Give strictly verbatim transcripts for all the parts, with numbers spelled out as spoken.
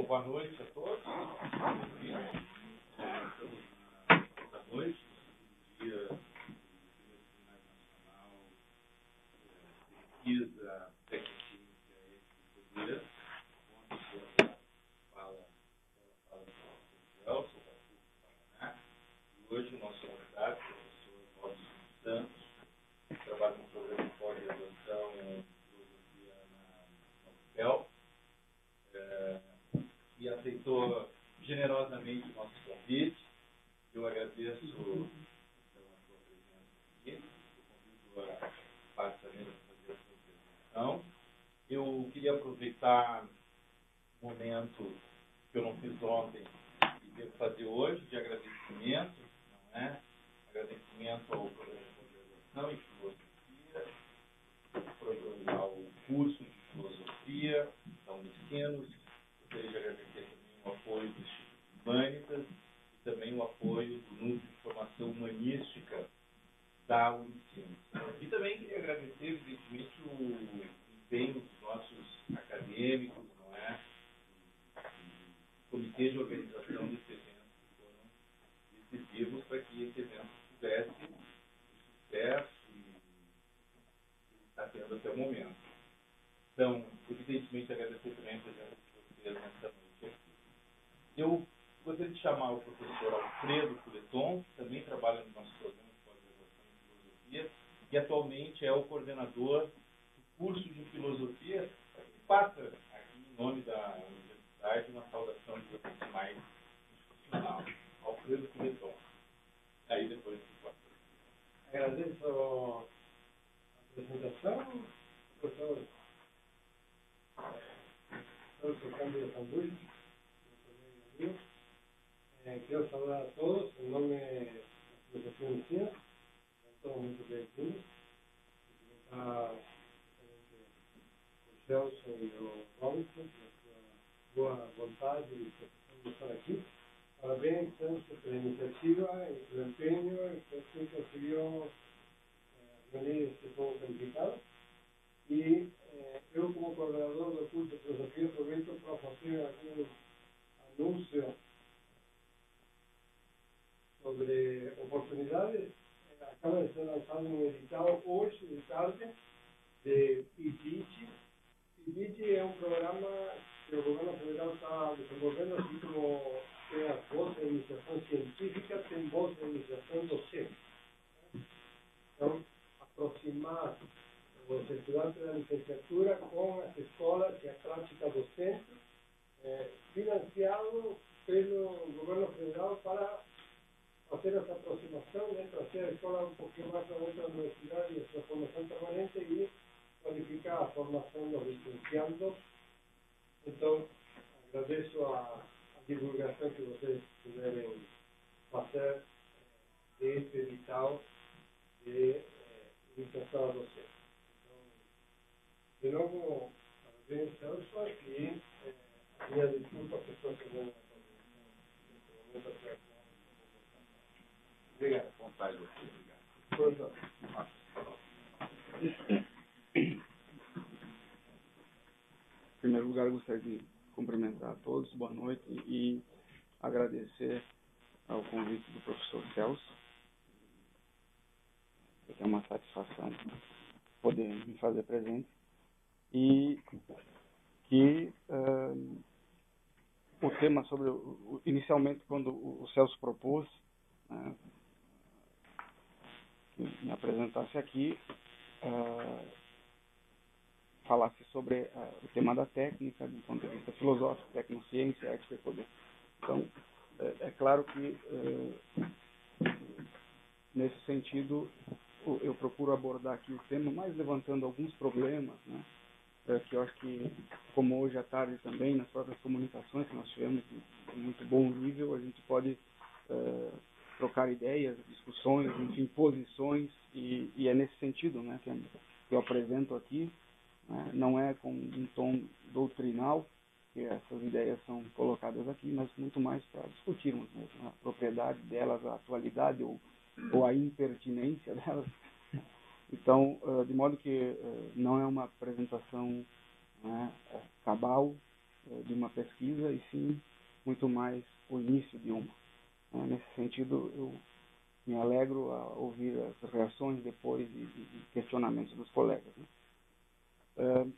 boa noite a todos. Boa noite, no dia do primeiro Seminário Nacional de Pesquisa Técnica e Poder, onde a fala, ela fala do Celso, da PUC do Paraná, e hoje o nosso convidado, o professor Robson Santos, que trabalha no programa de pós-graduação em Filosofia na UFPEL, é, e aceitou generosamente o nosso convite. Eu agradeço então, a sua presença aqui. Eu convido a parte também para fazer a sua apresentação. Eu queria aproveitar um momento que eu não fiz ontem e devo fazer hoje, de agradecimento, não é? Agradecimento ao programa de pós-graduação em filosofia, ao curso de filosofia da Unicinos. Gostaria de agradecer também o apoio do Instituto Humanitas e também o apoio do Núcleo de Formação Humanística da Unicinos. E também queria agradecer, evidentemente, o empenho dos nossos acadêmicos, não é? O comitê de organização desse evento, que foram decisivos para que esse evento tivesse o sucesso e está tendo até o momento. Então, evidentemente, agradecer também a presença de vocês nesta noite aqui. Eu gostaria de chamar o professor Alfredo Culeton, que também trabalha no nosso programa de pós-graduação em Filosofia e atualmente é o coordenador do curso de Filosofia, que passa aqui em nome da Universidade uma saudação de mais institucional. Alfredo Culeton. Aí depois do quarto. Agradeço a apresentação, professor Celso Cândido Zambujo, meu amigo. Eh, quero saudar a todos em nome da Filosofia Unicinos, são todos muito bem-vindos. Cumprimentar o Celso e o Robson pela sua boa vontade e disposição de estar aqui. Parabéns, Celso, pela iniciativa e pelo empenho que você conseguiu eh, reunir este povo qualificado. E eh, eu, como coordenador do curso de Filosofia, aproveito para fazer alguns anúncios sobre oportunidades. Eh, acaba de ser lançado um edital hoje de tarde de P I B I T. P I B I T é um programa que o governo federal está desenvolvendo, assim como tem a voz da iniciação científica, tem voz da iniciação docente. Então, aproximar os estudantes da licenciatura com as escolas e a prática docente, eh, financiado pelo governo federal para fazer essa aproximação, né, trazer a escola um pouquinho mais para dentro da universidade e a sua formação permanente e qualificar a formação dos licenciados. Então, agradeço a, a divulgação que vocês puderem fazer deste edital de eh, iniciação docente. De novo, parabéns, Celso, e eh, a minha desculpa que estou fazendo a coordenação neste momento até agora. Obrigado. Vontade de você, obrigado. Em primeiro lugar, eu gostaria de cumprimentar a todos, boa noite, e agradecer ao convite do professor Celso. É uma satisfação poder me fazer presente. E que uh, o tema sobre, o, inicialmente, quando o Celso propôs, né, que me apresentasse aqui, uh, falasse sobre uh, o tema da técnica, do ponto de vista filosófico, tecnociência, ética e poder. Então, é, é claro que, uh, nesse sentido, eu procuro abordar aqui o tema, mais levantando alguns problemas, né, que eu acho que, como hoje à tarde também, nas próprias comunicações que nós tivemos de muito bom nível, a gente pode uh, trocar ideias, discussões, enfim, posições, e, e é nesse sentido, né, que eu apresento aqui, né, não é com um tom doutrinal, que essas ideias são colocadas aqui, mas muito mais para discutirmos mesmo a propriedade delas, a atualidade ou, ou a impertinência delas. Então, de modo que não é uma apresentação, né, cabal, de uma pesquisa, e sim muito mais o início de uma. Nesse sentido, eu me alegro a ouvir as reações depois e, e questionamentos dos colegas. Né? Uh,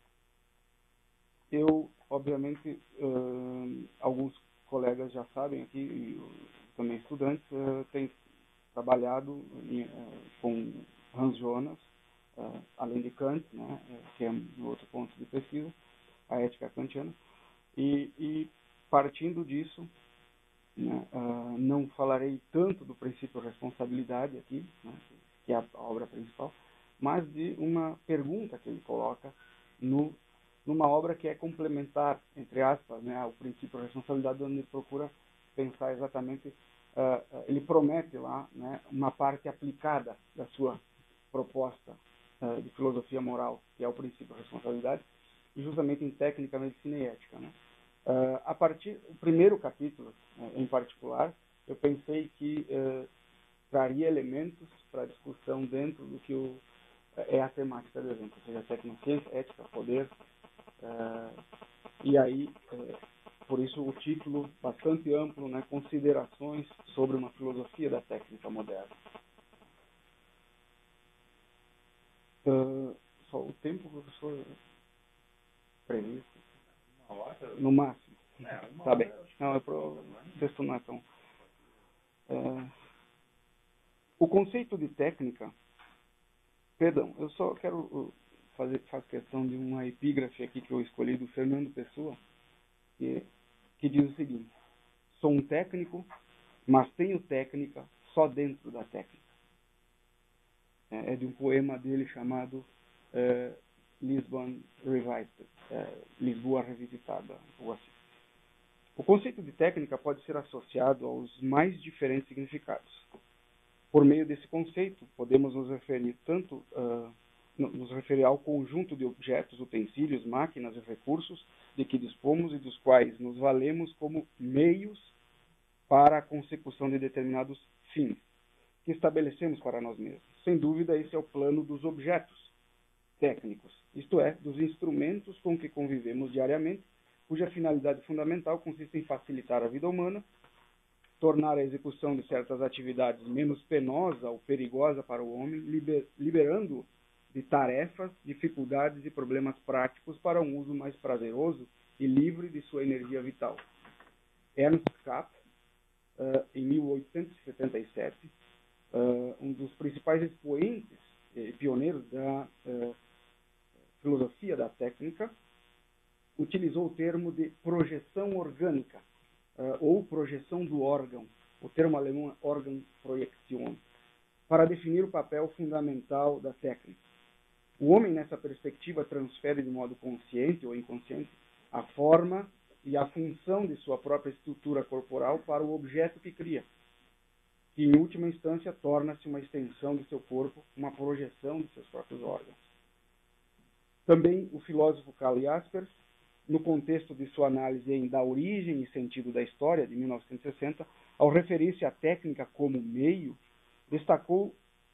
eu, obviamente, uh, alguns colegas já sabem aqui, e também estudantes, uh, têm trabalhado em, uh, com Hans Jonas, uh, além de Kant, né, que é um outro ponto de pesquisa, a ética kantiana, e, e partindo disso, né, uh, não falarei tanto do princípio de responsabilidade aqui, né, que é a obra principal, mas de uma pergunta que ele coloca no, numa obra que é complementar, entre aspas, né, ao princípio de responsabilidade, onde ele procura pensar exatamente, uh, ele promete lá, né, uma parte aplicada da sua proposta uh, de filosofia moral, que é o princípio de responsabilidade, justamente em técnica, medicina e ética, né? Uh, a partir do primeiro capítulo, uh, em particular, eu pensei que uh, traria elementos para discussão dentro do que o, uh, é a temática do evento, ou seja, tecnociência, ética, poder, uh, e aí, uh, por isso o título bastante amplo, né, considerações sobre uma filosofia da técnica moderna. Uh, só o tempo, professor, previsto. No máximo. É, tá bem. Não, é pro... o texto não é tão... É... O conceito de técnica... Perdão, eu só quero fazer faz questão de uma epígrafe aqui que eu escolhi do Fernando Pessoa, que, que diz o seguinte: sou um técnico, mas tenho técnica só dentro da técnica. É, é de um poema dele chamado... É, Lisbon Revisited, é, Lisboa Revisitada, ou assim. O conceito de técnica pode ser associado aos mais diferentes significados. Por meio desse conceito, podemos nos referir tanto uh, nos referir ao conjunto de objetos, utensílios, máquinas e recursos de que dispomos e dos quais nos valemos como meios para a consecução de determinados fins que estabelecemos para nós mesmos. Sem dúvida, esse é o plano dos objetos técnicos, isto é, dos instrumentos com que convivemos diariamente, cuja finalidade fundamental consiste em facilitar a vida humana, tornar a execução de certas atividades menos penosa ou perigosa para o homem, liber, liberando-o de tarefas, dificuldades e problemas práticos para um uso mais prazeroso e livre de sua energia vital. Ernst Kapp, uh, em mil oitocentos e setenta e sete, uh, um dos principais expoentes e pioneiros da uh, filosofia da técnica, utilizou o termo de projeção orgânica, uh, ou projeção do órgão, o termo alemão é Organprojektion, para definir o papel fundamental da técnica. O homem, nessa perspectiva, transfere de modo consciente ou inconsciente a forma e a função de sua própria estrutura corporal para o objeto que cria, que, em última instância, torna-se uma extensão de seu corpo, uma projeção de seus próprios órgãos. Também o filósofo Karl Jaspers, no contexto de sua análise em Da Origem e Sentido da História, de mil novecentos e sessenta, ao referir-se à técnica como meio, destacou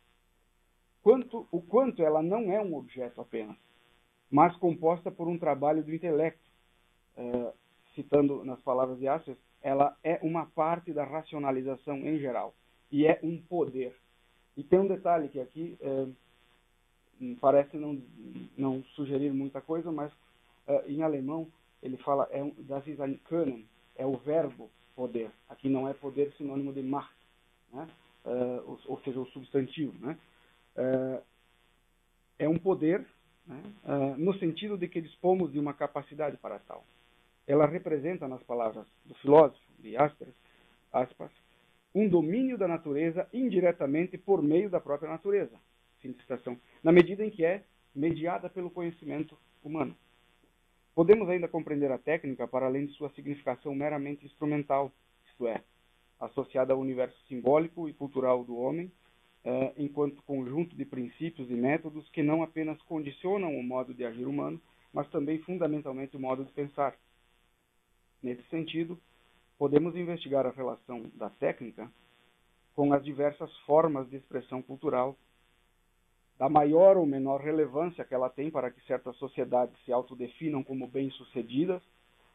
quanto, o quanto ela não é um objeto apenas, mas composta por um trabalho do intelecto. Uh, citando nas palavras de Jaspers, ela é uma parte da racionalização em geral, e é um poder. E tem um detalhe que aqui... Uh, parece não, não sugerir muita coisa, mas uh, em alemão ele fala é um, das ist ein Können, é o verbo poder. Aqui não é poder sinônimo de Macht, né? uh, ou, ou seja, o substantivo. Né? Uh, é um poder, né? uh, no sentido de que dispomos de uma capacidade para tal. Ela representa, nas palavras do filósofo de Jaspers, aspas, um domínio da natureza indiretamente por meio da própria natureza. Citação, na medida em que é mediada pelo conhecimento humano. Podemos ainda compreender a técnica para além de sua significação meramente instrumental, isto é, associada ao universo simbólico e cultural do homem, eh, enquanto conjunto de princípios e métodos que não apenas condicionam o modo de agir humano, mas também fundamentalmente o modo de pensar. Nesse sentido, podemos investigar a relação da técnica com as diversas formas de expressão cultural, da maior ou menor relevância que ela tem para que certas sociedades se autodefinam como bem-sucedidas,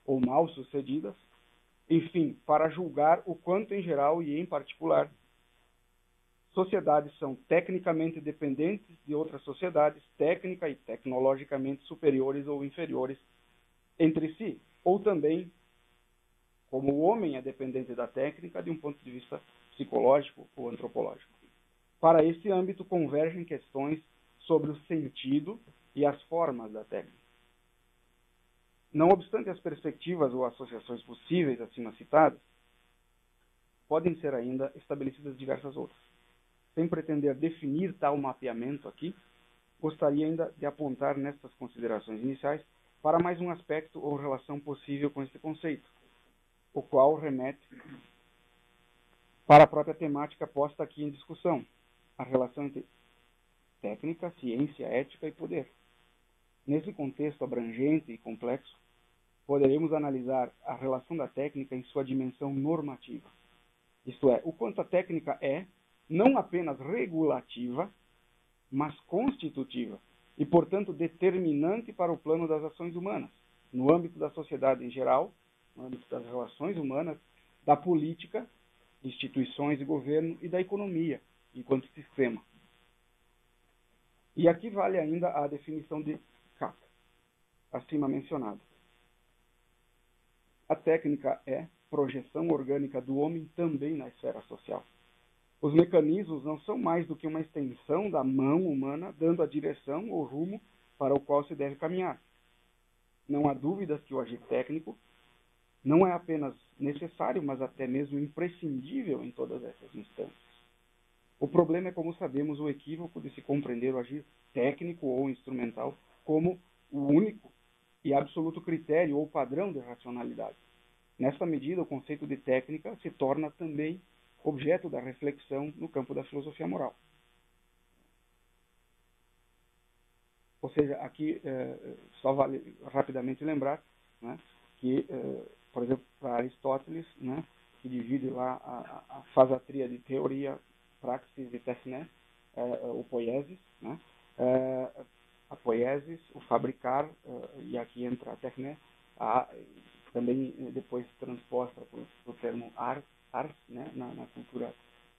ou mal sucedidas, enfim, para julgar o quanto em geral e em particular sociedades são tecnicamente dependentes de outras sociedades, técnica e tecnologicamente superiores ou inferiores entre si, ou também como o homem é dependente da técnica de um ponto de vista psicológico ou antropológico. Para esse âmbito convergem questões sobre o sentido e as formas da técnica. Não obstante as perspectivas ou associações possíveis acima citadas, podem ser ainda estabelecidas diversas outras. Sem pretender definir tal mapeamento aqui, gostaria ainda de apontar nestas considerações iniciais para mais um aspecto ou relação possível com este conceito, o qual remete para a própria temática posta aqui em discussão, a relação entre técnica, ciência, ética e poder. Nesse contexto abrangente e complexo, poderemos analisar a relação da técnica em sua dimensão normativa, isto é, o quanto a técnica é não apenas regulativa, mas constitutiva e, portanto, determinante para o plano das ações humanas, no âmbito da sociedade em geral, no âmbito das relações humanas, da política, instituições e governo e da economia, enquanto sistema. E aqui vale ainda a definição de Kafka, acima mencionada. A técnica é projeção orgânica do homem também na esfera social. Os mecanismos não são mais do que uma extensão da mão humana, dando a direção ou rumo para o qual se deve caminhar. Não há dúvidas que o agir técnico não é apenas necessário, mas até mesmo imprescindível em todas essas instâncias. O problema é, como sabemos, o equívoco de se compreender o agir técnico ou instrumental como o único e absoluto critério ou padrão de racionalidade. Nesta medida, o conceito de técnica se torna também objeto da reflexão no campo da filosofia moral. Ou seja, aqui eh, só vale rapidamente lembrar, né, que, eh, por exemplo, para Aristóteles, né, que divide lá a, a fasatria de teoria, praxis e techné, eh, o poiesis, né, eh, a poiesis, o fabricar, eh, e aqui entra a techné, a, também depois transposta para o termo art, ars, né, na, na cultura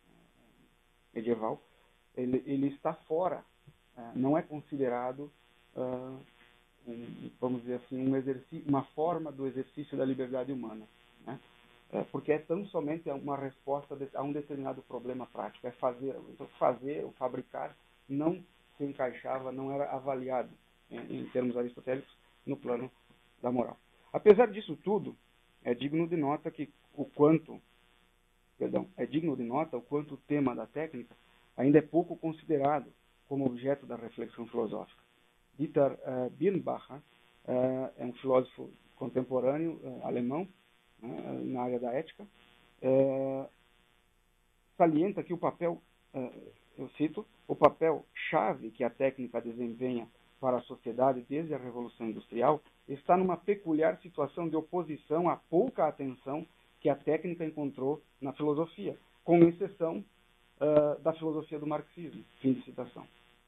medieval, ele, ele está fora, uh, não é considerado, uh, um, vamos dizer assim, um exercício, uma forma do exercício da liberdade humana, né? É, porque é tão somente uma resposta de, a um determinado problema prático, é fazer, então fazer, o fabricar, não se encaixava, não era avaliado, em, em termos aristotélicos, no plano da moral. Apesar disso tudo, é digno de nota que o quanto Perdão, é digno de nota o quanto o tema da técnica ainda é pouco considerado como objeto da reflexão filosófica. Dieter uh, Birnbacher uh, é um filósofo contemporâneo uh, alemão, uh, na área da ética, uh, salienta que o papel, uh, eu cito, o papel chave que a técnica desempenha para a sociedade desde a Revolução Industrial está numa peculiar situação de oposição à pouca atenção que a técnica encontrou na filosofia, com exceção uh, da filosofia do marxismo. Fim de citação.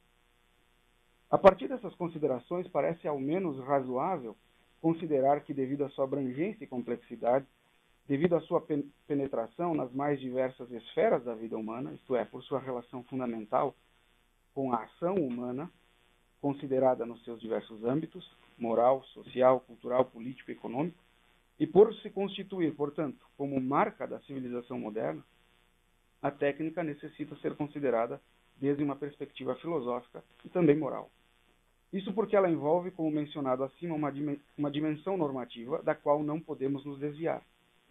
A partir dessas considerações, parece ao menos razoável considerar que, devido à sua abrangência e complexidade, devido à sua pen penetração nas mais diversas esferas da vida humana, isto é, por sua relação fundamental com a ação humana, considerada nos seus diversos âmbitos, moral, social, cultural, político e econômico, e por se constituir, portanto, como marca da civilização moderna, a técnica necessita ser considerada desde uma perspectiva filosófica e também moral. Isso porque ela envolve, como mencionado acima, uma, uma dimensão normativa da qual não podemos nos desviar.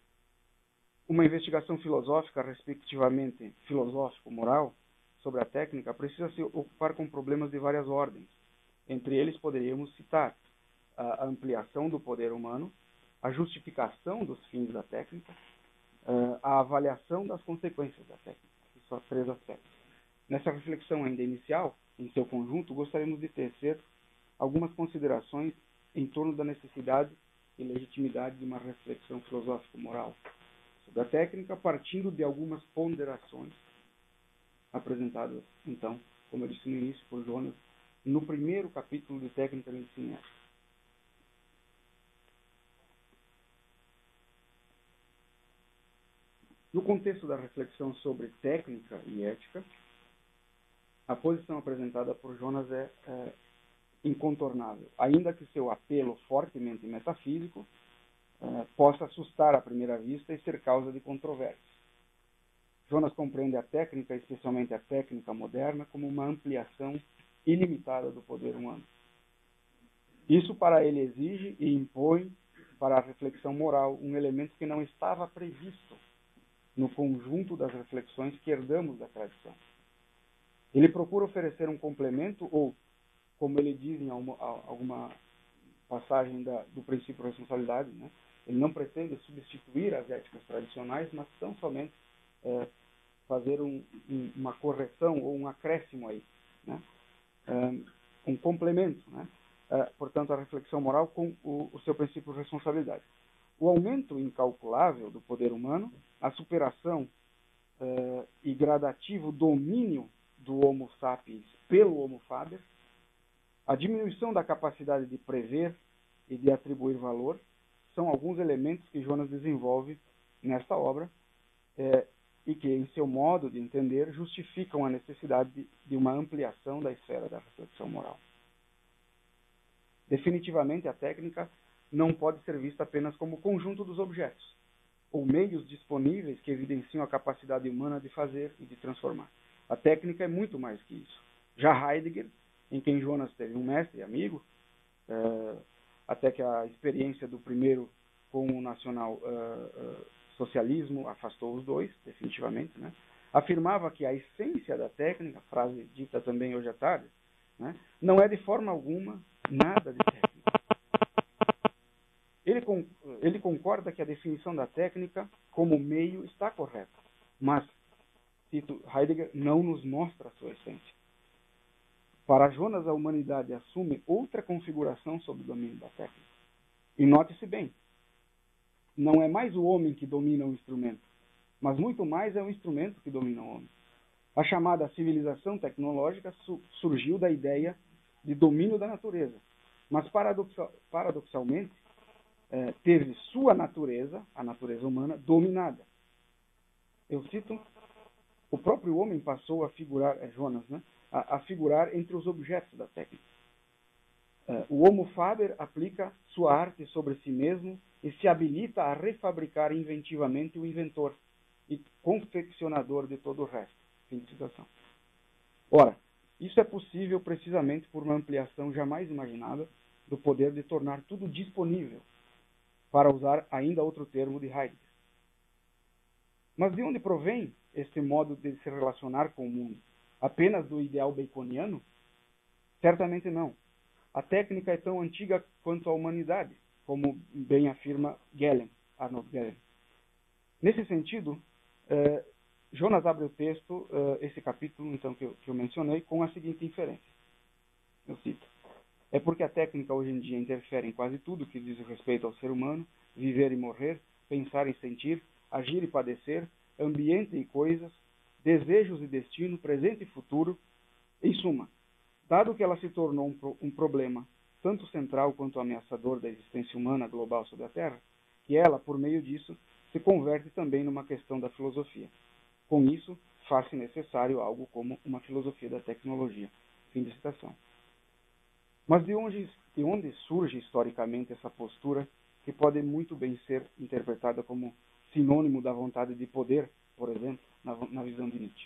Uma investigação filosófica, respectivamente filosófico-moral, sobre a técnica, precisa se ocupar com problemas de várias ordens. Entre eles, poderíamos citar a ampliação do poder humano, a justificação dos fins da técnica, uh, a avaliação das consequências da técnica. Esses são três aspectos. Nessa reflexão ainda inicial, em seu conjunto, gostaríamos de tecer algumas considerações em torno da necessidade e legitimidade de uma reflexão filosófico-moral sobre a técnica, partindo de algumas ponderações apresentadas, então, como eu disse no início, por Jonas, no primeiro capítulo de Técnica de Ensino. No contexto da reflexão sobre técnica e ética, a posição apresentada por Jonas é, é incontornável, ainda que seu apelo fortemente metafísico é, possa assustar à primeira vista e ser causa de controvérsias. Jonas compreende a técnica, especialmente a técnica moderna, como uma ampliação ilimitada do poder humano. Isso para ele exige e impõe para a reflexão moral um elemento que não estava previsto no conjunto das reflexões que herdamos da tradição. Ele procura oferecer um complemento ou, como ele diz em alguma, alguma passagem da, do princípio de responsabilidade, né? Ele não pretende substituir as éticas tradicionais, mas tão somente é, fazer um, um, uma correção ou um acréscimo aí, né? um complemento, né? Uh, portanto, a reflexão moral com o, o seu princípio de responsabilidade. O aumento incalculável do poder humano, a superação uh, e gradativo domínio do Homo sapiens pelo Homo faber, a diminuição da capacidade de prever e de atribuir valor, são alguns elementos que Jonas desenvolve nesta obra eh, e que, em seu modo de entender, justificam a necessidade de, de uma ampliação da esfera da reflexão moral. Definitivamente, a técnica não pode ser vista apenas como conjunto dos objetos, ou meios disponíveis que evidenciam a capacidade humana de fazer e de transformar. A técnica é muito mais que isso. Já Heidegger, em quem Jonas teve um mestre e amigo, uh, até que a experiência do primeiro com o nacional uh, uh, socialismo afastou os dois, definitivamente, né? Afirmava que a essência da técnica, frase dita também hoje à tarde, né, não é de forma alguma nada de técnica. Ele, con ele concorda que a definição da técnica como meio está correta, mas, cito Heidegger, não nos mostra a sua essência. Para Jonas, a humanidade assume outra configuração sob o domínio da técnica. E note-se bem, não é mais o homem que domina o instrumento, mas muito mais é o instrumento que domina o homem. A chamada civilização tecnológica su surgiu da ideia de domínio da natureza, mas paradoxal, paradoxalmente eh, teve sua natureza, a natureza humana, dominada. Eu cito, o próprio homem passou a figurar, é Jonas, né, a, a figurar entre os objetos da técnica. Eh, o Homo faber aplica sua arte sobre si mesmo e se habilita a refabricar inventivamente o inventor e confeccionador de todo o resto. Fim de citação. Ora, isso é possível precisamente por uma ampliação jamais imaginada do poder de tornar tudo disponível, para usar ainda outro termo de Heidegger. Mas de onde provém este modo de se relacionar com o mundo? Apenas do ideal baconiano? Certamente não. A técnica é tão antiga quanto a humanidade, como bem afirma Gellem, Arnold Gellem. Nesse sentido, eh, Jonas abre o texto, uh, esse capítulo então, que eu, que eu mencionei, com a seguinte inferência. Eu cito. É porque a técnica hoje em dia interfere em quase tudo que diz respeito ao ser humano, viver e morrer, pensar e sentir, agir e padecer, ambiente e coisas, desejos e destino, presente e futuro. Em suma, dado que ela se tornou um, pro, um problema tanto central quanto ameaçador da existência humana global sobre a Terra, que ela, por meio disso, se converte também numa questão da filosofia. Com isso, faz-se necessário algo como uma filosofia da tecnologia. Fim de citação. Mas de onde, de onde surge historicamente essa postura que pode muito bem ser interpretada como sinônimo da vontade de poder, por exemplo, na, na visão de Nietzsche?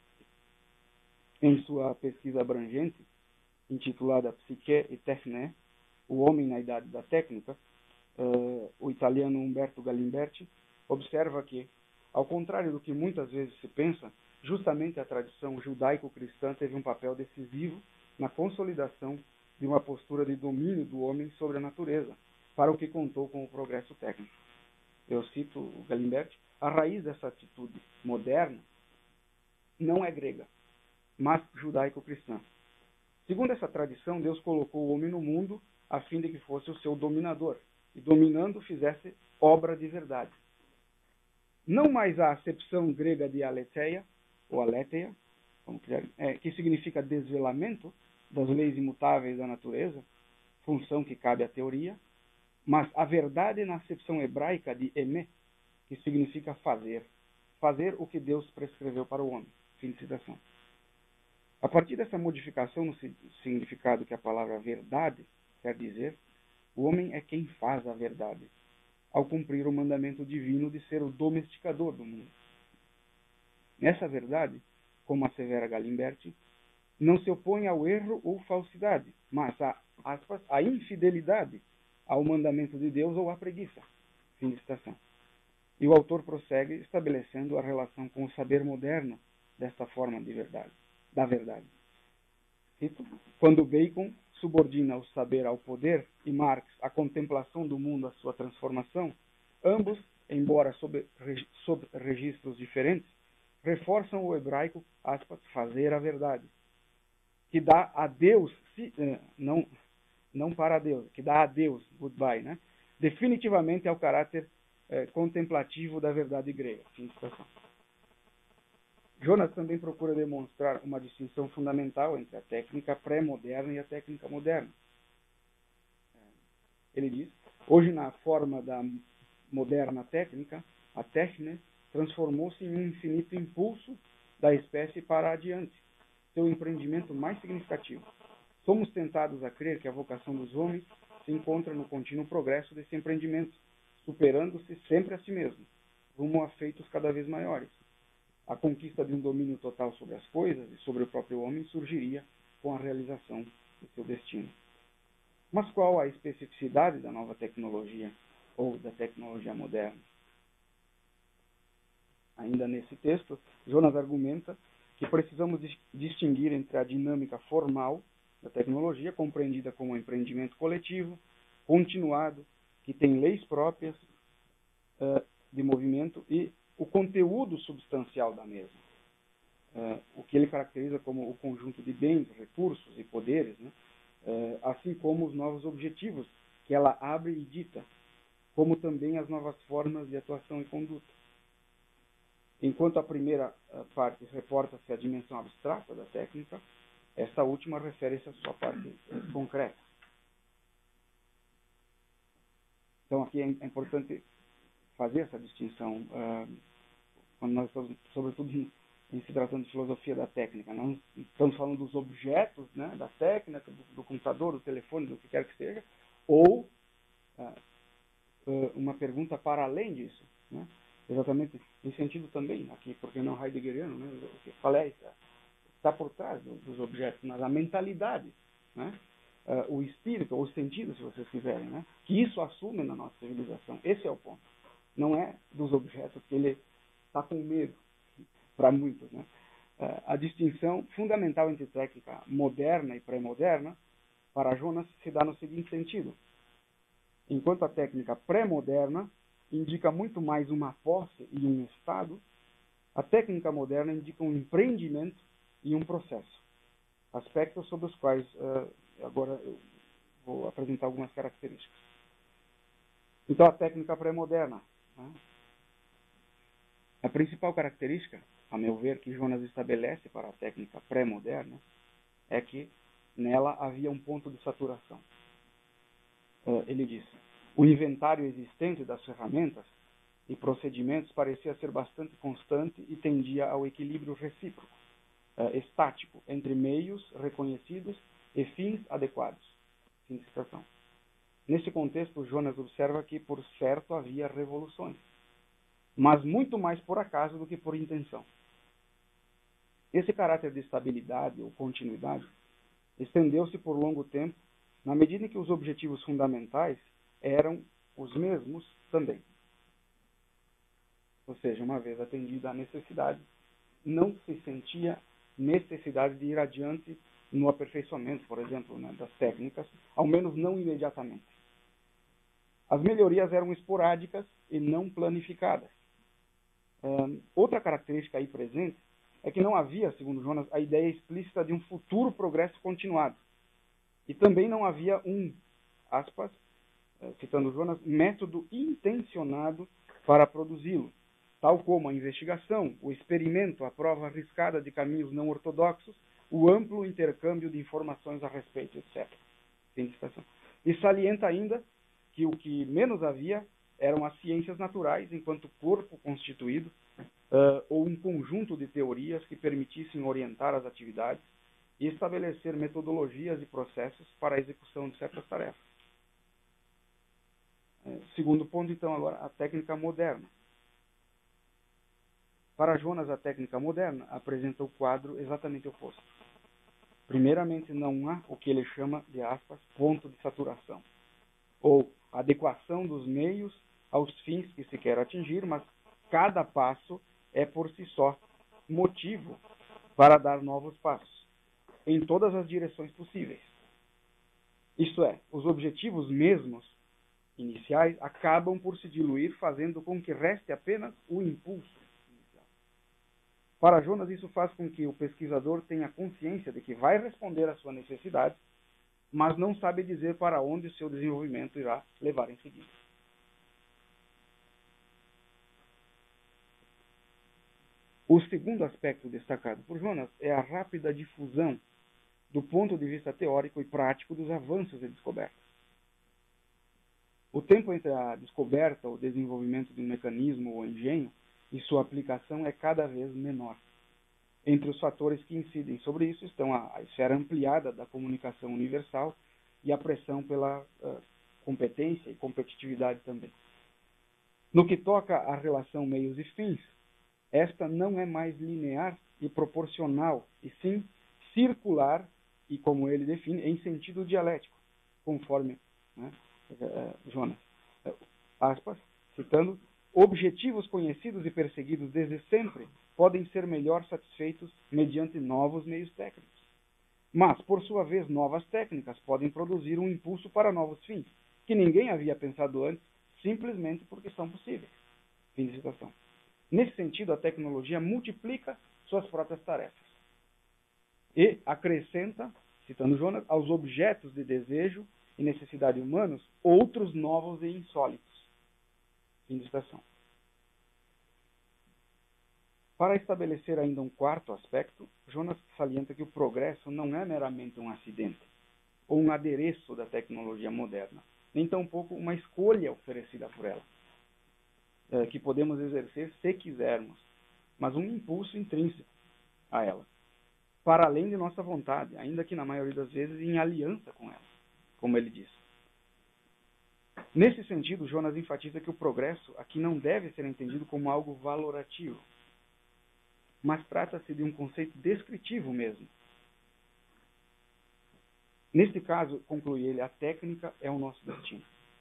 Em sua pesquisa abrangente, intitulada Psique e Techne, O Homem na Idade da Técnica, uh, o italiano Umberto Galimberti observa que, ao contrário do que muitas vezes se pensa, justamente a tradição judaico-cristã teve um papel decisivo na consolidação de uma postura de domínio do homem sobre a natureza, para o que contou com o progresso técnico. Eu cito o Galimberti, a raiz dessa atitude moderna não é grega, mas judaico-cristã. Segundo essa tradição, Deus colocou o homem no mundo a fim de que fosse o seu dominador, e dominando fizesse obra de verdade. Não mais a acepção grega de aletheia, ou aletheia, como quiser, é, que significa desvelamento das leis imutáveis da natureza, função que cabe à teoria, mas a verdade na acepção hebraica de emé, que significa fazer, fazer o que Deus prescreveu para o homem. Fim de citação. A partir dessa modificação no significado que a palavra verdade quer dizer, o homem é quem faz a verdade, ao cumprir o mandamento divino de ser o domesticador do mundo. Nessa verdade, como assevera Galimberti, não se opõe ao erro ou falsidade, mas a, aspas, a infidelidade ao mandamento de Deus ou à preguiça. Fim de citação. E o autor prossegue estabelecendo a relação com o saber moderno desta forma de verdade, da verdade. Cito, quando Bacon subordina o saber ao poder e Marx a contemplação do mundo à sua transformação, ambos, embora sob, sob registros diferentes, reforçam o hebraico, aspas, fazer a verdade, que dá a Deus, não, não para Deus, que dá a Deus, goodbye, né? Definitivamente ao caráter eh, contemplativo da verdade grega. Fim de citação. Jonas também procura demonstrar uma distinção fundamental entre a técnica pré-moderna e a técnica moderna. Ele diz, hoje na forma da moderna técnica, a técnica transformou-se em um infinito impulso da espécie para adiante, seu empreendimento mais significativo. Somos tentados a crer que a vocação dos homens se encontra no contínuo progresso desse empreendimento, superando-se sempre a si mesmo, rumo a feitos cada vez maiores. A conquista de um domínio total sobre as coisas e sobre o próprio homem surgiria com a realização do seu destino. Mas qual a especificidade da nova tecnologia ou da tecnologia moderna? Ainda nesse texto, Jonas argumenta que precisamos distinguir entre a dinâmica formal da tecnologia, compreendida como um empreendimento coletivo, continuado, que tem leis próprias uh, de movimento, e o conteúdo substancial da mesma, uh, o que ele caracteriza como o conjunto de bens, recursos e poderes, né? uh, assim como os novos objetivos que ela abre e dita, como também as novas formas de atuação e conduta. Enquanto a primeira uh, parte reporta-se à dimensão abstrata da técnica, esta última refere-se à sua parte uh, concreta. Então aqui é, é importante fazer essa distinção, uh, quando nós estamos, sobretudo, em, em se tratando de filosofia da técnica. Não estamos falando dos objetos, né, da técnica, do, do computador, do telefone, do que quer que seja, ou uh, uh, uma pergunta para além disso, né? Exatamente em sentido também, aqui, porque não heideggeriano, né? O que falei, está por trás do, dos objetos, mas a mentalidade, né? Uh, o espírito, ou o sentido, se vocês quiserem, né? Que isso assume na nossa civilização. Esse é o ponto. Não é dos objetos que ele está com medo, para muitos, né? Uh, a distinção fundamental entre técnica moderna e pré-moderna, para Jonas, se dá no seguinte sentido. Enquanto a técnica pré-moderna indica muito mais uma posse e um estado, a técnica moderna indica um empreendimento e um processo. Aspectos sobre os quais uh, agora eu vou apresentar algumas características. Então, a técnica pré-moderna. Né? A principal característica, a meu ver, que Jonas estabelece para a técnica pré-moderna é que nela havia um ponto de saturação. Uh, ele diz: o inventário existente das ferramentas e procedimentos parecia ser bastante constante e tendia ao equilíbrio recíproco, uh, estático, entre meios reconhecidos e fins adequados. Fim de citação. Nesse contexto, Jonas observa que, por certo, havia revoluções, mas muito mais por acaso do que por intenção. Esse caráter de estabilidade ou continuidade estendeu-se por longo tempo, na medida em que os objetivos fundamentais eram os mesmos também. Ou seja, uma vez atendida a necessidade, não se sentia necessidade de ir adiante no aperfeiçoamento, por exemplo, né, das técnicas, ao menos não imediatamente. As melhorias eram esporádicas e não planificadas. Um, outra característica aí presente é que não havia, segundo Jonas, a ideia explícita de um futuro progresso continuado. E também não havia um, aspas, citando Jonas, método intencionado para produzi-lo, tal como a investigação, o experimento, a prova arriscada de caminhos não ortodoxos, o amplo intercâmbio de informações a respeito, etcétera. E salienta ainda que o que menos havia eram as ciências naturais enquanto corpo constituído uh, ou um conjunto de teorias que permitissem orientar as atividades e estabelecer metodologias e processos para a execução de certas tarefas. Uh, segundo ponto, então, agora, a técnica moderna. Para Jonas, a técnica moderna apresenta o quadro exatamente oposto. Primeiramente, não há o que ele chama de, aspas, ponto de saturação, ou adequação dos meios aos fins que se quer atingir, mas cada passo é por si só motivo para dar novos passos, em todas as direções possíveis. Isto é, os objetivos mesmos iniciais acabam por se diluir, fazendo com que reste apenas o impulso. Para Jonas, isso faz com que o pesquisador tenha consciência de que vai responder à sua necessidade, mas não sabe dizer para onde o seu desenvolvimento irá levar em seguida. O segundo aspecto destacado por Jonas é a rápida difusão do ponto de vista teórico e prático dos avanços e descobertas. O tempo entre a descoberta ou desenvolvimento de um mecanismo ou engenho e sua aplicação é cada vez menor. Entre os fatores que incidem sobre isso estão a, a esfera ampliada da comunicação universal e a pressão pela uh, competência e competitividade também. No que toca à relação meios e fins, esta não é mais linear e proporcional, e sim circular e, como ele define, em sentido dialético, conforme, né, uh, Jonas. Uh, aspas, citando, objetivos conhecidos e perseguidos desde sempre podem ser melhor satisfeitos mediante novos meios técnicos. Mas, por sua vez, novas técnicas podem produzir um impulso para novos fins, que ninguém havia pensado antes, simplesmente porque são possíveis. Fim de citação. Nesse sentido, a tecnologia multiplica suas próprias tarefas e acrescenta, citando Jonas, aos objetos de desejo e necessidade humanos outros novos e insólitos. Fim de citação. Para estabelecer ainda um quarto aspecto, Jonas salienta que o progresso não é meramente um acidente ou um adereço da tecnologia moderna, nem tampouco uma escolha oferecida por ela, é, que podemos exercer se quisermos, mas um impulso intrínseco a ela, para além de nossa vontade, ainda que na maioria das vezes em aliança com ela, como ele diz. Nesse sentido, Jonas enfatiza que o progresso aqui não deve ser entendido como algo valorativo, mas trata-se de um conceito descritivo mesmo. Neste caso, conclui ele, a técnica é o nosso destino.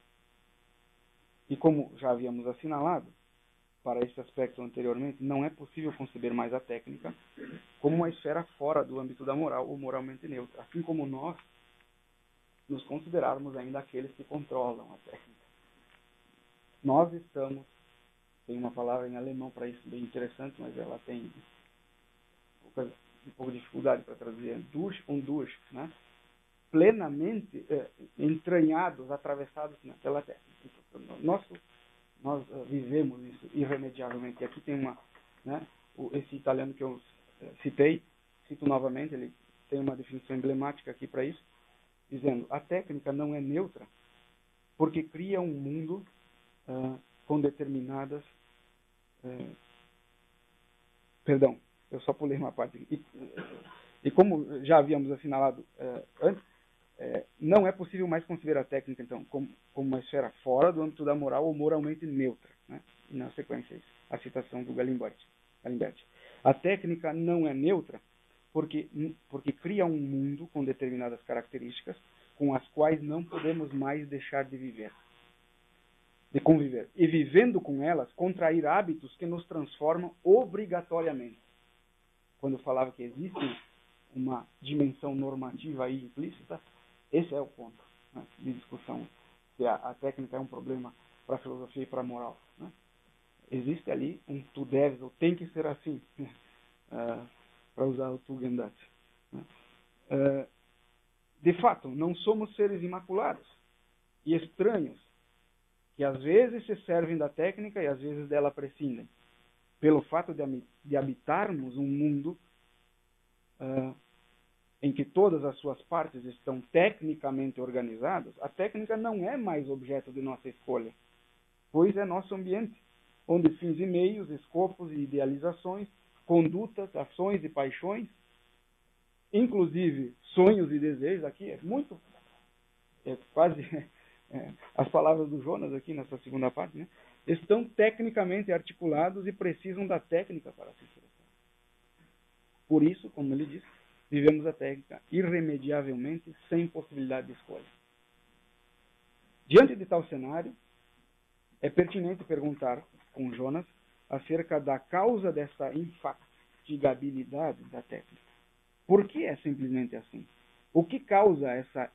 E como já havíamos assinalado, para esse aspecto anteriormente, não é possível conceber mais a técnica como uma esfera fora do âmbito da moral ou moralmente neutra, assim como nós nos considerarmos ainda aqueles que controlam a técnica. Nós estamos, tem uma palavra em alemão para isso bem interessante, mas ela tem um pouco de dificuldade para traduzir, durch und durch, né? Plenamente eh, entranhados, atravessados pela técnica. Nós, nós uh, vivemos isso irremediavelmente. E aqui tem uma, né, o, esse italiano que eu uh, citei, cito novamente, ele tem uma definição emblemática aqui para isso, dizendo, a técnica não é neutra porque cria um mundo uh, com determinadas... Uh, perdão, eu só pulei uma parte. E, e como já havíamos assinalado uh, antes, uh, não é possível mais considerar a técnica, então, como, como uma esfera fora do âmbito da moral ou moralmente neutra. Né? E na sequência, a citação do Galimberti. Galimberti. A técnica não é neutra porque, porque cria um mundo com determinadas características com as quais não podemos mais deixar de viver, de conviver. E vivendo com elas, contrair hábitos que nos transformam obrigatoriamente. Quando eu falava que existe uma dimensão normativa aí implícita, esse é o ponto, né, de discussão. Se a, a técnica é um problema para a filosofia e para a moral. Né? Existe ali um tu deves, ou tem que ser assim, né? uh, para usar o Tugendhat. Né? Uh, de fato, não somos seres imaculados e estranhos, que às vezes se servem da técnica e às vezes dela prescindem. Pelo fato de, de habitarmos um mundo uh, em que todas as suas partes estão tecnicamente organizadas, a técnica não é mais objeto de nossa escolha, pois é nosso ambiente onde fins e meios, escopos e idealizações, condutas, ações e paixões, inclusive sonhos e desejos, aqui é muito, é quase é, as palavras do Jonas aqui nessa segunda parte, né, estão tecnicamente articulados e precisam da técnica para se expressar. Por isso, como ele disse, vivemos a técnica irremediavelmente sem possibilidade de escolha. Diante de tal cenário, é pertinente perguntar com Jonas acerca da causa dessa infatigabilidade da técnica. Por que é simplesmente assim? O que causa essa,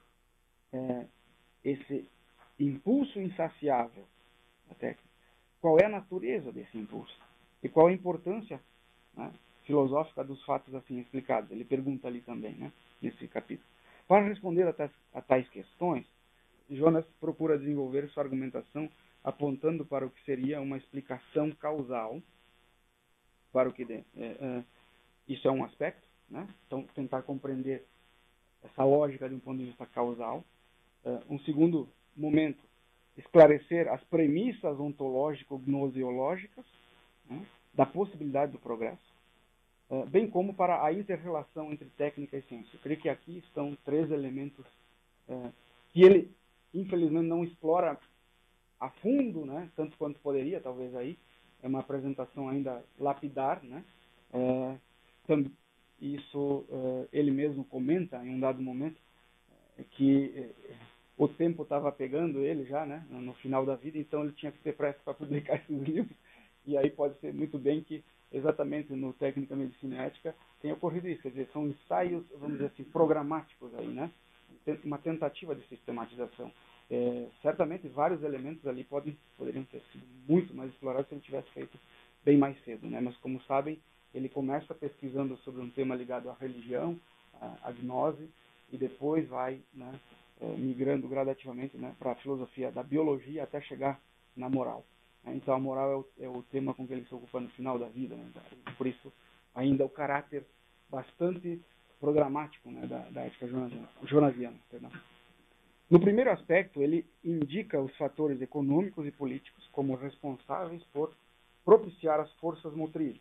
é, esse impulso insaciável da técnica? Qual é a natureza desse impulso? E qual a importância, né, filosófica dos fatos assim explicados? Ele pergunta ali também, né, nesse capítulo. Para responder a tais, a tais questões, Jonas procura desenvolver sua argumentação apontando para o que seria uma explicação causal, para o que de, é, é, isso é um aspecto, né? Então, tentar compreender essa lógica de um ponto de vista causal. É, um segundo momento, esclarecer as premissas ontológico-gnosiológicas, né, da possibilidade do progresso, é, bem como para a inter-relação entre técnica e ciência. Eu creio que aqui estão três elementos é, que ele, infelizmente, não explora a fundo, né, tanto quanto poderia, talvez aí, é uma apresentação ainda lapidar, né, é, tam, isso é, ele mesmo comenta em um dado momento, é, que é, o tempo estava pegando ele já, né, no final da vida, então ele tinha que ter pressa para publicar esses livros, e aí pode ser muito bem que, exatamente no Técnica Medicina e Ética, tenha ocorrido isso, quer dizer, são ensaios, vamos dizer assim, programáticos aí, né, uma tentativa de sistematização. É, certamente vários elementos ali podem, poderiam ter sido muito mais explorados se ele tivesse feito bem mais cedo, né? Mas como sabem, ele começa pesquisando sobre um tema ligado à religião, à, à gnose, e depois vai, né, é, migrando gradativamente, né, para a filosofia da biologia até chegar na moral. Então a moral é o, é o tema com que ele se ocupa no final da vida, né? Por isso ainda o caráter bastante programático, né, da, da ética jonasiana. jonasiana perdão. No primeiro aspecto, ele indica os fatores econômicos e políticos como responsáveis por propiciar as forças motrizes.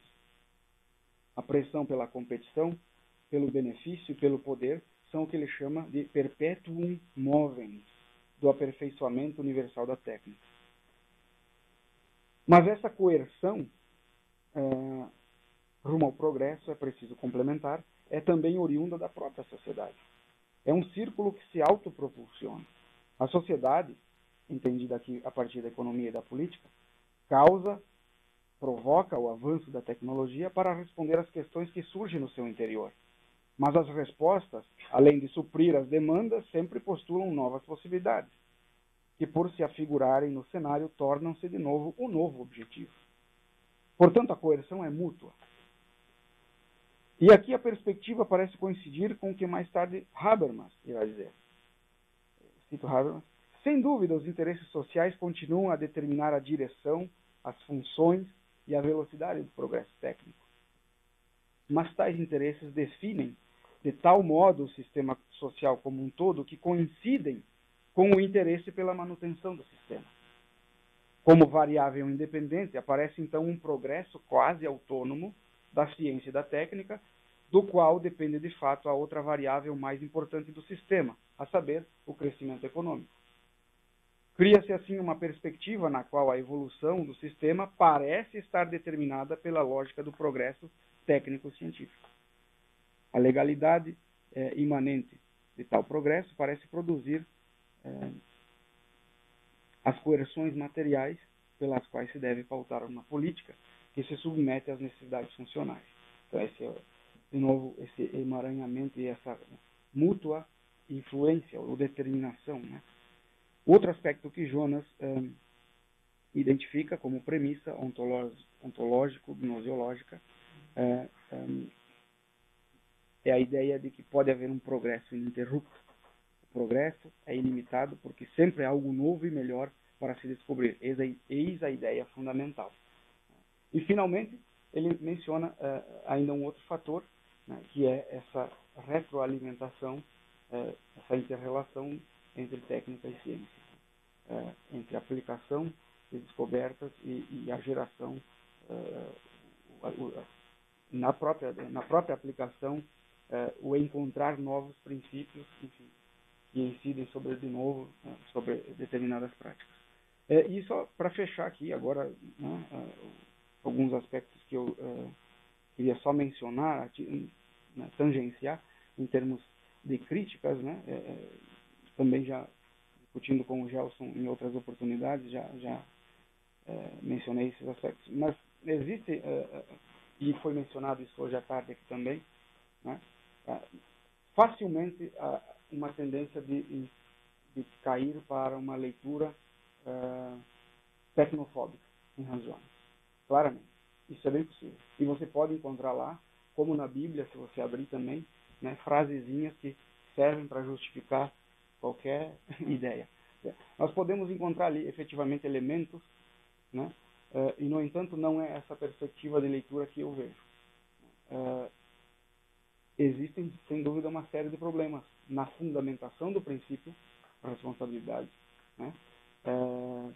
A pressão pela competição, pelo benefício e pelo poder são o que ele chama de perpetuum movens, do aperfeiçoamento universal da técnica. Mas essa coerção é, rumo ao progresso, é preciso complementar, é também oriunda da própria sociedade. É um círculo que se autopropulsiona. A sociedade, entendida aqui a partir da economia e da política, causa, provoca o avanço da tecnologia para responder às questões que surgem no seu interior. Mas as respostas, além de suprir as demandas, sempre postulam novas possibilidades, que por se afigurarem no cenário tornam-se de novo o novo objetivo. Portanto, a coerção é mútua. E aqui a perspectiva parece coincidir com o que mais tarde Habermas irá dizer. Cito Habermas. Sem dúvida, os interesses sociais continuam a determinar a direção, as funções e a velocidade do progresso técnico. Mas tais interesses definem de tal modo o sistema social como um todo que coincidem com o interesse pela manutenção do sistema. Como variável independente, aparece então um progresso quase autônomo da ciência e da técnica, do qual depende de fato a outra variável mais importante do sistema, a saber, o crescimento econômico. Cria-se assim uma perspectiva na qual a evolução do sistema parece estar determinada pela lógica do progresso técnico-científico. A legalidade é, imanente de tal progresso parece produzir é, as coerções materiais pelas quais se deve pautar uma política que se submete às necessidades funcionais. Então, esse é, de novo, esse emaranhamento e essa mútua influência ou determinação, né? Outro aspecto que Jonas um, identifica como premissa ontológico-gnosiológica é, um, é a ideia de que pode haver um progresso ininterrupto. O progresso é ilimitado porque sempre há algo novo e melhor para se descobrir. Eis a, eis a ideia fundamental. E, finalmente, ele menciona uh, ainda um outro fator, né, que é essa retroalimentação, uh, essa inter-relação entre técnica e ciência, uh, entre aplicação de descobertas e, e a geração, uh, na, própria, na própria aplicação, uh, o encontrar novos princípios, enfim, que incidem sobre, de novo, uh, sobre determinadas práticas. Uh, e só para fechar aqui, agora, né, uh, alguns aspectos que eu uh, queria só mencionar, né, tangenciar, em termos de críticas, né, uh, também já discutindo com o Gelson em outras oportunidades, já, já uh, mencionei esses aspectos. Mas existe, uh, uh, e foi mencionado isso hoje à tarde aqui também, né, uh, facilmente uh, uma tendência de, de cair para uma leitura uh, tecnofóbica em Hans Jonas. Claramente. Isso é bem possível. E você pode encontrar lá, como na Bíblia, se você abrir também, né, frasezinhas que servem para justificar qualquer ideia. Nós podemos encontrar ali, efetivamente, elementos, né, uh, e, no entanto, não é essa perspectiva de leitura que eu vejo. Uh, existem, sem dúvida, uma série de problemas na fundamentação do princípio da responsabilidade, né, uh,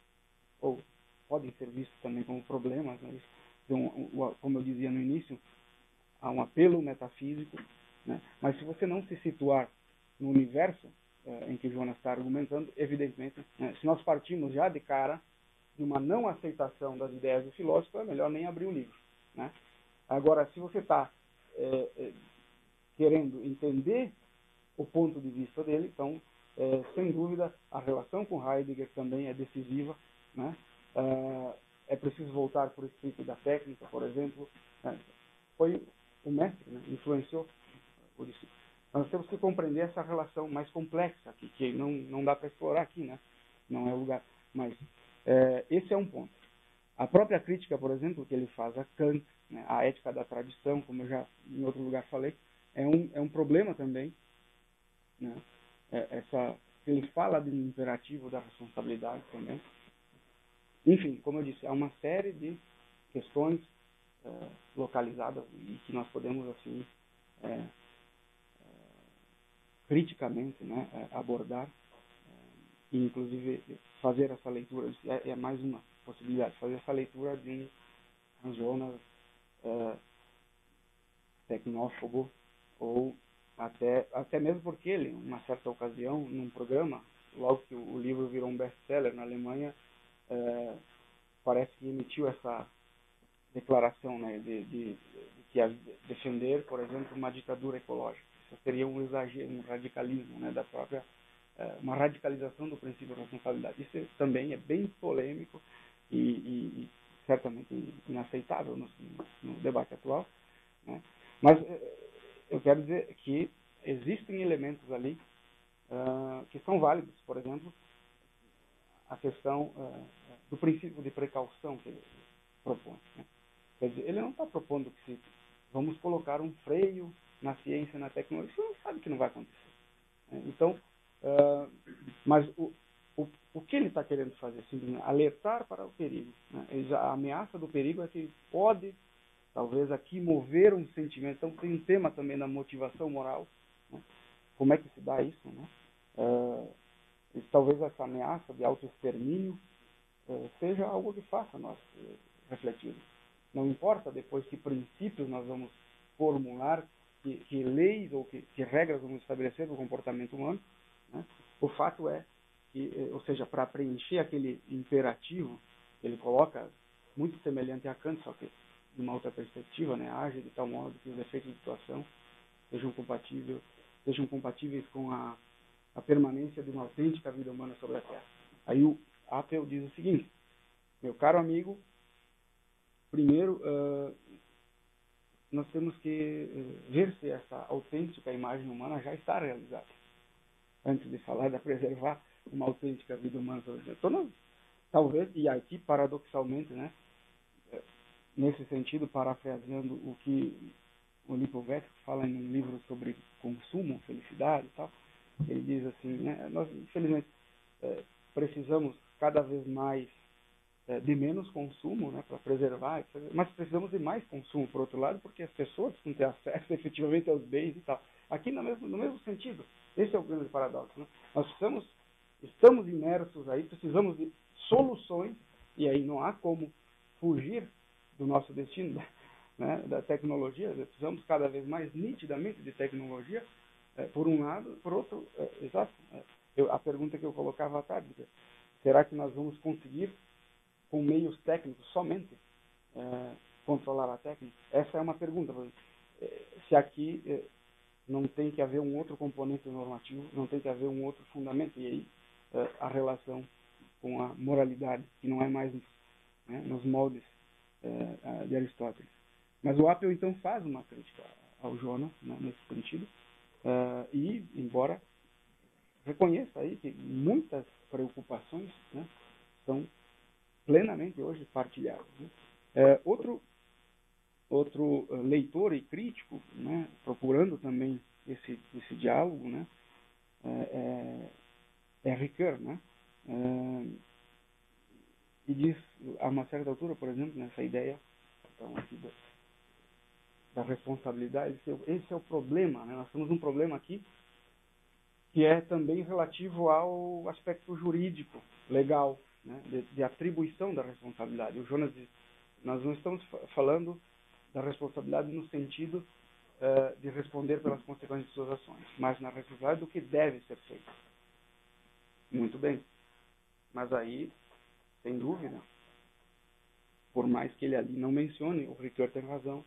ou podem ser vistos também como problemas, né, um, um, como eu dizia no início, há um apelo metafísico, né, mas se você não se situar no universo em que Jonas está argumentando, evidentemente, né, se nós partimos já de cara de uma não aceitação das ideias do filósofo, é melhor nem abrir o livro. Né? Agora, se você está é, é, querendo entender o ponto de vista dele, então, é, sem dúvida, a relação com Heidegger também é decisiva. Né? É, é preciso voltar por escrito da técnica, por exemplo. Né? Foi o mestre, né? Influenciou o discípulo. Nós temos que compreender essa relação mais complexa, que, que não, não dá para explorar aqui, né? Não é o lugar. Mas é, esse é um ponto. A própria crítica, por exemplo, que ele faz a Kant, né, a ética da tradição, como eu já em outro lugar falei, é um, é um problema também. Né? É, essa, ele fala do imperativo da responsabilidade também. Enfim, como eu disse, há uma série de questões é, localizadas e que nós podemos, assim, é, criticamente, né, abordar, e inclusive fazer essa leitura, é, é mais uma possibilidade, fazer essa leitura de um Hans Jonas é, tecnófobo, ou até, até mesmo porque ele, em uma certa ocasião, num programa, logo que o, o livro virou um best-seller na Alemanha, é, parece que emitiu essa declaração, né, de, de, de que ia defender, por exemplo, uma ditadura ecológica. Seria um exagero, um radicalismo, né, da própria, uh, uma radicalização do princípio da responsabilidade. Isso também é bem polêmico e, e, e certamente inaceitável no, no debate atual. Né? Mas uh, eu quero dizer que existem elementos ali uh, que são válidos. Por exemplo, a questão uh, do princípio de precaução que ele propõe. Né? Quer dizer, ele não está propondo que se vamos colocar um freio na ciência, na tecnologia, você não sabe que não vai acontecer. Né? Então, uh, mas o, o, o que ele está querendo fazer? Simplesmente alertar para o perigo. Né? A ameaça do perigo é que pode, talvez, aqui mover um sentimento. Então, tem um tema também da motivação moral. Né? Como é que se dá isso? Né? Uh, e talvez essa ameaça de autoextermínio uh, seja algo que faça nós uh, refletirmos. Não importa depois que princípios nós vamos formular, que, que leis ou que, que regras vamos estabelecer do comportamento humano, né? O fato é que, ou seja, para preencher aquele imperativo, ele coloca muito semelhante a Kant, só que de uma outra perspectiva, né? Age de tal modo que os efeitos de situação sejam compatíveis, sejam compatíveis com a, a permanência de uma autêntica vida humana sobre a Terra. Aí o Apel diz o seguinte: meu caro amigo, primeiro, uh, nós temos que uh, ver se essa autêntica imagem humana já está realizada. Antes de falar de preservar uma autêntica vida humana. Então, talvez, e aqui, paradoxalmente, né, nesse sentido, parafraseando o que o Lipovetsky fala em um livro sobre consumo, felicidade e tal, ele diz assim, né, nós, infelizmente, é, precisamos cada vez mais de menos consumo, né, para preservar, mas precisamos de mais consumo, por outro lado, porque as pessoas precisam ter acesso efetivamente aos bens e tal. Aqui no mesmo, no mesmo sentido, esse é o grande paradoxo. Né? Nós precisamos, estamos imersos aí, precisamos de soluções, e aí não há como fugir do nosso destino, né, da tecnologia. Precisamos cada vez mais nitidamente de tecnologia, é, por um lado, por outro, é, exato. É, eu, a pergunta que eu colocava à tarde, será que nós vamos conseguir, com meios técnicos somente, é, controlar a técnica? Essa é uma pergunta. É, se aqui é, não tem que haver um outro componente normativo, não tem que haver um outro fundamento, e aí é, a relação com a moralidade, que não é mais, né, nos moldes é, de Aristóteles. Mas o Appiah, então, faz uma crítica ao Jonas, né, nesse sentido, é, e, embora reconheça aí que muitas preocupações, né, são plenamente hoje partilhadas, né. É, outro, outro leitor e crítico, né, procurando também esse, esse diálogo, né, é, é Ricoeur, né, é, e diz, a uma certa altura, por exemplo, nessa ideia então, aqui da, da responsabilidade, esse, esse é o problema, né, nós temos um problema aqui que é também relativo ao aspecto jurídico, legal, né, de, de atribuição da responsabilidade. O Jonas diz, nós não estamos falando da responsabilidade no sentido uh, de responder pelas consequências de suas ações, mas na responsabilidade do que deve ser feito. Muito bem. Mas aí, sem dúvida, por mais que ele ali não mencione, o Ricoeur tem razão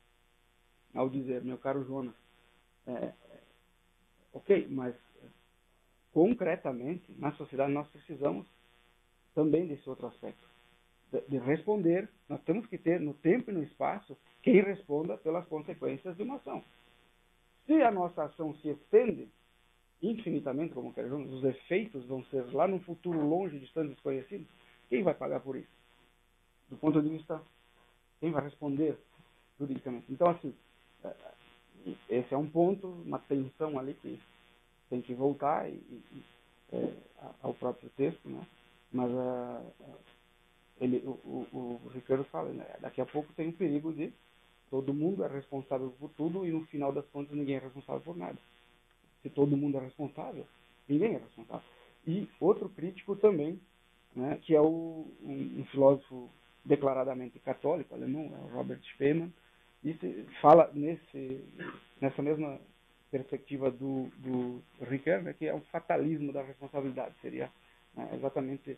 ao dizer, meu caro Jonas, é, ok, mas concretamente, na sociedade nós precisamos também desse outro aspecto, de, de responder. Nós temos que ter no tempo e no espaço quem responda pelas consequências de uma ação. Se a nossa ação se estende infinitamente, como quer dizer, os efeitos vão ser lá num futuro longe, distante, desconhecido, quem vai pagar por isso? Do ponto de vista, quem vai responder juridicamente? Então, assim, esse é um ponto, uma tensão ali que tem que voltar e, e, é, ao próprio texto, né? Mas a, ele, o, o, o Ricoeur fala, né? Daqui a pouco tem o perigo de todo mundo é responsável por tudo e no final das contas ninguém é responsável por nada. Se todo mundo é responsável, ninguém é responsável. E outro crítico também, né, que é o, um, um filósofo declaradamente católico, alemão, é o Robert Spemann, e fala nesse, nessa mesma perspectiva do, do Ricoeur, né, que é um fatalismo da responsabilidade. Seria, né, exatamente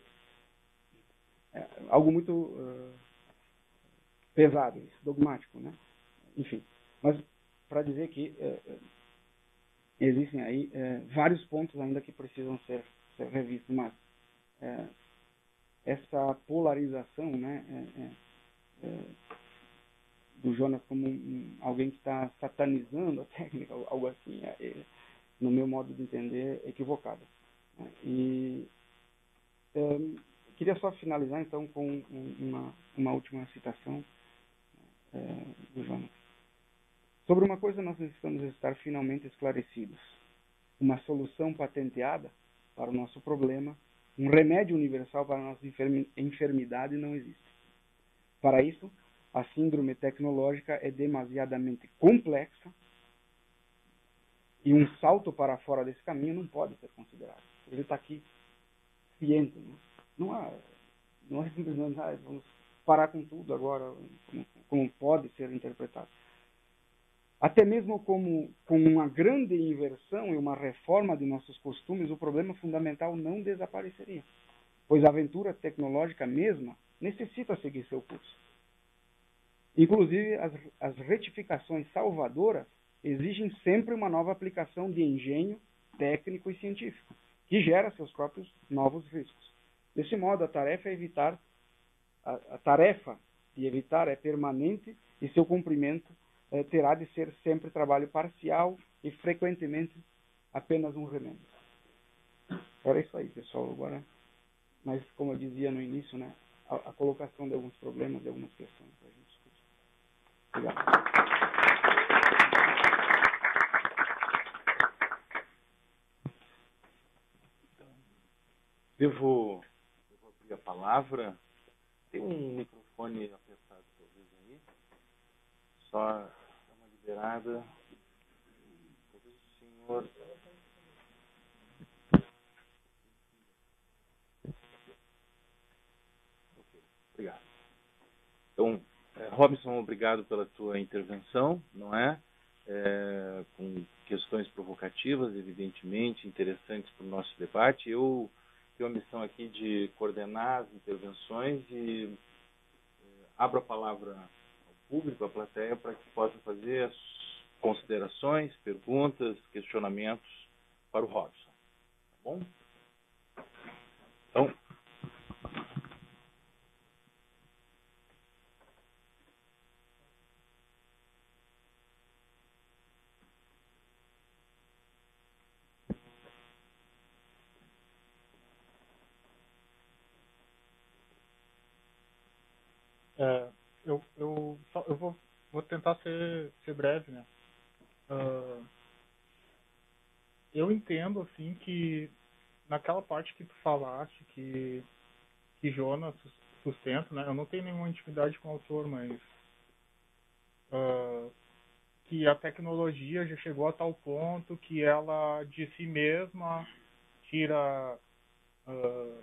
é, algo muito uh, pesado, isso, dogmático, né? Enfim, mas para dizer que uh, existem aí uh, vários pontos ainda que precisam ser, ser revistos, mas uh, essa polarização, né, é, é, é, do Jonas como um, alguém que está satanizando a técnica, algo assim, é, é, no meu modo de entender, é equivocado. Né? E é, queria só finalizar, então, com uma, uma última citação é, do Jonas. Sobre uma coisa nós necessitamos estar finalmente esclarecidos. Uma solução patenteada para o nosso problema, um remédio universal para a nossa enfermidade não existe. Para isso, a síndrome tecnológica é demasiadamente complexa e um salto para fora desse caminho não pode ser considerado. Ele está aqui ciente. Né? Não, há, não é simplesmente, ah, vamos parar com tudo agora, como, como pode ser interpretado. Até mesmo como, com uma grande inversão e uma reforma de nossos costumes, o problema fundamental não desapareceria, pois a aventura tecnológica mesma necessita seguir seu curso. Inclusive, as, as retificações salvadoras exigem sempre uma nova aplicação de engenho técnico e científico, que gera seus próprios novos riscos. Desse modo, a tarefa é evitar, a, a tarefa de evitar é permanente e seu cumprimento eh, terá de ser sempre trabalho parcial e frequentemente apenas um remédio. Era isso aí, pessoal. Agora, mas como eu dizia no início, né, a, a colocação de alguns problemas, de algumas questões para a gente discutir. Obrigado. Devo, devo abrir a palavra. Tem um microfone apertado, talvez, aí. Só dar uma liberada. Talvez o senhor... Obrigado. Então, é, Robson, obrigado pela tua intervenção, não é? É, com questões provocativas, evidentemente, interessantes para o nosso debate. Eu tenho a missão aqui de coordenar as intervenções e é, abro a palavra ao público, à plateia, para que possa fazer as considerações, perguntas, questionamentos para o Robson. Tá bom? Então, É, eu eu, só, eu vou, vou tentar ser, ser breve, né? Uh, eu entendo, assim, que naquela parte que tu falaste, que, que Jonas sustenta, né? Eu não tenho nenhuma intimidade com o autor, mas uh, que a tecnologia já chegou a tal ponto que ela, de si mesma, tira uh,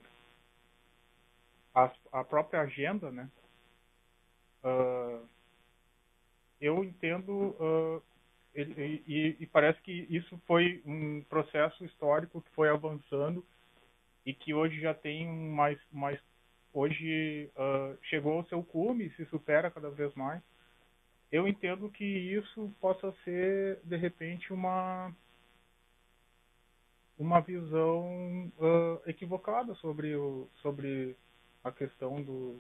a, a própria agenda, né? Uh, eu entendo uh, e, e, e parece que isso foi um processo histórico que foi avançando e que hoje já tem um mais, mais hoje uh, chegou ao seu cume e se supera cada vez mais. Eu entendo que isso possa ser, de repente, uma uma visão uh, equivocada sobre, o, sobre a questão do,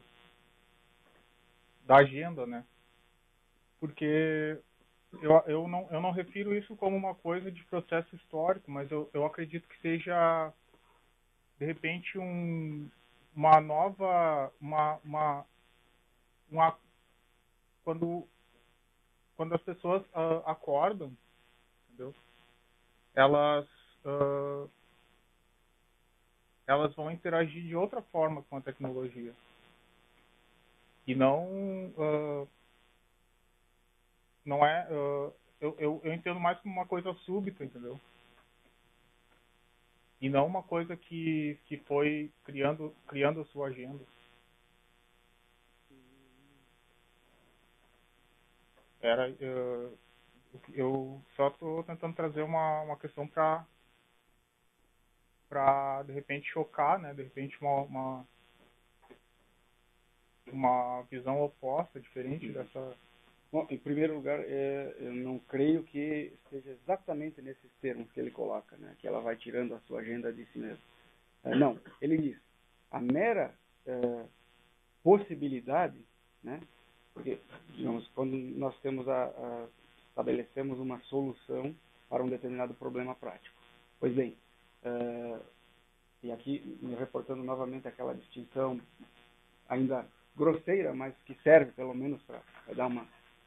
da agenda, né? Porque eu, eu, não, eu não refiro isso como uma coisa de processo histórico, mas eu, eu acredito que seja, de repente, um, uma nova, uma, uma, uma quando, quando as pessoas uh, acordam, entendeu? Elas, uh, elas vão interagir de outra forma com a tecnologia. E não... Uh, não é... Uh, eu, eu, eu entendo mais como uma coisa súbita, entendeu? E não uma coisa que, que foi criando, criando a sua agenda. Era... Uh, eu só estou tentando trazer uma, uma questão para para de repente chocar, né? De repente uma, uma uma visão oposta, diferente dessa. Bom, em primeiro lugar, é, eu não creio que esteja exatamente nesses termos que ele coloca, né? Que ela vai tirando a sua agenda de si mesma. É, não, ele diz a mera é, possibilidade, né? Porque, digamos, quando nós temos a, a estabelecemos uma solução para um determinado problema prático. Pois bem, uh, e aqui me reportando novamente aquela distinção ainda grosseira, mas que serve pelo menos para dar uma,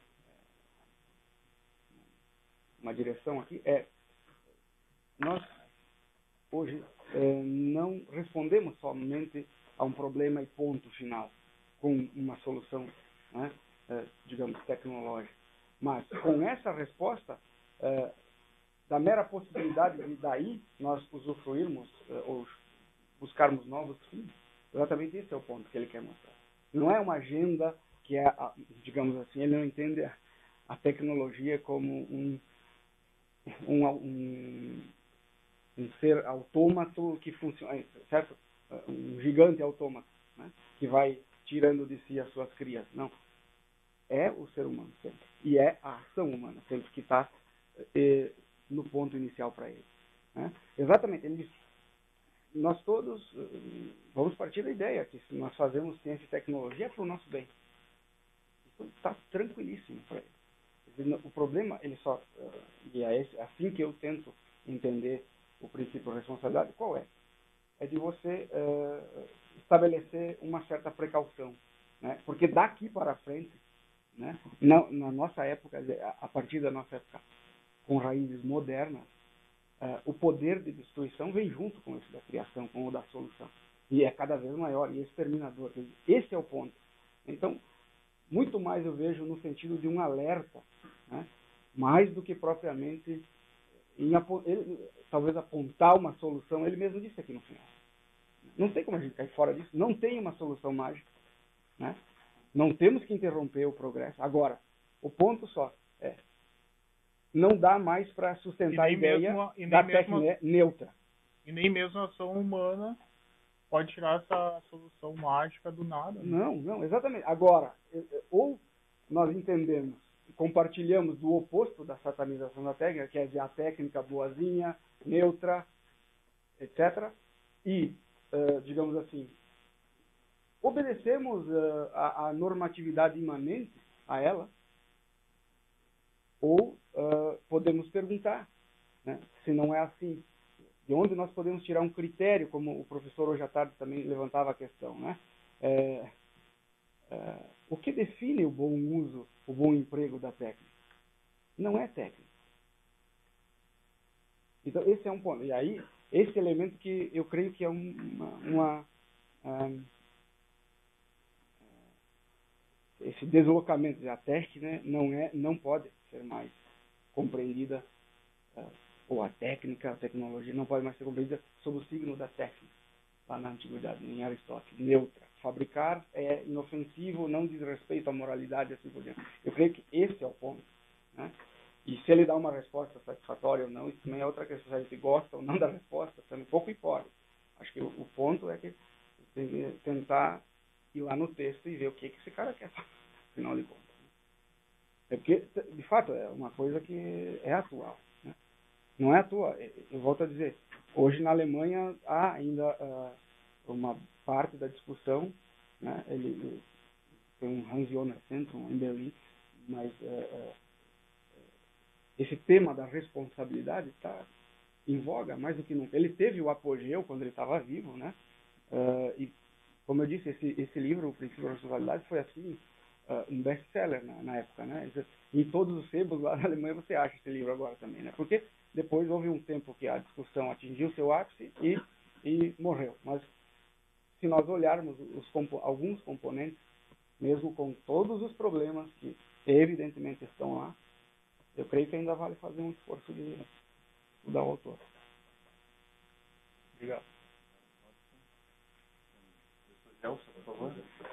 uma direção aqui, é nós hoje uh, não respondemos somente a um problema e ponto final com uma solução, né, uh, digamos, tecnológica. Mas, com essa resposta, eh, da mera possibilidade de daí nós usufruirmos eh, ou buscarmos novos fins, exatamente esse é o ponto que ele quer mostrar. Não é uma agenda que é, digamos assim, ele não entende a, a tecnologia como um, um, um, um ser autômato que funciona, certo? Um gigante autômato, né? Que vai tirando de si as suas crias. Não. É o ser humano sempre. E é a ação humana sempre que está eh, no ponto inicial para ele. Né? Exatamente. Ele diz, nós todos eh, vamos partir da ideia que se nós fazemos ciência e tecnologia é para o nosso bem. Isso está tranquilíssimo para ele. O problema, ele só... Uh, e é esse, assim que eu tento entender o princípio de responsabilidade, qual é? É de você uh, estabelecer uma certa precaução. Né? Porque daqui para frente, né? Na, na nossa época, a partir da nossa época, com raízes modernas, uh, o poder de destruição vem junto com esse da criação, com o da solução. E é cada vez maior, e é exterminador. Esse é o ponto. Então, muito mais eu vejo no sentido de um alerta, né? Mais do que propriamente em ele, talvez apontar uma solução. Ele mesmo disse aqui no final. Não tem como a gente cair fora disso. Não tem uma solução mágica. né? Não temos que interromper o progresso. Agora, o ponto só é, não dá mais para sustentar a ideia mesmo, da técnica neutra. E nem mesmo a ação humana pode tirar essa solução mágica do nada. Né? Não, não, exatamente. Agora, ou nós entendemos e compartilhamos do oposto da satanização da técnica, que é a técnica boazinha, neutra, etcétera. E, uh, digamos assim, obedecemos uh, a, a normatividade imanente a ela, ou uh, podemos perguntar, né, se não é assim, de onde nós podemos tirar um critério, como o professor hoje à tarde também levantava a questão, né? É, é, o que define o bom uso, o bom emprego da técnica? Não é técnica. Então, esse é um ponto. E aí, esse elemento que eu creio que é uma... uma um, esse deslocamento, a técnica, né, não, é, não pode ser mais compreendida, uh, ou a técnica, a tecnologia, não pode mais ser compreendida sob o signo da técnica, lá na antiguidade, em Aristóteles, neutra. Fabricar é inofensivo, não diz respeito à moralidade, assim por diante. Eu creio que esse é o ponto, né? E se ele dá uma resposta satisfatória ou não, isso também é outra questão, se a gente gosta ou não da resposta, também pouco importa. Acho que o, o ponto é que tem que tentar ir lá no texto e ver o que, que esse cara quer falar, afinal de contas. É porque, de fato, é uma coisa que é atual. Né? Não é atual. Eu volto a dizer, hoje na Alemanha há ainda uh, uma parte da discussão, né? ele, ele tem um Hans Jonas Zentrum em Berlim, mas uh, uh, esse tema da responsabilidade está em voga mais do que nunca. Ele teve o apogeu quando ele estava vivo, né? Uh, e, como eu disse, esse, esse livro, O Princípio da Responsabilidade, foi assim, uh, um best-seller na, na época, né? Em todos os sebos lá na Alemanha você acha esse livro agora também, né? Porque depois houve um tempo que a discussão atingiu seu ápice e, e morreu. Mas se nós olharmos os compo alguns componentes, mesmo com todos os problemas que evidentemente estão lá, eu creio que ainda vale fazer um esforço de estudar o autor. Obrigado. Por favor.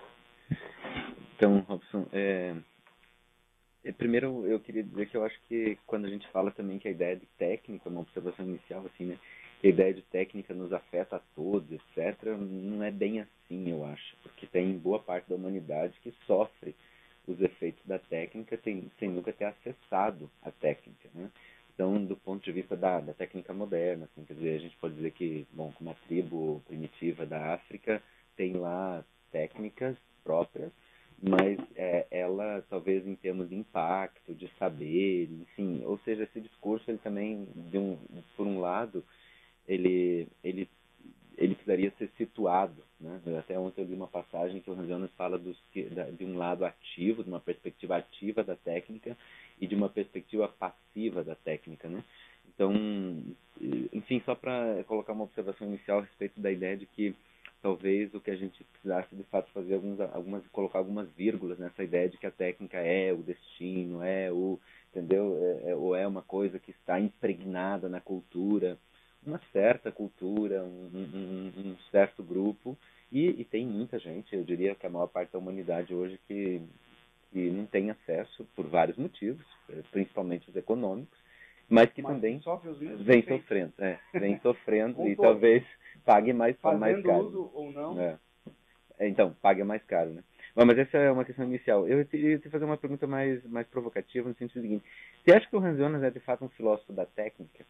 Então, Robson, é, é, primeiro eu queria dizer que eu acho que quando a gente fala também que a ideia de técnica, uma observação inicial, assim, né, que a ideia de técnica nos afeta a todos, etcétera, não é bem assim, eu acho, porque tem boa parte da humanidade que sofre os efeitos da técnica sem, sem nunca ter acessado a técnica, né? Então, do ponto de vista da, da técnica moderna, assim, quer dizer, a gente pode dizer que, bom, como a tribo primitiva da África tem lá técnicas próprias, mas é, ela, talvez em termos de impacto, de saber, enfim, ou seja, esse discurso, ele também, de um, por um lado, ele, ele, ele precisaria ser situado, né? Até ontem eu li uma passagem que o Hans Jonas fala dos, de um lado ativo, de uma perspectiva ativa da técnica e de uma perspectiva passiva da técnica, né? Então, enfim, só para colocar uma observação inicial a respeito da ideia de que talvez o que a gente precisasse de fato fazer algumas, algumas colocar algumas vírgulas nessa ideia de que a técnica é o destino, é o, entendeu? É, é, ou é uma coisa que está impregnada na cultura, uma certa cultura, um, um, um certo grupo, e, e tem muita gente, eu diria que a maior parte da humanidade hoje que, que não tem acesso por vários motivos, principalmente os econômicos, mas que mas também sofre os mesmos vem efeitos. sofrendo, é, vem sofrendo e todos. talvez pague mais, mais caro. Uso ou não. É. Então, pague mais caro, né? Bom, mas essa é uma questão inicial. Eu queria te fazer uma pergunta mais, mais provocativa no sentido seguinte. Você acha que o Hans Jonas é de fato um filósofo da técnica?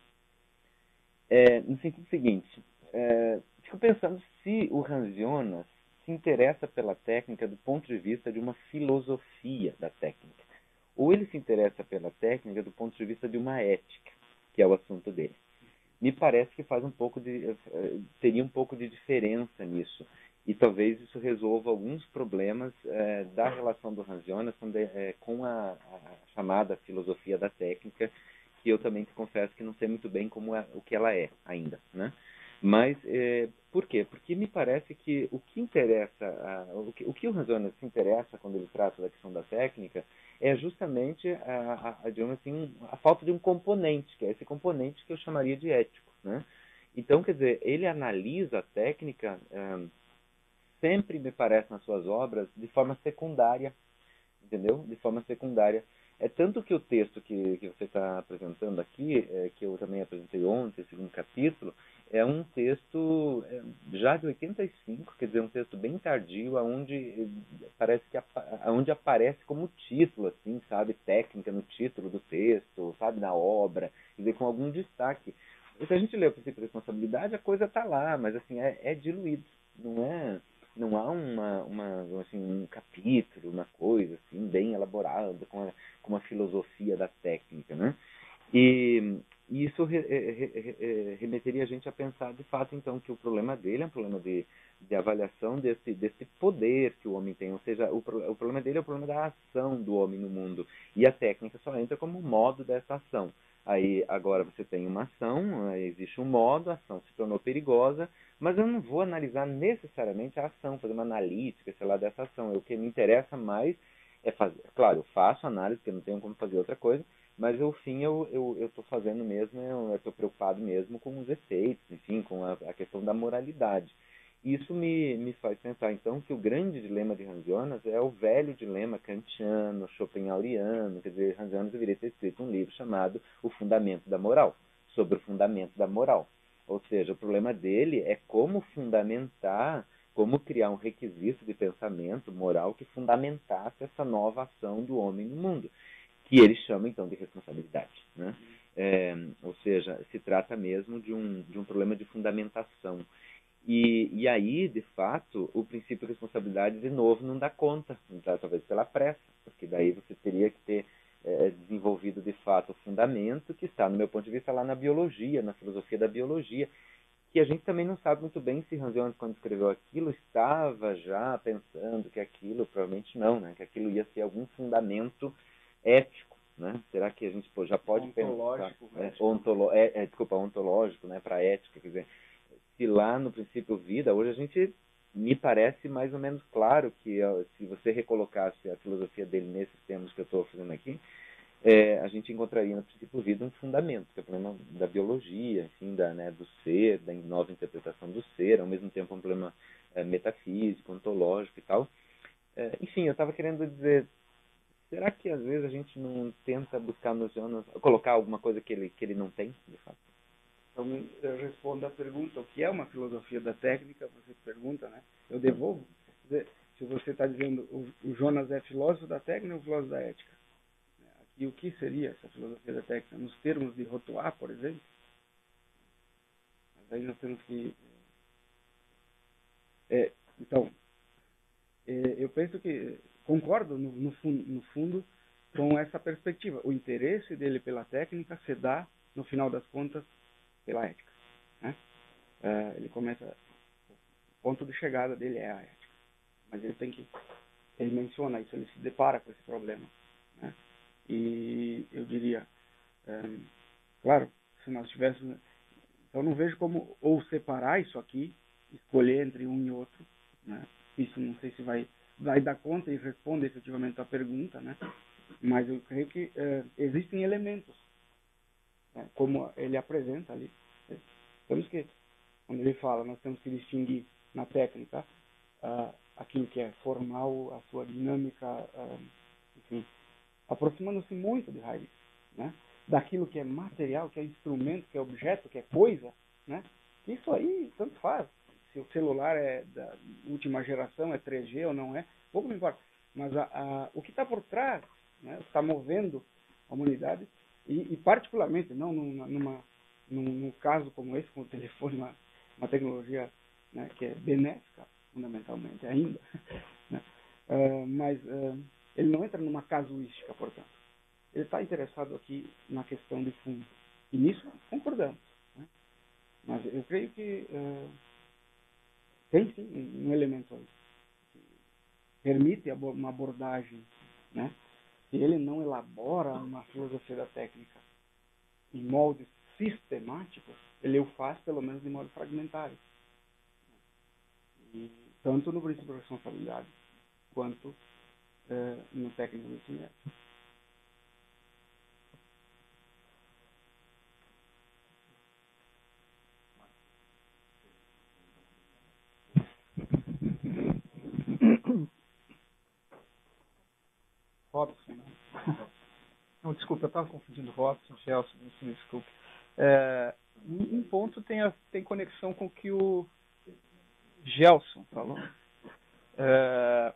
É, no sentido seguinte, é, fico pensando se o Hans Jonas se interessa pela técnica do ponto de vista de uma filosofia da técnica. Ou ele se interessa pela técnica do ponto de vista de uma ética, que é o assunto dele. Me parece que faz um pouco de, teria um pouco de diferença nisso. E talvez isso resolva alguns problemas é, da relação do Hans Jonas com, de, é, com a, a chamada filosofia da técnica, que eu também te confesso que não sei muito bem como é, o que ela é ainda, né? Mas, é, por quê? Porque me parece que o que interessa, a, o, que, o que o Hans Jonas se interessa quando ele trata da questão da técnica é justamente a, a, a, digamos assim, a falta de um componente, que é esse componente que eu chamaria de ético, né? Então, quer dizer, ele analisa a técnica é, sempre me parece nas suas obras de forma secundária, entendeu? De forma secundária. É tanto que o texto que, que você está apresentando aqui, é, que eu também apresentei ontem, o segundo capítulo, é um texto é, já de oitenta e cinco, quer dizer, um texto bem tardio, onde parece que onde aparece como título, assim, sabe, técnica no título do texto, sabe, na obra, quer dizer, com algum destaque. E se a gente lê o princípio de responsabilidade, a coisa está lá, mas assim, é, é diluído, não é... Não há uma, uma, assim, um capítulo, uma coisa assim, bem elaborada, com a, com a filosofia da técnica, né? E, e isso re, re, re, remeteria a gente a pensar, de fato, então, que o problema dele é um problema de, de avaliação desse, desse poder que o homem tem, ou seja, o, o problema dele é o problema da ação do homem no mundo, e a técnica só entra como modo dessa ação. Aí, agora você tem uma ação, existe um modo, a ação se tornou perigosa, mas eu não vou analisar necessariamente a ação, fazer uma analítica, sei lá, dessa ação. O que me interessa mais é fazer... Claro, eu faço análise, porque eu não tenho como fazer outra coisa, mas, ao fim, eu eu eu estou fazendo mesmo, eu estou preocupado mesmo com os efeitos, enfim, com a, a questão da moralidade. Isso me, me faz pensar, então, que o grande dilema de Hans Jonas é o velho dilema kantiano, schopenhaueriano. Quer dizer, Hans Jonas deveria ter escrito um livro chamado O Fundamento da Moral, sobre o fundamento da moral. Ou seja, o problema dele é como fundamentar, como criar um requisito de pensamento moral que fundamentasse essa nova ação do homem no mundo, que ele chama, então, de responsabilidade, né? É, ou seja, se trata mesmo de um, de um problema de fundamentação. E, e aí, de fato, o princípio de responsabilidade, de novo, não dá conta, tá? Talvez pela pressa, porque daí você teria que ter é, desenvolvido, de fato, o fundamento que está, no meu ponto de vista, lá na biologia, na filosofia da biologia, que a gente também não sabe muito bem se Hans Jonas, quando escreveu aquilo, estava já pensando que aquilo, provavelmente não, né? Que aquilo ia ser algum fundamento ético, né? Será que a gente pô, já pode ontológico, pensar... É, ontolo, é, é, desculpa, ontológico, né? Para ética, quer dizer... Se lá no princípio vida, hoje a gente, me parece mais ou menos claro que se você recolocasse a filosofia dele nesses termos que eu estou fazendo aqui, é, a gente encontraria no princípio vida um fundamento, que é o problema da biologia, enfim, da, né, do ser, da nova interpretação do ser, ao mesmo tempo um problema é, metafísico, ontológico e tal. É, enfim, eu estava querendo dizer, será que às vezes a gente não tenta buscar nos Jonas, colocar alguma coisa que ele, que ele não tem, de fato? Então, eu respondo a pergunta, o que é uma filosofia da técnica? Você pergunta, né? Eu devolvo. Se você está dizendo o, o Jonas é filósofo da técnica ou filósofo da ética? E o que seria essa filosofia da técnica? Nos termos de Rotoir, por exemplo? Mas aí nós temos que... É, então, é, eu penso que concordo, no, no, fundo, no fundo, com essa perspectiva. O interesse dele pela técnica se dá, no final das contas, pela ética, né? Uh, ele começa, o ponto de chegada dele é a ética, mas ele tem que, ele menciona isso, ele se depara com esse problema, né? E eu diria, um, claro, se nós tivéssemos, então não vejo como ou separar isso aqui, escolher entre um e outro, né? Isso não sei se vai, vai dar conta e responde efetivamente a pergunta, né? Mas eu creio que uh, existem elementos, né, como ele apresenta ali. Temos que, quando ele fala, nós temos que distinguir na técnica uh, aquilo que é formal, a sua dinâmica, uh, enfim, aproximando-se muito de Heidegger, né, daquilo que é material, que é instrumento, que é objeto, que é coisa, né, isso aí tanto faz. Se o celular é da última geração, é três G ou não é, pouco me importa. Mas a, a, o que está por trás, né, está movendo a humanidade, e, e particularmente, não numa, numa, num, num caso como esse, com o telefone, uma, uma tecnologia, né, que é benéfica, fundamentalmente, ainda, né, uh, mas uh, ele não entra numa casuística, portanto. Ele está interessado aqui na questão de fundo. E nisso concordamos, né? Mas eu creio que uh, tem sim um, um elemento aí que permite uma abordagem, né? Se ele não elabora uma filosofia da técnica em moldes sistemáticos, ele o faz pelo menos de modo fragmentário. E, tanto no princípio de responsabilidade quanto uh, no técnico do itinerário. Robson, né? Não, desculpa, eu estava confundindo Robson, Gelson, me desculpe. É, um ponto tem, a, tem conexão com o que o Gelson falou. É,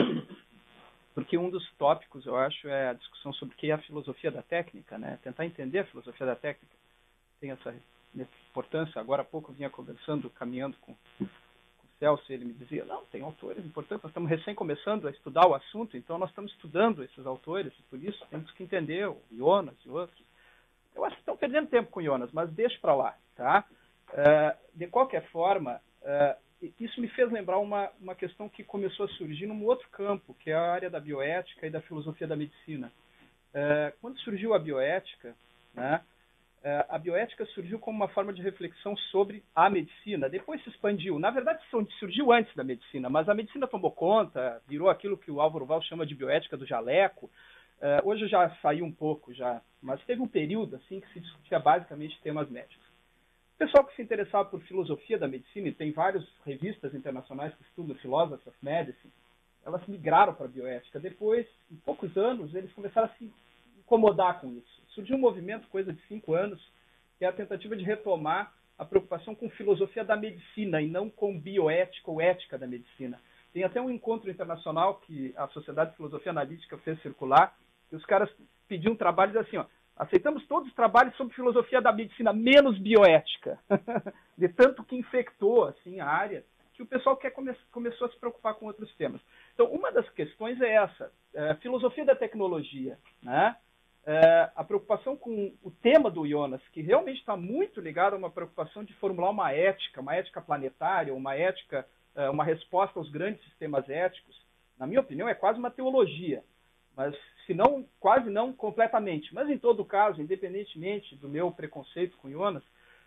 porque um dos tópicos, eu acho, é a discussão sobre o que é a filosofia da técnica, né? Tentar entender a filosofia da técnica tem essa importância. Agora há pouco eu vinha conversando, caminhando com, com o Celso, e ele me dizia, não, tem autores importantes, nós estamos recém começando a estudar o assunto, então nós estamos estudando esses autores, e por isso temos que entender o Jonas e outros. Eu acho que estão perdendo tempo com o Jonas, mas deixa para lá, tá? Uh, de qualquer forma, uh, isso me fez lembrar uma, uma questão que começou a surgir num outro campo, que é a área da bioética e da filosofia da medicina. Uh, quando surgiu a bioética, né, uh, a bioética surgiu como uma forma de reflexão sobre a medicina, depois se expandiu. Na verdade, surgiu antes da medicina, mas a medicina tomou conta, virou aquilo que o Álvaro Valls chama de bioética do jaleco. Uh, hoje já saiu um pouco, já, mas teve um período assim que se discutia basicamente temas médicos. O pessoal que se interessava por filosofia da medicina, e tem várias revistas internacionais que estudam Philosophy of Medicine, elas migraram para a bioética. Depois, em poucos anos, eles começaram a se incomodar com isso. Surgiu um movimento, coisa de cinco anos, que é a tentativa de retomar a preocupação com filosofia da medicina e não com bioética ou ética da medicina. Tem até um encontro internacional que a Sociedade de Filosofia Analítica fez circular, que os caras pediam um trabalho e diziam assim, ó, aceitamos todos os trabalhos sobre filosofia da medicina, menos bioética. De tanto que infectou assim, a área, que o pessoal quer come começou a se preocupar com outros temas. Então, uma das questões é essa, é, filosofia da tecnologia, né? É, a preocupação com o tema do Jonas, que realmente está muito ligado a uma preocupação de formular uma ética, uma ética planetária, uma ética, é, uma resposta aos grandes sistemas éticos. Na minha opinião, é quase uma teologia, mas se não, quase não completamente. Mas, em todo caso, independentemente do meu preconceito com Jonas,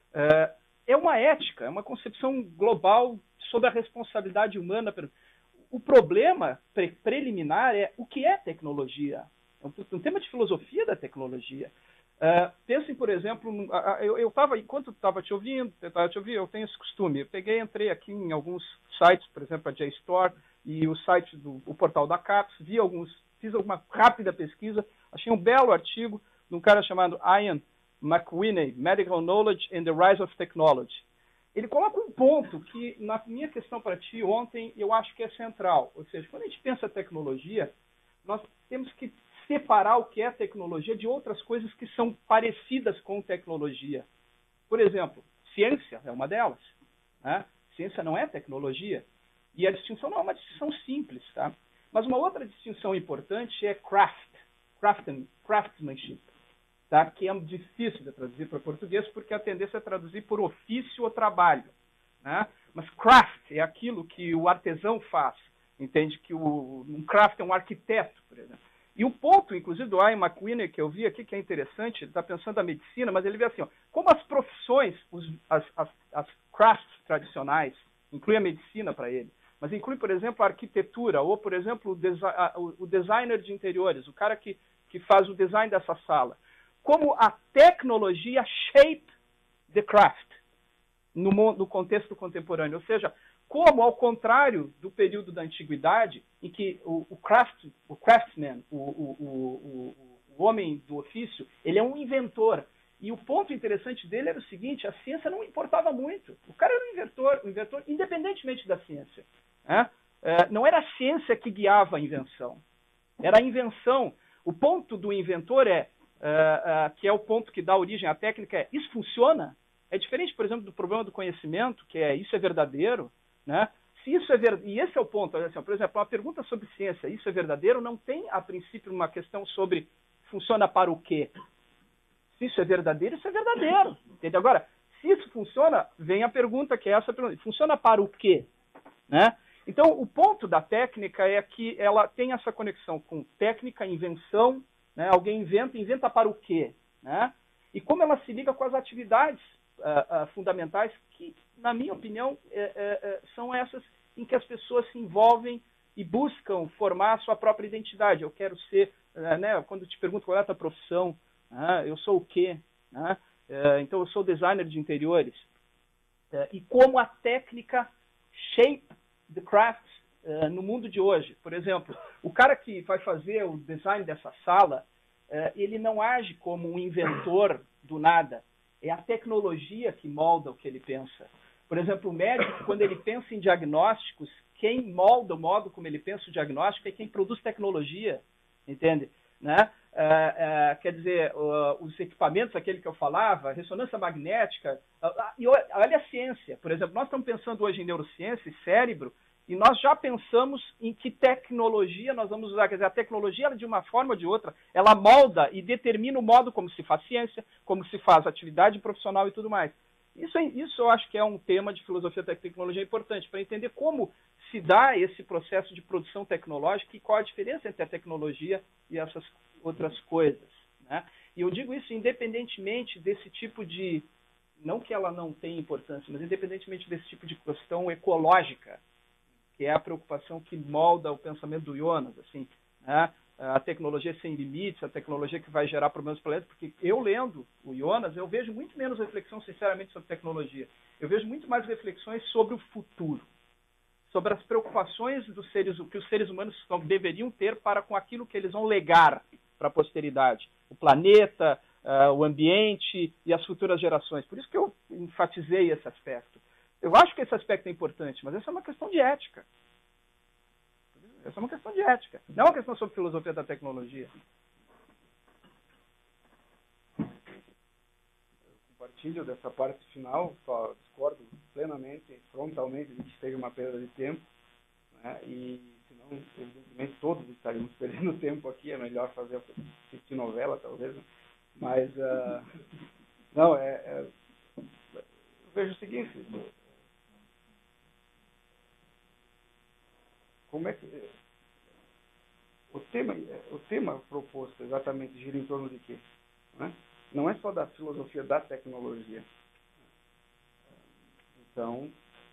é, é uma ética, é uma concepção global sobre a responsabilidade humana. O problema pre preliminar é o que é tecnologia. É um, um tema de filosofia da tecnologia. Uh, pensem, por exemplo, uh, uh, eu estava, enquanto estava te ouvindo, tentava te ouvir, eu tenho esse costume. Eu peguei, entrei aqui em alguns sites, por exemplo, a JSTOR e o site do o portal da CAPES, vi alguns, fiz alguma rápida pesquisa, achei um belo artigo de um cara chamado Ian McWhinney, Medical Knowledge and the Rise of Technology. Ele coloca um ponto que, na minha questão para ti ontem, eu acho que é central. Ou seja, quando a gente pensa tecnologia, nós temos que separar o que é tecnologia de outras coisas que são parecidas com tecnologia. Por exemplo, ciência é uma delas, né? Ciência não é tecnologia. E a distinção não é uma distinção simples, tá? Mas uma outra distinção importante é craft, craftsman, craftsmanship, tá? Que é difícil de traduzir para português porque a tendência é traduzir por ofício ou trabalho, né? Mas craft é aquilo que o artesão faz, entende? Que o, um craft é um arquiteto, por exemplo. E o ponto, inclusive, do Ian McWhinney, que eu vi aqui, que é interessante, ele está pensando na medicina, mas ele vê assim, ó, como as profissões, os, as, as, as crafts tradicionais, inclui a medicina para ele, mas inclui, por exemplo, a arquitetura, ou, por exemplo, o, desi a, o designer de interiores, o cara que, que faz o design dessa sala. Como a tecnologia shape the craft no, no contexto contemporâneo. Ou seja, como, ao contrário do período da antiguidade, em que o, o, craft, o craftsman, o, o, o, o homem do ofício, ele é um inventor. E o ponto interessante dele era o seguinte, a ciência não importava muito. O cara era um inventor, um inventor independentemente da ciência. Né? É, não era a ciência que guiava a invenção. Era a invenção. O ponto do inventor é, é, é, que é o ponto que dá origem à técnica, é, isso funciona? É diferente, por exemplo, do problema do conhecimento, que é, isso é verdadeiro? Né? Se isso é ver... E esse é o ponto. Assim, por exemplo, uma pergunta sobre ciência, isso é verdadeiro? Não tem, a princípio, uma questão sobre funciona para o quê? Se isso é verdadeiro, isso é verdadeiro. Entende? Agora, se isso funciona, vem a pergunta que é essa pergunta. Funciona para o quê? Né? Então, o ponto da técnica é que ela tem essa conexão com técnica, invenção, né? Alguém inventa, inventa para o quê? Né? E como ela se liga com as atividades uh, uh, fundamentais que, na minha opinião, é, é, são essas em que as pessoas se envolvem e buscam formar a sua própria identidade. Eu quero ser, uh, né? Quando eu te pergunto qual é a tua profissão, uh, eu sou o quê? Uh, uh, então, eu sou designer de interiores. Uh, e como a técnica shape the craft uh, no mundo de hoje. Por exemplo, o cara que vai fazer o design dessa sala, uh, ele não age como um inventor do nada. É a tecnologia que molda o que ele pensa. Por exemplo, o médico, quando ele pensa em diagnósticos, quem molda o modo como ele pensa o diagnóstico é quem produz tecnologia, entende? Né? Uh, uh, quer dizer, uh, os equipamentos, aquele que eu falava, ressonância magnética, uh, uh, e olha a ciência, por exemplo, nós estamos pensando hoje em neurociência e cérebro, e nós já pensamos em que tecnologia nós vamos usar. Quer dizer, a tecnologia, ela, de uma forma ou de outra, ela molda e determina o modo como se faz ciência, como se faz atividade profissional e tudo mais. Isso, isso eu acho que é um tema de filosofia da tecnologia importante, para entender como se dá esse processo de produção tecnológica e qual a diferença entre a tecnologia e essas outras coisas, né? E eu digo isso independentemente desse tipo de, não que ela não tenha importância, mas independentemente desse tipo de questão ecológica, que é a preocupação que molda o pensamento do Jonas, assim, né? A tecnologia sem limites, a tecnologia que vai gerar problemas para o planeta, porque eu lendo o Jonas, eu vejo muito menos reflexão, sinceramente, sobre tecnologia. Eu vejo muito mais reflexões sobre o futuro, sobre as preocupações dos seres, que os seres humanos deveriam ter para com aquilo que eles vão legar para a posteridade, o planeta, uh, o ambiente e as futuras gerações. Por isso que eu enfatizei esse aspecto. Eu acho que esse aspecto é importante, mas essa é uma questão de ética. Essa é uma questão de ética, não é uma questão sobre filosofia da tecnologia. Eu compartilho dessa parte final, só discordo plenamente, frontalmente, de que seja uma perda de tempo, né? E senão, evidentemente, todos estaríamos perdendo tempo aqui, é melhor fazer assistir novela, talvez, né? Mas, uh, não, é, é, eu vejo o seguinte, como é que o tema, o tema proposto exatamente gira em torno de quê? Né? Não é só da filosofia da tecnologia. Então,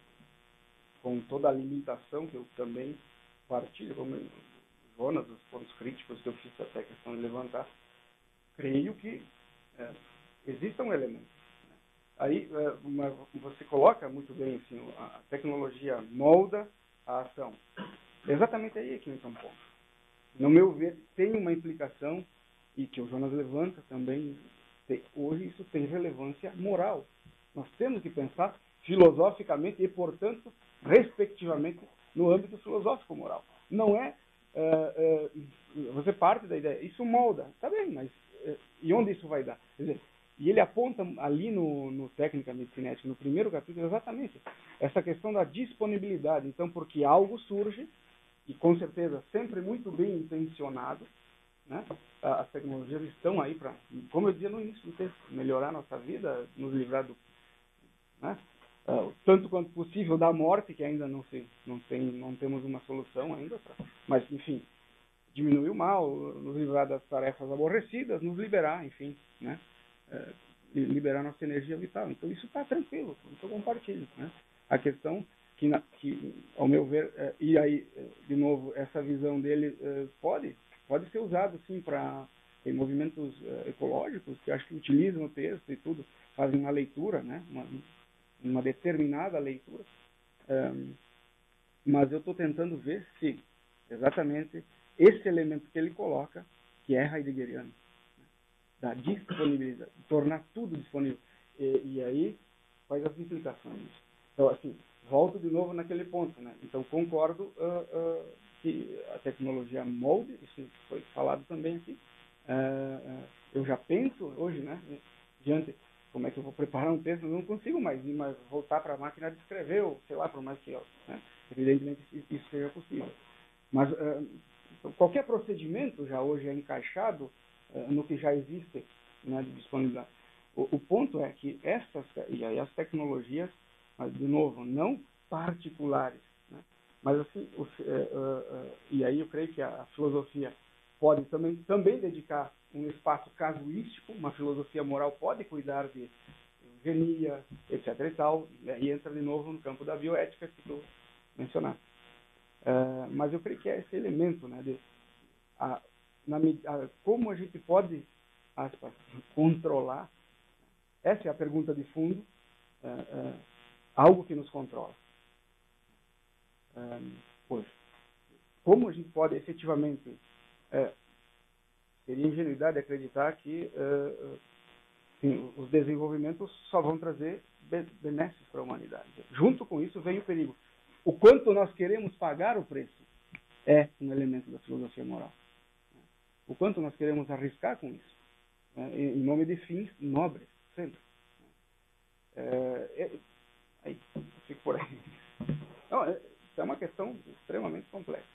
com toda a limitação que eu também partilho, como o Jonas, os pontos críticos que eu fiz até a questão de levantar, creio que é, exista um elemento. Aí é, uma, você coloca muito bem assim, a tecnologia molda a ação. Exatamente aí é que entra um ponto. No meu ver, tem uma implicação, e que o Jonas levanta também, tem, hoje isso tem relevância moral. Nós temos que pensar filosoficamente e, portanto, respectivamente, no âmbito filosófico-moral. Não é, uh, uh, você parte da ideia, isso molda, tá bem, mas uh, e onde isso vai dar? Quer dizer, e ele aponta ali no, no Técnica Cinética, no primeiro capítulo, exatamente essa questão da disponibilidade. Então, porque algo surge, e com certeza sempre muito bem intencionado, né? As tecnologias estão aí para, como eu dizia no início do texto, melhorar nossa vida, nos livrar do, né? uh, tanto quanto possível da morte, que ainda não, se, não, tem, não temos uma solução ainda, pra, mas enfim, diminuir o mal, nos livrar das tarefas aborrecidas, nos liberar, enfim, né? Uh, liberar nossa energia vital. Então isso está tranquilo, isso eu compartilho, né? A questão que, na, que, ao meu ver, uh, e aí, uh, de novo, essa visão dele uh, pode, pode ser usado, sim, para tem movimentos uh, ecológicos que acho que utilizam o texto e tudo, fazem uma leitura, né? Uma, uma determinada leitura. Um, mas eu estou tentando ver se exatamente esse elemento que ele coloca, que é heideggeriano, né? Da disponibilidade, tornar tudo disponível. E, e aí, quais as implicações disso? Então, assim, volto de novo naquele ponto, né? Então, concordo uh, uh, que a tecnologia molde, isso foi falado também aqui. Uh, uh, eu já penso hoje, né, diante, como é que eu vou preparar um texto, eu não consigo mais ir mais voltar para a máquina de escrever, ou sei lá, por mais que eu, né? Evidentemente isso seja possível. Mas uh, qualquer procedimento já hoje é encaixado uh, no que já existe, né, de disponibilidade. O, o ponto é que essas, e aí as tecnologias, mas de novo, não particulares, né, mas assim, o, uh, uh, e aí eu creio que a, a filosofia pode também, também dedicar um espaço casuístico, uma filosofia moral pode cuidar de eugenia, etc e tal, e aí entra de novo no campo da bioética que tu mencionaste. Uh, mas eu creio que é esse elemento, né, de a, na, a, como a gente pode, aspas, controlar, essa é a pergunta de fundo, uh, uh, algo que nos controla uh, hoje. como a gente pode efetivamente, é, seria ingenuidade acreditar que é, sim, os desenvolvimentos só vão trazer benefícios para a humanidade. Junto com isso vem o perigo. O quanto nós queremos pagar o preço é um elemento da filosofia moral. O quanto nós queremos arriscar com isso, né, em nome de fins nobres, sempre. É, é, aí, fico por aí. Não, é, é uma questão extremamente complexa.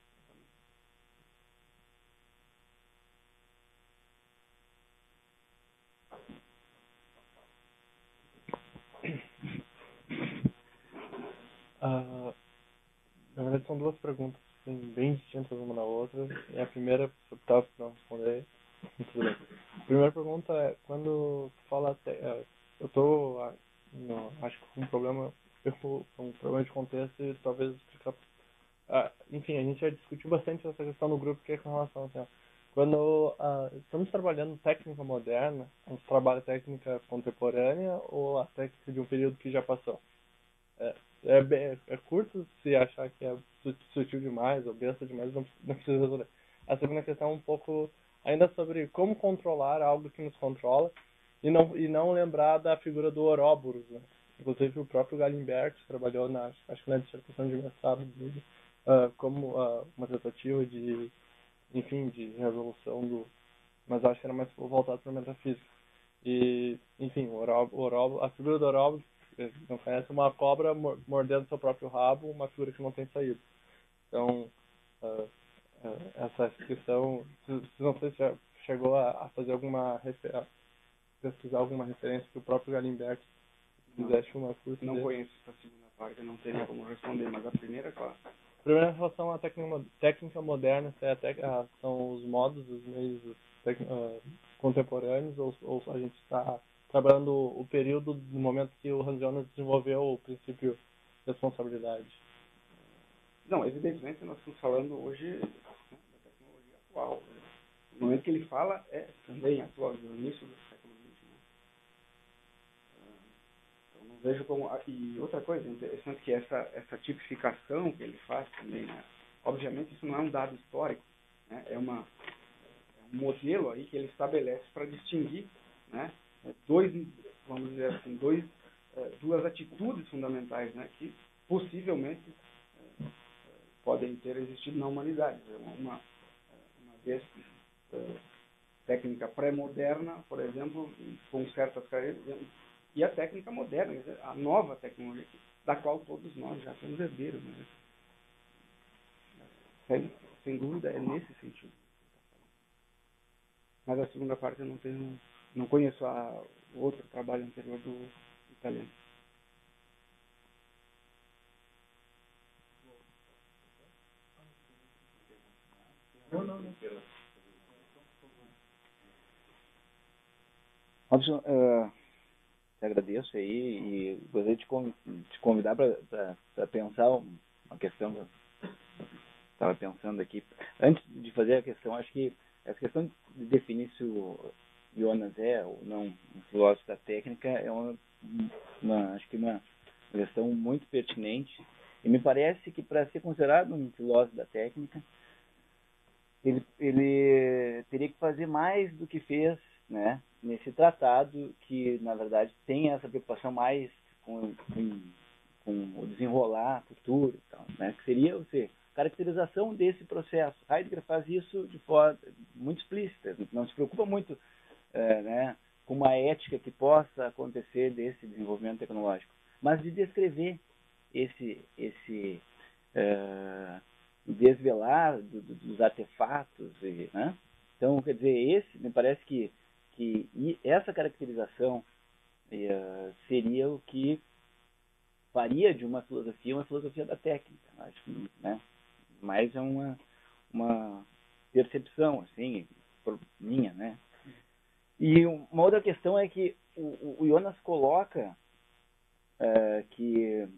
Ah, na verdade são duas perguntas assim, bem distintas uma da outra. E a primeira, se eu optar por não responder, tudo bem. A primeira pergunta é, quando tu fala, te, é, eu estou, acho que com um problema, eu, um problema de contexto e talvez explicar. Ah, enfim, a gente já discutiu bastante essa questão no grupo, que é com relação assim, ó, quando ah, estamos trabalhando técnica moderna, a gente trabalha técnica contemporânea ou a técnica de um período que já passou? É, é, bem, é curto se achar que é sutil demais ou besta demais, não, não precisa resolver. A segunda questão é um pouco ainda sobre como controlar algo que nos controla e não, e não lembrar da figura do Ouroboros, né? Inclusive o próprio Galimberti trabalhou na, acho que na dissertação de mestrado dele, uh, como uh, uma tentativa de, enfim, de resolução do, mas acho que era mais voltado para a metafísica. E, enfim, o Ouroboros, a figura do Ouroboros, não conhece, uma cobra mordendo seu próprio rabo, uma figura que não tem saída. Então, uh, uh, essa questão, se, se não sei se já chegou a, a fazer alguma referência, pesquisar alguma referência que o próprio Galimberti fizesse uma curso Não dele. Conheço essa segunda parte, não teria como responder, mas a primeira, claro. A primeira em relação à técnica, técnica moderna, se é a tec, a, são os modos, os meios tec, uh, contemporâneos, ou, ou a gente está trabalhando o período do momento que o Hans Jonas desenvolveu o princípio de responsabilidade. Não, evidentemente nós estamos falando hoje, né, da tecnologia atual. Né? O momento que ele fala é também atual, no início do século vinte. Né? Então não vejo como... E outra coisa interessante que essa, essa tipificação que ele faz também, né? Obviamente isso não é um dado histórico, né? é, uma, é um modelo aí que ele estabelece para distinguir, né, dois, vamos dizer assim, dois, duas atitudes fundamentais, né, que possivelmente podem ter existido na humanidade. Uma, uma vez técnica pré-moderna, por exemplo, com certas características, e a técnica moderna, a nova tecnologia, da qual todos nós já somos herdeiros. Né? Sem, sem dúvida, é nesse sentido. Mas a segunda parte eu não tenho, não conheço a, o outro trabalho anterior do italiano. Não, não, não. Robson, uh, te agradeço aí e gostaria de te convidar para pensar uma questão que eu estava pensando aqui. Antes de fazer a questão, acho que essa questão de definir se o Jonas é ou não um filósofo da técnica é uma, uma, acho que uma questão muito pertinente. E me parece que para ser considerado um filósofo da técnica, ele, ele teria que fazer mais do que fez, né, nesse tratado, que na verdade tem essa preocupação mais com, com, com o desenrolar futuro e tal, né, que seria, ou seja, caracterização desse processo. Heidegger faz isso de forma muito explícita, não se preocupa muito é, né, com uma ética que possa acontecer desse desenvolvimento tecnológico, mas de descrever esse, esse é, desvelar do, do, dos artefatos. E, né? Então, quer dizer, esse, me parece que, que essa caracterização é, seria o que faria de uma filosofia uma filosofia da técnica. Acho que, né? Mas é uma, uma percepção, assim, minha, né? E uma outra questão é que o, o Jonas coloca é, que,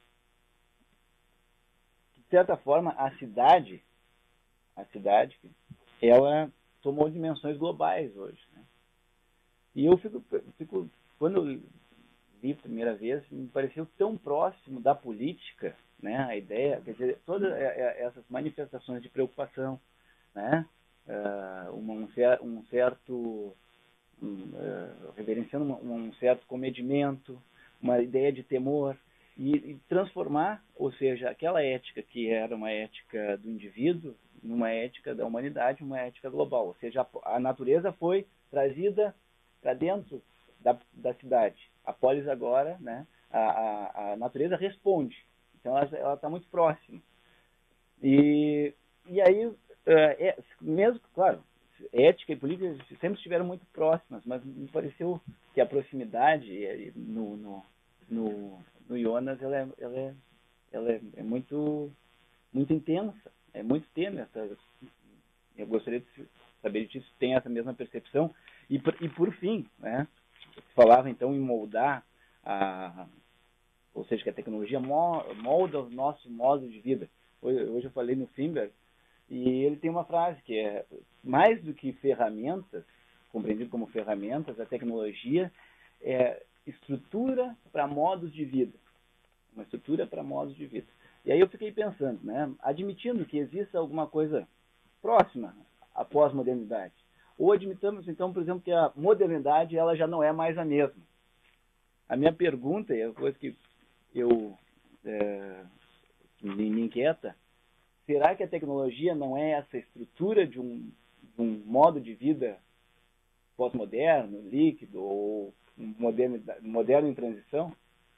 de certa forma, a cidade, a cidade, ela tomou dimensões globais hoje, né? E eu fico, fico quando vi a primeira vez, me pareceu tão próximo da política, né? A ideia, quer dizer, todas essas manifestações de preocupação, né? Uh, um, um certo, um, uh, reverenciando um, um certo comedimento, uma ideia de temor, e, e transformar, ou seja, aquela ética que era uma ética do indivíduo, numa ética da humanidade, uma ética global. Ou seja, a, a natureza foi trazida para dentro da, da cidade. A polis agora, né, a, a, a natureza responde. Então ela está muito próxima. E, e aí, é, é, mesmo, claro, ética e política sempre estiveram muito próximas, mas me pareceu que a proximidade no, no, no, no Jonas ela é, ela é, ela é, é muito, muito intensa, é muito tênue. Eu gostaria de saber de se tem essa mesma percepção. E por, e por fim, né, falava então em moldar, a, ou seja, que a tecnologia molda o nosso modo de vida. Hoje, hoje eu falei no Finber, e ele tem uma frase que é: mais do que ferramentas, compreendido como ferramentas, a tecnologia é estrutura para modos de vida. Uma estrutura para modos de vida. E aí eu fiquei pensando, né, admitindo que exista alguma coisa próxima à pós-modernidade, ou admitamos então, por exemplo, que a modernidade ela já não é mais a mesma. A minha pergunta, e a coisa que eu é, me, me inquieta, será que a tecnologia não é essa estrutura de um, de um modo de vida pós-moderno, líquido, ou moderno, moderno em transição?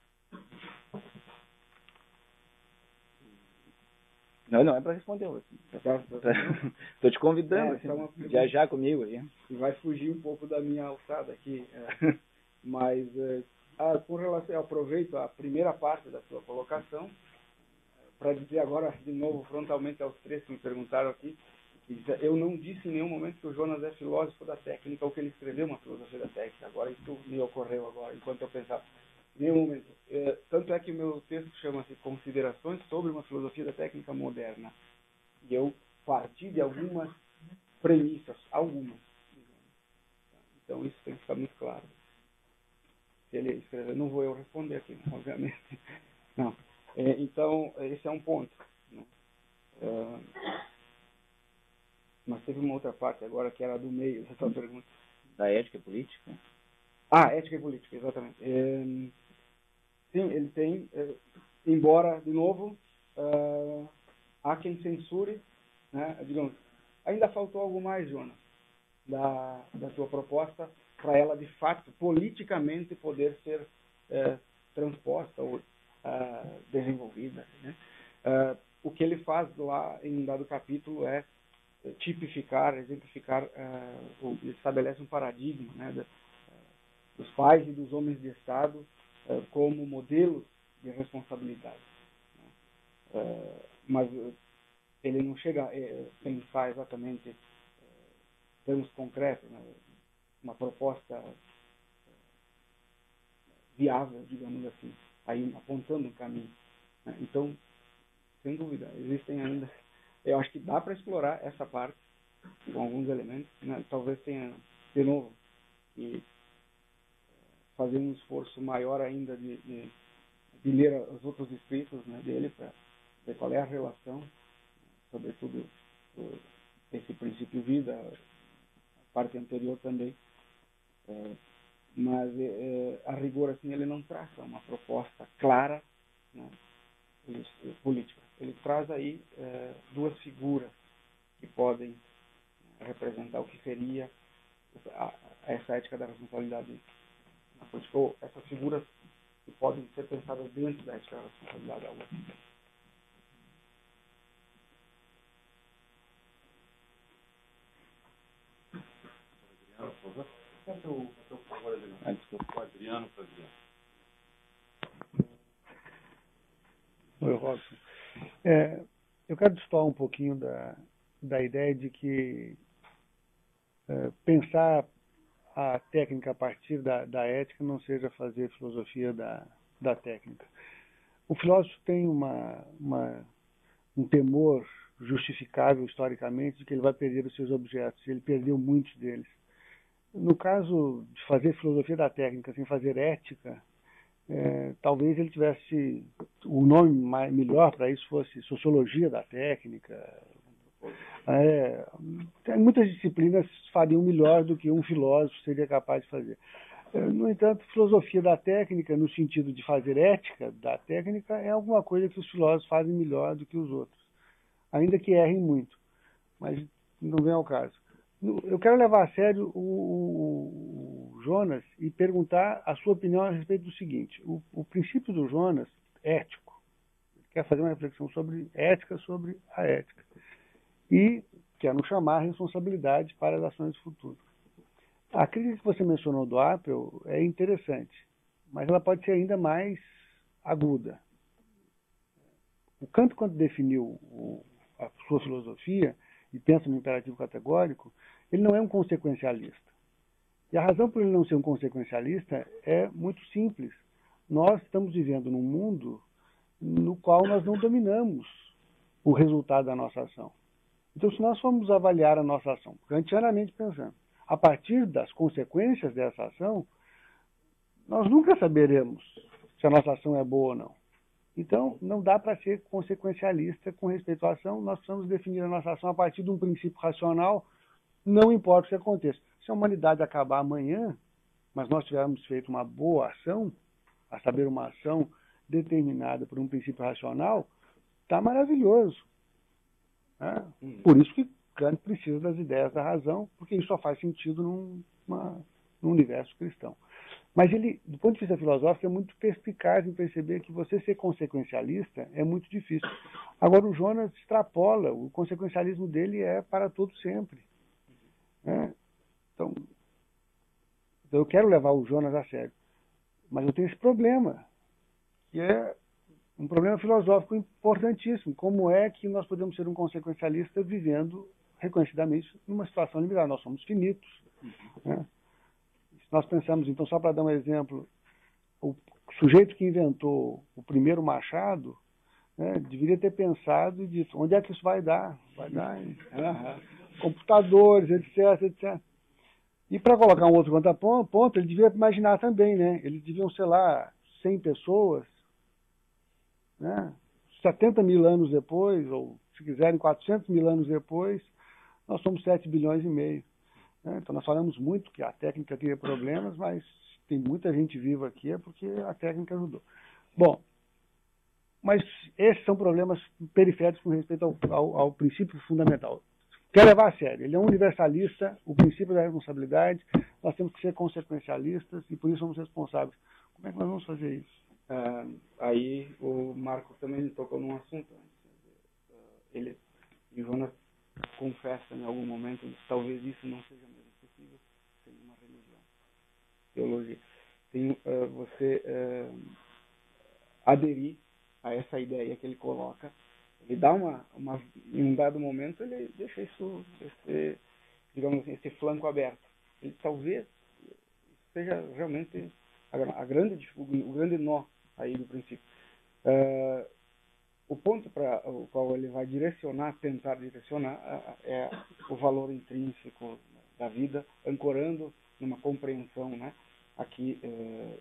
Não, não é para responder. Estou te convidando, é, assim, uma... viajar comigo aí. Vai fugir um pouco da minha alçada aqui, é, mas é, ah, com relação, eu aproveito a primeira parte da sua colocação para dizer agora de novo frontalmente aos três que me perguntaram aqui, que eu não disse em nenhum momento que o Jonas é filósofo da técnica ou que ele escreveu uma filosofia da técnica. Agora isso me ocorreu agora enquanto eu pensava. Em nenhum momento. É, tanto é que o meu texto chama-se Considerações sobre uma filosofia da técnica moderna. E eu parti de algumas premissas, algumas. Então isso tem que ficar muito claro. Se ele escrever, não vou eu responder aqui, obviamente. Não. É, então, esse é um ponto. Né? É, mas teve uma outra parte agora que era do meio dessa pergunta. Da ética política? Ah, ética e política, exatamente. É, sim, ele tem, é, embora, de novo, uh, há quem censure, né, digamos, ainda faltou algo mais, Jonas, da, da tua proposta, para ela, de fato, politicamente poder ser é, transposta ou uh, desenvolvida. Né? Uh, o que ele faz lá em um dado capítulo é tipificar, exemplificar, uh, ele estabelece um paradigma, né, da, dos pais e dos homens de Estado uh, como modelos de responsabilidade. Né? Uh, mas uh, ele não chega a uh, pensar exatamente uh, termos concretos, né? Uma proposta uh, viável, digamos assim, aí apontando um caminho. Né? Então, sem dúvida, existem ainda... Eu acho que dá para explorar essa parte com alguns elementos. Né? Talvez tenha, de novo, que fazer um esforço maior ainda de, de, de ler os outros escritos, né, dele para ver qual é a relação, sobretudo esse princípio vida, a parte anterior também. É, mas é, a rigor assim ele não traça uma proposta clara, né, política. Ele traz aí é, duas figuras que podem representar o que seria a, essa ética da responsabilidade na política, ou essas figuras que podem ser pensadas dentro da ética da responsabilidade. Algo assim. Adriano, por favor. É teu, teu favor, Adriano. Ah, desculpa. O Adriano para Adriano. Oi, Robson. É, eu quero destoar um pouquinho da, da ideia de que é, pensar a técnica a partir da, da ética não seja fazer filosofia da, da técnica. O filósofo tem uma, uma, um temor justificável historicamente de que ele vai perder os seus objetos. Ele perdeu muitos deles. No caso de fazer filosofia da técnica sem fazer ética, É, talvez ele tivesse o nome mais, melhor para isso fosse sociologia da técnica. É, tem muitas disciplinas fariam melhor do que um filósofo seria capaz de fazer. No entanto, filosofia da técnica, no sentido de fazer ética da técnica, é alguma coisa que os filósofos fazem melhor do que os outros, ainda que errem muito, mas não vem ao caso. Eu quero levar a sério o, o Jonas e perguntar a sua opinião a respeito do seguinte: o, o princípio do Jonas, ético, quer fazer uma reflexão sobre ética, sobre a ética, e quer nos chamar a responsabilidade para as ações do futuro. A crítica que você mencionou do Apple é interessante, mas ela pode ser ainda mais aguda. O Kant, quando definiu o, a sua filosofia e pensa no imperativo categórico, ele não é um consequencialista. E a razão por ele não ser um consequencialista é muito simples. Nós estamos vivendo num mundo no qual nós não dominamos o resultado da nossa ação. Então, se nós formos avaliar a nossa ação, kantianamente pensando, a partir das consequências dessa ação, nós nunca saberemos se a nossa ação é boa ou não. Então, não dá para ser consequencialista com respeito à ação, nós precisamos definir a nossa ação a partir de um princípio racional, não importa o que aconteça. Se a humanidade acabar amanhã, mas nós tivermos feito uma boa ação, a saber, uma ação determinada por um princípio racional, está maravilhoso. Né? Por isso que Kant precisa das ideias da razão, porque isso só faz sentido num, uma, num universo cristão. Mas ele, do ponto de vista filosófico, é muito perspicaz em perceber que você ser consequencialista é muito difícil. Agora, o Jonas extrapola, o consequencialismo dele é para todo sempre. Né? Então, então, eu quero levar o Jonas a sério. Mas eu tenho esse problema, que é um problema filosófico importantíssimo. Como é que nós podemos ser um consequencialista vivendo reconhecidamente numa situação limitada? Nós somos finitos. Uhum. Né? Se nós pensamos, então, só para dar um exemplo, o sujeito que inventou o primeiro machado, né, deveria ter pensado e dito, onde é que isso vai dar? Vai dar em uhum. computadores, etc, etcétera. E para colocar um outro contraponto, ele devia imaginar também, né? Eles deviam, sei lá, cem pessoas, né? setenta mil anos depois, ou se quiserem, quatrocentos mil anos depois, nós somos sete bilhões e meio. Né? Então nós falamos muito que a técnica teria problemas, mas tem muita gente viva aqui é porque a técnica ajudou. Bom, mas esses são problemas periféricos com respeito ao, ao, ao princípio fundamental. Quer levar a sério, ele é um universalista, o princípio da responsabilidade, nós temos que ser consequencialistas e por isso somos responsáveis. Como é que nós vamos fazer isso? Ah, aí o Marco também tocou num assunto. Ele, e o Jonas confessa em algum momento que talvez isso não seja mesmo possível sem uma religião, teologia. Tem, uh, você uh, aderir a essa ideia que ele coloca, ele dá uma, uma, em um dado momento ele deixa isso, esse, digamos assim, esse flanco aberto. Ele talvez seja realmente a, a grande, o grande nó aí do princípio. Uh, o ponto para o qual ele vai direcionar, tentar direcionar, uh, é o valor intrínseco da vida, ancorando numa compreensão, né, aqui, uh,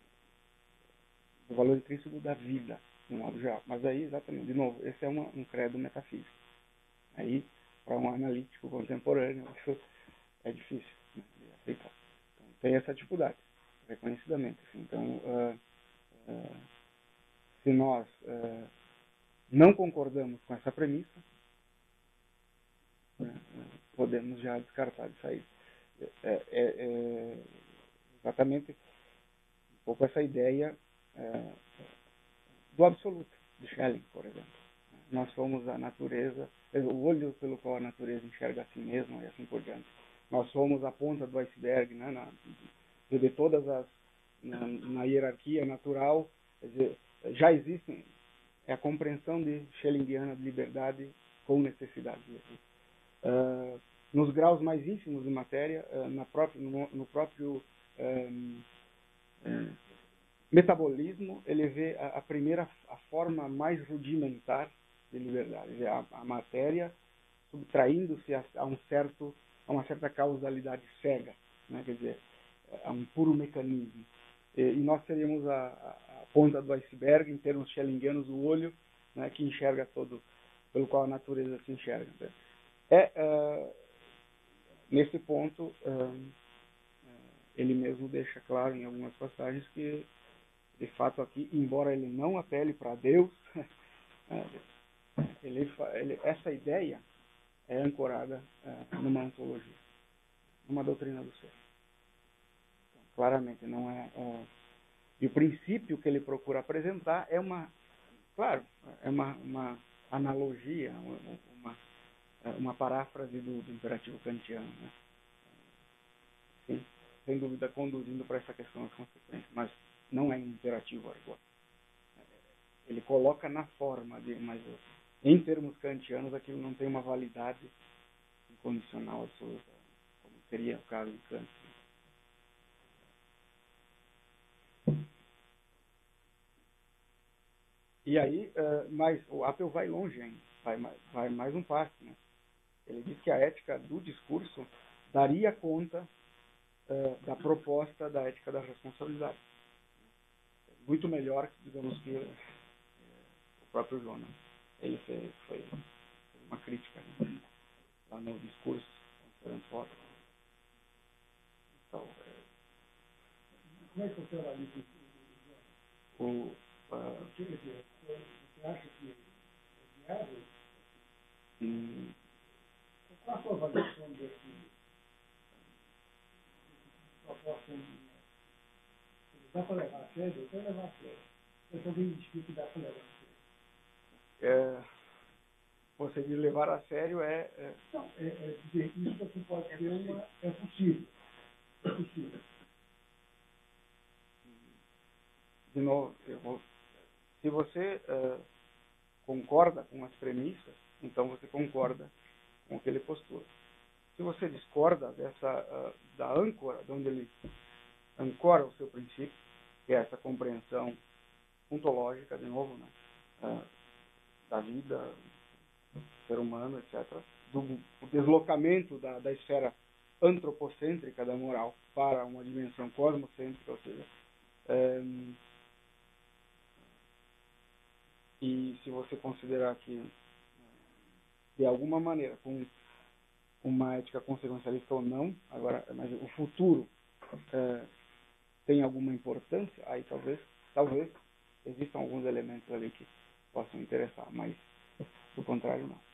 do valor intrínseco da vida, de modo geral. Mas aí, exatamente, de novo, esse é uma, um credo metafísico. Aí, para um analítico contemporâneo, isso é difícil, né, de aceitar. Então, tem essa dificuldade, reconhecidamente. Assim. Então, uh, uh, se nós uh, não concordamos com essa premissa, né, podemos já descartar de sair. É, é, é exatamente um pouco essa ideia é, do absoluto, de Schelling, por exemplo. Nós somos a natureza, o olho pelo qual a natureza enxerga a si mesma e assim por diante. Nós somos a ponta do iceberg, né, na, de todas as, na, na hierarquia natural, quer dizer, já existem, é a compreensão de Schellingiana de liberdade com necessidade. Uh, nos graus mais ínfimos de matéria, uh, na própria, no, no próprio um, um, metabolismo, ele vê a, a primeira, a forma mais rudimentar de liberdade, a, a matéria subtraindo-se a, a, um certo, a uma certa causalidade cega, né? Quer dizer, a um puro mecanismo. e, e nós seríamos a, a, a ponta do iceberg, em termos schellingianos, o olho, né, que enxerga todo, pelo qual a natureza se enxerga. Né? É, uh, nesse ponto, uh, ele mesmo deixa claro em algumas passagens que, de fato, aqui, embora ele não apele para Deus, ele, ele, essa ideia é ancorada uh, numa ontologia, numa doutrina do ser. Então, claramente, não é... Uh, e o princípio que ele procura apresentar é uma... Claro, é uma, uma analogia, uma, uma, uma paráfrase do, do imperativo kantiano, né? Sim, sem dúvida conduzindo para essa questão das consequências, mas não é imperativo agora. Ele coloca na forma, de, mas em termos kantianos aquilo não tem uma validade incondicional absoluta, como seria o caso de Kant. E aí, uh, mas o Apel vai longe ainda, vai, vai mais um passo. Né? Ele diz que a ética do discurso daria conta uh, da proposta da ética da responsabilidade. Muito melhor, digamos, que uh, o próprio Jonas. Ele fez, foi, fez uma crítica, né? Lá no discurso, considerando foto. Então, é, como é que você analisa o... Uh, Você acha que é viável? Hum, Qual a sua avaliação desse proposta? Dá para levar a sério? Eu quero levar a sério. Eu também identifico que dá para levar a sério. É, você diz levar a sério é... é... Não, é, é dizer, isso aqui pode ser uma... É possível. É possível. De novo, eu vou... Se você uh, concorda com as premissas, então você concorda com o que ele postula. Se você discorda dessa, uh, da âncora, de onde ele ancora o seu princípio, que é essa compreensão ontológica, de novo, né, uh, da vida, do ser humano, etcétera, do, do deslocamento da, da esfera antropocêntrica da moral para uma dimensão cosmocêntrica, ou seja, um, e se você considerar que, de alguma maneira, com uma ética consequencialista ou não, agora, mas o futuro é, tem alguma importância, aí talvez, talvez existam alguns elementos ali que possam interessar, mas do contrário, não.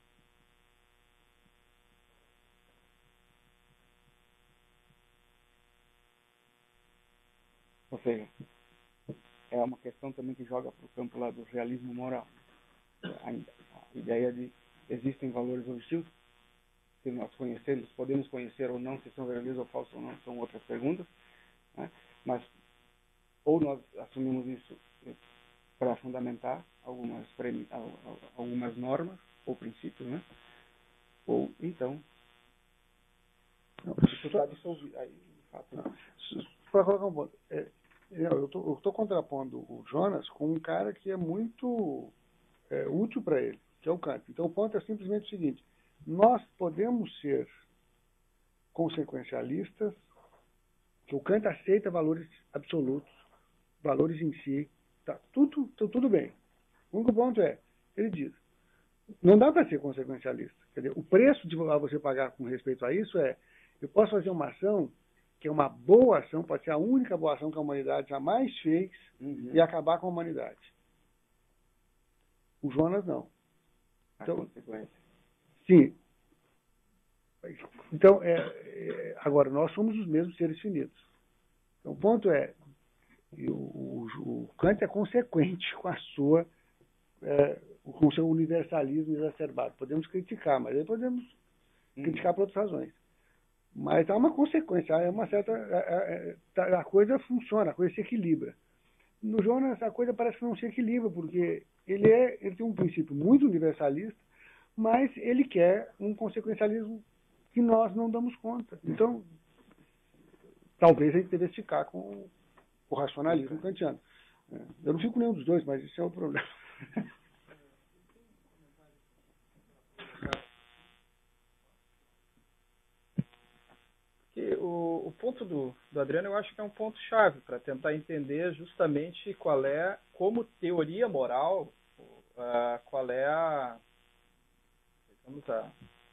Ou seja, é uma questão também que joga para o campo lá do realismo moral. A, a ideia de existem valores objetivos, se nós conhecemos, podemos conhecer ou não, se são verdadeiros ou falsos ou não, são outras perguntas, né? Mas ou nós assumimos isso para fundamentar algumas, algumas normas ou princípios, né? Ou então não, isso está dissolvido. Aí, de fato, não. Para colocar um ponto, é, eu estou contrapondo o Jonas com um cara que é muito é, útil para ele, que é o Kant. Então o ponto é simplesmente o seguinte: nós podemos ser consequencialistas, que o Kant aceita valores absolutos, valores em si, tá tudo, tá, tudo bem. O único ponto é, ele diz, não dá para ser consequencialista. Quer dizer, o preço de você pagar com respeito a isso é, eu posso fazer uma ação que é uma boa ação, pode ser a única boa ação que a humanidade jamais fez, uhum, e acabar com a humanidade. O Jonas não. Então, sim. Então, é, é, agora, nós somos os mesmos seres finitos. Então, o ponto é, o, o, o Kant é consequente com a sua, é, com o seu universalismo exacerbado. Podemos criticar, mas aí podemos uhum. criticar por outras razões. Mas há uma consequência, há uma certa, a, a, a coisa funciona, a coisa se equilibra. No Jonas, a coisa parece que não se equilibra, porque ele, é, ele tem um princípio muito universalista, mas ele quer um consequencialismo que nós não damos conta. Então, talvez a gente devesse ficar com o racionalismo kantiano. Eu não fico com nenhum dos dois, mas isso é outro problema. Que o, o ponto ponto do, do Adriano eu acho que é um ponto chave para tentar entender justamente qual é, como teoria moral, uh, qual é a, digamos, a,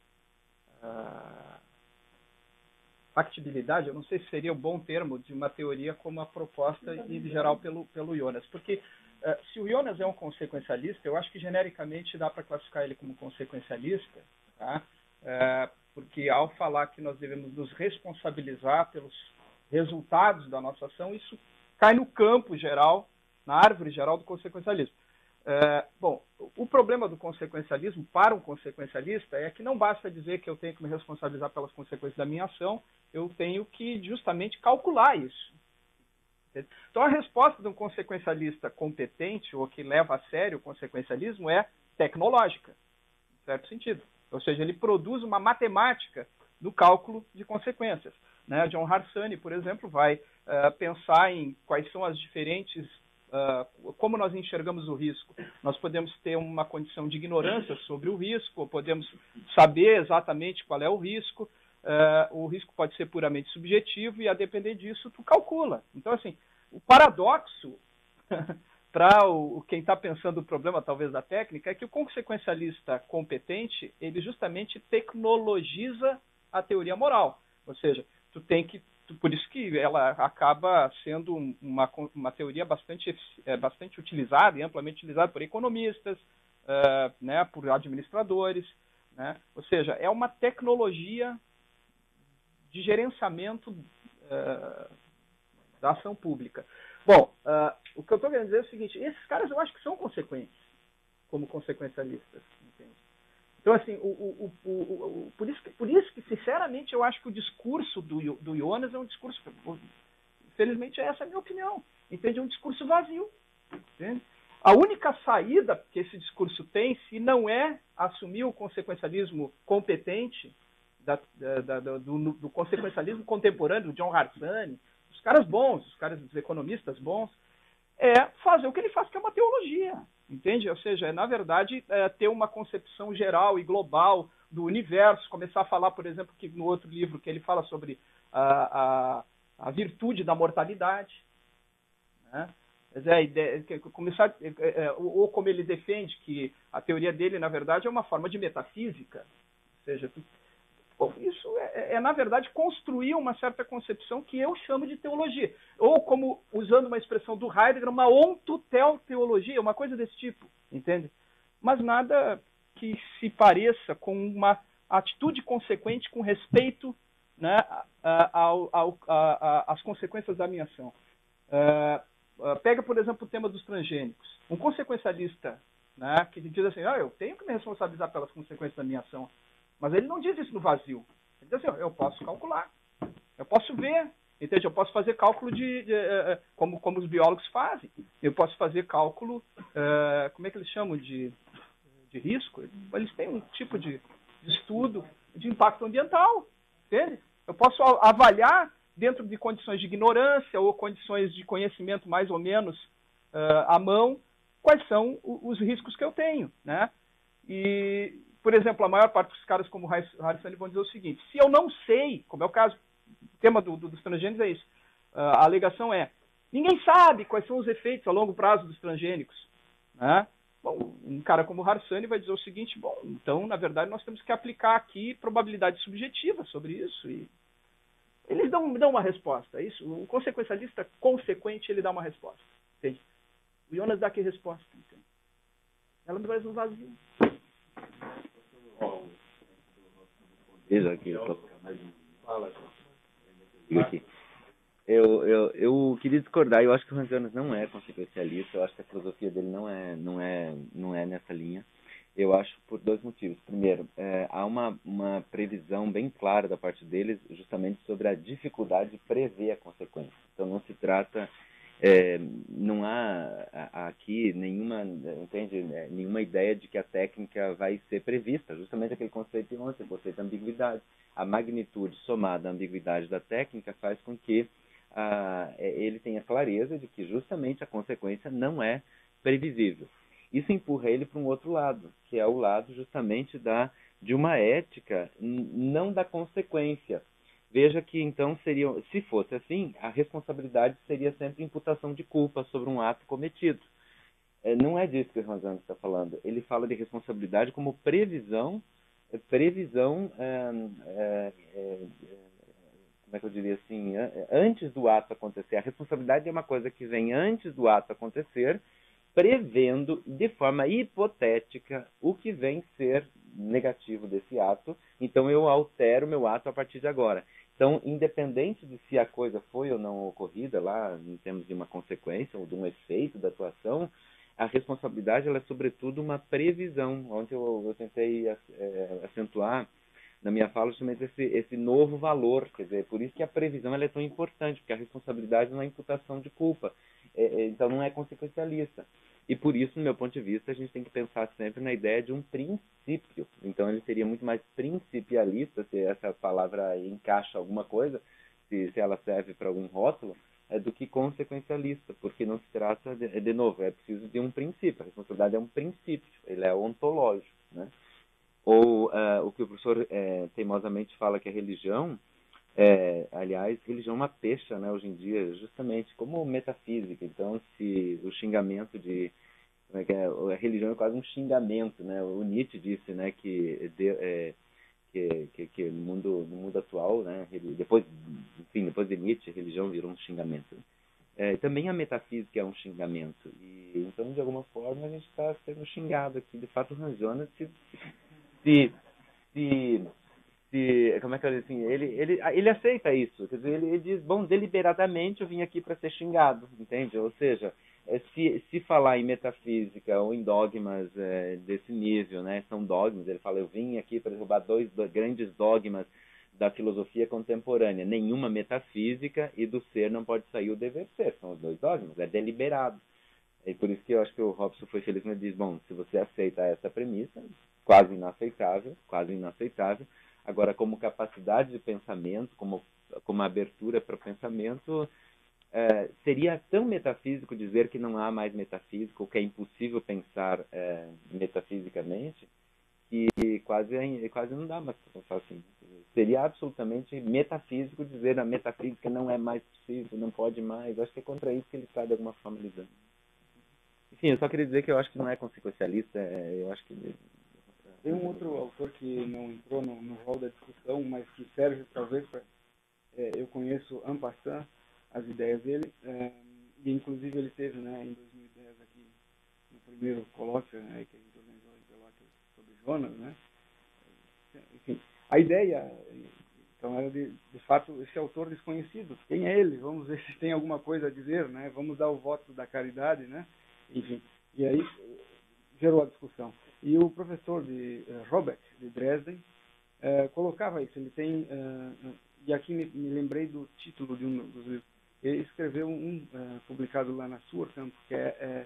a factibilidade, eu não sei se seria um bom termo, de uma teoria como a proposta em geral pelo, pelo Jonas. Porque uh, se o Jonas é um consequencialista, eu acho que genericamente dá para classificar ele como consequencialista, tá? Uh, porque ao falar que nós devemos nos responsabilizar pelos resultados da nossa ação, isso cai no campo geral, na árvore geral do consequencialismo. É, bom, o problema do consequencialismo para um consequencialista é que não basta dizer que eu tenho que me responsabilizar pelas consequências da minha ação, eu tenho que justamente calcular isso. Então a resposta de um consequencialista competente, ou que leva a sério o consequencialismo, é tecnológica, em certo sentido. Ou seja, ele produz uma matemática no cálculo de consequências. Né? John Harsanyi, por exemplo, vai uh, pensar em quais são as diferentes, uh, como nós enxergamos o risco. Nós podemos ter uma condição de ignorância sobre o risco, ou podemos saber exatamente qual é o risco. Uh, o risco pode ser puramente subjetivo e, a depender disso, tu calcula. Então, assim, o paradoxo para o, quem está pensando o problema, talvez, da técnica, é que o consequencialista competente, ele justamente tecnologiza a teoria moral. Ou seja, tu tem que, tu, por isso que ela acaba sendo uma, uma teoria bastante, é, bastante utilizada e amplamente utilizada por economistas, uh, né, por administradores. Né? Ou seja, é uma tecnologia de gerenciamento uh, da ação pública. Bom, uh, o que eu estou querendo dizer é o seguinte, esses caras eu acho que são consequentes, como consequencialistas, entende? Então, assim, o, o, o, o, o, por, isso que, por isso que, sinceramente, eu acho que o discurso do, do Jonas é um discurso, infelizmente, essa é a minha opinião, entende? É um discurso vazio, entende? A única saída que esse discurso tem, se não é assumir o consequencialismo competente, da, da, da, do, do consequencialismo contemporâneo, do John Harsanyi, os caras bons, os caras dos economistas bons, é fazer o que ele faz, que é uma teologia, entende? Ou seja, é, na verdade, é, ter uma concepção geral e global do universo, começar a falar, por exemplo, que no outro livro que ele fala sobre a, a, a virtude da mortalidade, né? Quer dizer, a ideia, começar, é, é, ou como ele defende que a teoria dele, na verdade, é uma forma de metafísica, ou seja, tu, bom, isso é, é, na verdade, construir uma certa concepção que eu chamo de teologia. Ou, como, usando uma expressão do Heidegger, uma ontoteologia, uma coisa desse tipo, entende? Mas nada que se pareça com uma atitude consequente com respeito, né, ao, ao, a, a, às consequências da minha ação. Uh, uh, pega, por exemplo, o tema dos transgênicos. Um consequencialista, né, que diz assim, ah, eu tenho que me responsabilizar pelas consequências da minha ação. Mas ele não diz isso no vazio. Ele diz assim, eu posso calcular, eu posso ver, entende? Eu posso fazer cálculo de, de, de como, como os biólogos fazem. Eu posso fazer cálculo, uh, como é que eles chamam, de, de risco. Eles têm um tipo de, de estudo de impacto ambiental, entende? Eu posso avaliar, dentro de condições de ignorância ou condições de conhecimento mais ou menos uh, à mão, quais são os riscos que eu tenho, né? E, por exemplo, a maior parte dos caras como o Harsanyi vão dizer o seguinte, se eu não sei, como é o caso, o tema do, do, dos transgênicos é isso, uh, a alegação é, ninguém sabe quais são os efeitos a longo prazo dos transgênicos, né? Bom, um cara como o Harsanyi vai dizer o seguinte, bom, então, na verdade, nós temos que aplicar aqui probabilidade subjetiva sobre isso, e eles dão, dão uma resposta, é isso? O consequencialista consequente, ele dá uma resposta, entende? O Jonas dá que resposta, entende? Ela não vai no vazio. Aqui, aqui. Eu, eu, eu queria discordar, eu acho que o Hans Jonas não é consequencialista, eu acho que a filosofia dele não é, não é, não é nessa linha. Eu acho por dois motivos. Primeiro, é, há uma, uma previsão bem clara da parte deles justamente sobre a dificuldade de prever a consequência. Então não se trata, é, não há aqui nenhuma, entende, nenhuma ideia de que a técnica vai ser prevista, justamente aquele conceito de ontem, o conceito de ambiguidade. A magnitude somada à ambiguidade da técnica faz com que ah, ele tenha clareza de que justamente a consequência não é previsível. Isso empurra ele para um outro lado, que é o lado justamente da, de uma ética, não da consequência, Veja que, então, seria, se fosse assim, a responsabilidade seria sempre imputação de culpa sobre um ato cometido. É, não é disso que o Rosano está falando. Ele fala de responsabilidade como previsão, previsão, é, é, é, como é que eu diria assim, antes do ato acontecer. A responsabilidade é uma coisa que vem antes do ato acontecer, prevendo de forma hipotética o que vem ser negativo desse ato. Então eu altero meu ato a partir de agora. Então, independente de se a coisa foi ou não ocorrida lá, em termos de uma consequência ou de um efeito da atuação, a responsabilidade ela é sobretudo uma previsão. Ontem eu, eu tentei é, acentuar na minha fala justamente esse, esse novo valor, quer dizer, por isso que a previsão ela é tão importante, porque a responsabilidade não é imputação de culpa, é, é, então não é consequencialista. E por isso, no meu ponto de vista, a gente tem que pensar sempre na ideia de um princípio. Então ele seria muito mais principialista, se essa palavra encaixa alguma coisa, se, se ela serve para algum rótulo, é, do que consequencialista, porque não se trata, de, de novo, é preciso de um princípio. A responsabilidade é um princípio, ele é ontológico, né? Ou uh, o que o professor é, teimosamente fala que é religião, é, aliás, religião é uma pecha, né, hoje em dia, justamente como metafísica. Então, se o xingamento de... Como é que é? A religião é quase um xingamento, né? O Nietzsche disse, né, que, de, é, que, que, que no, mundo, no mundo atual, né, depois, enfim, depois de Nietzsche, a religião virou um xingamento. É, também a metafísica é um xingamento. E, então, de alguma forma, a gente está sendo xingado aqui. De fato, o Hans Jonas se... se, se Se, como é que eu digo assim, ele, ele, ele aceita isso, quer dizer, ele, ele diz, bom, deliberadamente eu vim aqui para ser xingado, entende? Ou seja, se, se falar em metafísica ou em dogmas é, desse nível, né, são dogmas, ele fala, eu vim aqui para derrubar dois, dois grandes dogmas da filosofia contemporânea, nenhuma metafísica e do ser não pode sair o dever ser, são os dois dogmas, é deliberado. E por isso que eu acho que o Robson foi feliz quando ele diz, bom, se você aceita essa premissa, quase inaceitável, quase inaceitável. Agora, como capacidade de pensamento, como, como abertura para o pensamento, é, seria tão metafísico dizer que não há mais metafísico, que é impossível pensar é, metafisicamente, que quase, quase não dá mais para pensar assim. Seria absolutamente metafísico dizer que a metafísica não é mais possível, não pode mais. Acho que é contra isso que ele está, de alguma forma, lidando. Enfim, eu só queria dizer que eu acho que não é consequencialista, é, eu acho que... Tem um outro autor que não entrou no, no rol da discussão, mas que serve talvez para... É, eu conheço en passant as ideias dele, é, e inclusive ele teve, né, em dois mil e dez aqui no primeiro colóquio, né, que a gente organizou em Pelotas sobre Jonas, né? Enfim, a ideia, então, era de, de fato, esse autor desconhecido. Quem é ele? Vamos ver se tem alguma coisa a dizer, né? Vamos dar o voto da caridade, né? Enfim, e aí gerou a discussão. E o professor de uh, Robert, de Dresden, uh, colocava isso. Ele tem, uh, e aqui me, me lembrei do título de um dos livros. Ele escreveu um, uh, publicado lá na Surkamp, que é, é,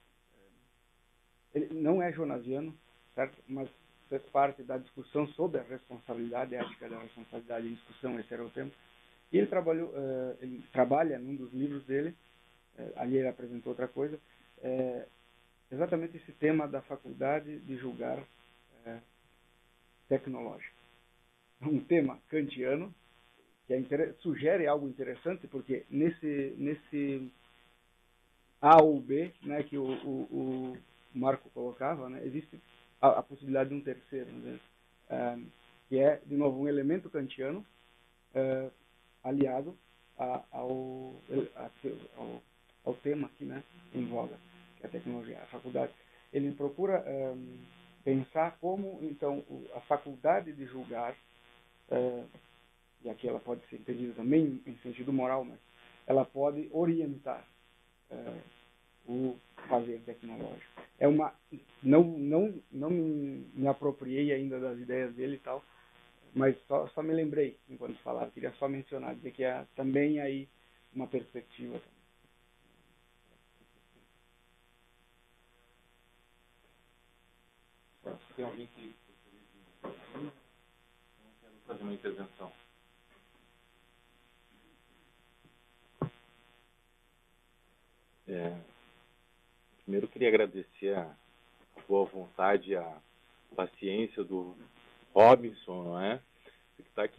ele não é jonasiano, certo? Mas fez parte da discussão sobre a responsabilidade, a ética da responsabilidade em discussão, esse era o tema. E ele, trabalhou, uh, ele trabalha num dos livros dele, uh, ali ele apresentou outra coisa, uh, exatamente esse tema da faculdade de julgar é, tecnológico. Um tema kantiano, que é sugere algo interessante, porque nesse, nesse A ou B, né, que o, o, o Marco colocava, né, existe a, a possibilidade de um terceiro, né, é, que é, de novo, um elemento kantiano é, aliado a, ao, a, ao, ao tema aqui, né, em voga. A tecnologia, a faculdade, ele procura um, pensar como, então, a faculdade de julgar, uh, e aqui ela pode ser entendida também em sentido moral, mas ela pode orientar uh, o fazer tecnológico. É uma, não, não, não me, me apropriei ainda das ideias dele e tal, mas só, só me lembrei enquanto falava, queria só mencionar, dizer que há também aí uma perspectiva. Tem alguém que quero fazer uma intervenção? É, primeiro eu queria agradecer a boa vontade e a paciência do Robinson, não é? Que está aqui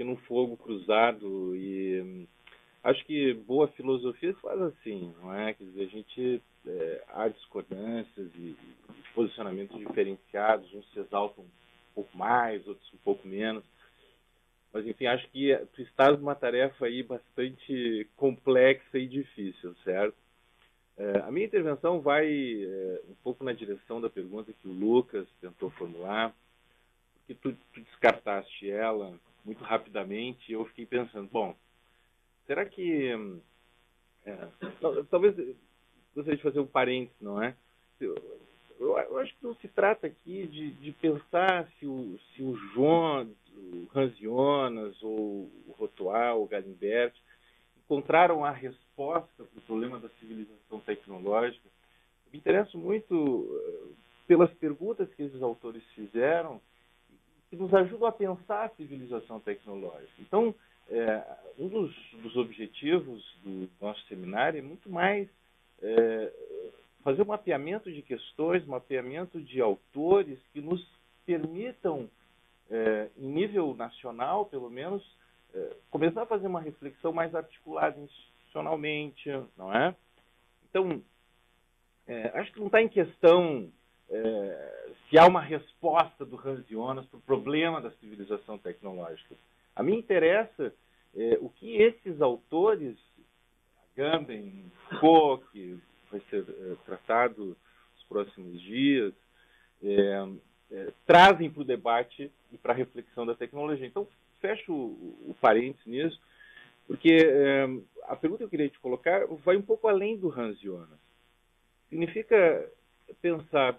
num fogo cruzado e acho que boa filosofia se faz assim, não é? Quer dizer, a gente é, há discordâncias e, e posicionamentos diferenciados, uns se exaltam um pouco mais, outros um pouco menos. Mas, enfim, acho que tu estás numa tarefa aí bastante complexa e difícil, certo? É, a minha intervenção vai é, um pouco na direção da pergunta que o Lucas tentou formular, porque tu, tu descartaste ela muito rapidamente e eu fiquei pensando, bom, será que... É, talvez gostaria de fazer um parênteses, não é? Eu, eu acho que não se trata aqui de, de pensar se o, se o João, o Hans Jonas, ou o Rotoal, o Galimberti, encontraram a resposta para o problema da civilização tecnológica. Eu me interesso muito pelas perguntas que esses autores fizeram, que nos ajudam a pensar a civilização tecnológica. Então, é, um dos, dos objetivos do nosso seminário é muito mais é, fazer um mapeamento de questões, mapeamento de autores que nos permitam, é, em nível nacional, pelo menos, é, começar a fazer uma reflexão mais articulada institucionalmente, não é? Então, é, acho que não está em questão é, se há uma resposta do Hans Jonas para o problema da civilização tecnológica. A mim interessa é, o que esses autores, Agamben, Foucault, que vai ser é, tratado nos próximos dias, é, é, trazem para o debate e para a reflexão da tecnologia. Então, fecho o, o parênteses nisso, porque é, a pergunta que eu queria te colocar vai um pouco além do Hans Jonas. Significa pensar...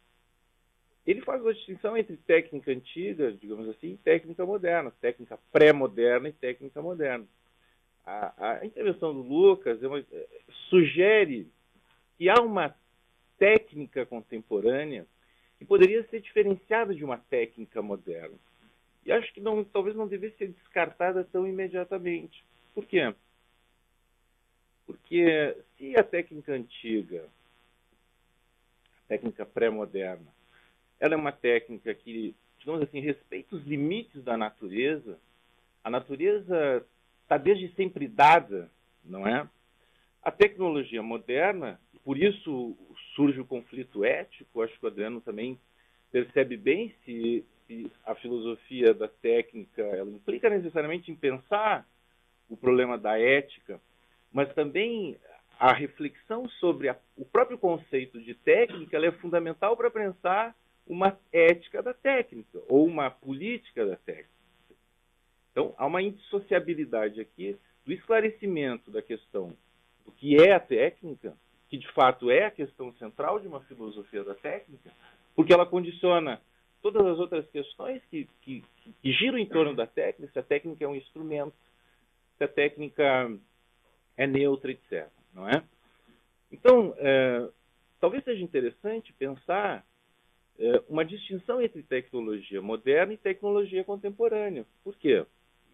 Ele faz uma distinção entre técnica antiga, digamos assim, e técnica moderna, técnica pré-moderna e técnica moderna. A, a intervenção do Lucas é uma, é, sugere que há uma técnica contemporânea que poderia ser diferenciada de uma técnica moderna. E acho que não, talvez não devesse ser descartada tão imediatamente. Por quê? Porque se a técnica antiga, a técnica pré-moderna, ela é uma técnica que, digamos assim, respeita os limites da natureza. A natureza está desde sempre dada, não é? A tecnologia moderna, por isso surge o conflito ético, acho que o Adriano também percebe bem se, se a filosofia da técnica ela implica necessariamente em pensar o problema da ética, mas também a reflexão sobre a, o próprio conceito de técnica ela é fundamental para pensar uma ética da técnica, ou uma política da técnica. Então, há uma indissociabilidade aqui do esclarecimento da questão do que é a técnica, que de fato é a questão central de uma filosofia da técnica, porque ela condiciona todas as outras questões que, que, que giram em torno da técnica, se a técnica é um instrumento, se a técnica é neutra, etcétera. Não é? Então, é, talvez seja interessante pensar uma distinção entre tecnologia moderna e tecnologia contemporânea. Por quê?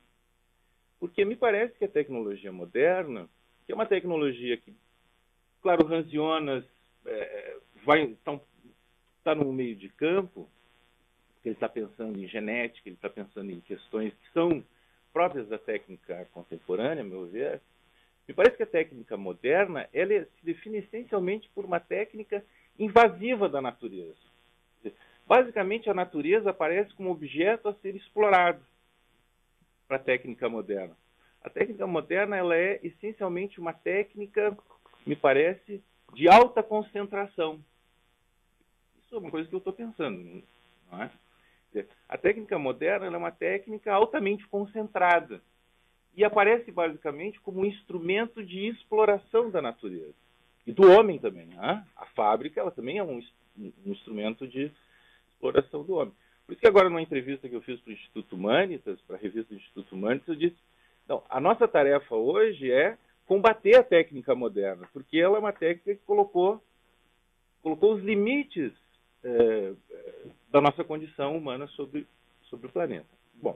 Porque me parece que a tecnologia moderna, que é uma tecnologia que, claro, o Hans Jonas é, vai, está, está no meio de campo, porque ele está pensando em genética, ele está pensando em questões que são próprias da técnica contemporânea, a meu ver. Me parece que a técnica moderna ela se define essencialmente por uma técnica invasiva da natureza. Basicamente, a natureza aparece como objeto a ser explorado para a técnica moderna. A técnica moderna ela é essencialmente uma técnica, me parece, de alta concentração. Isso é uma coisa que eu estou pensando, não é? A técnica moderna ela é uma técnica altamente concentrada e aparece basicamente como um instrumento de exploração da natureza e do homem também. Né? A fábrica ela também é um, um instrumento de exploração do homem. Por isso que agora, numa entrevista que eu fiz para o Instituto Humanitas, para a revista do Instituto Humanitas, eu disse, não, a nossa tarefa hoje é combater a técnica moderna, porque ela é uma técnica que colocou, colocou os limites é, da nossa condição humana sobre, sobre o planeta. Bom,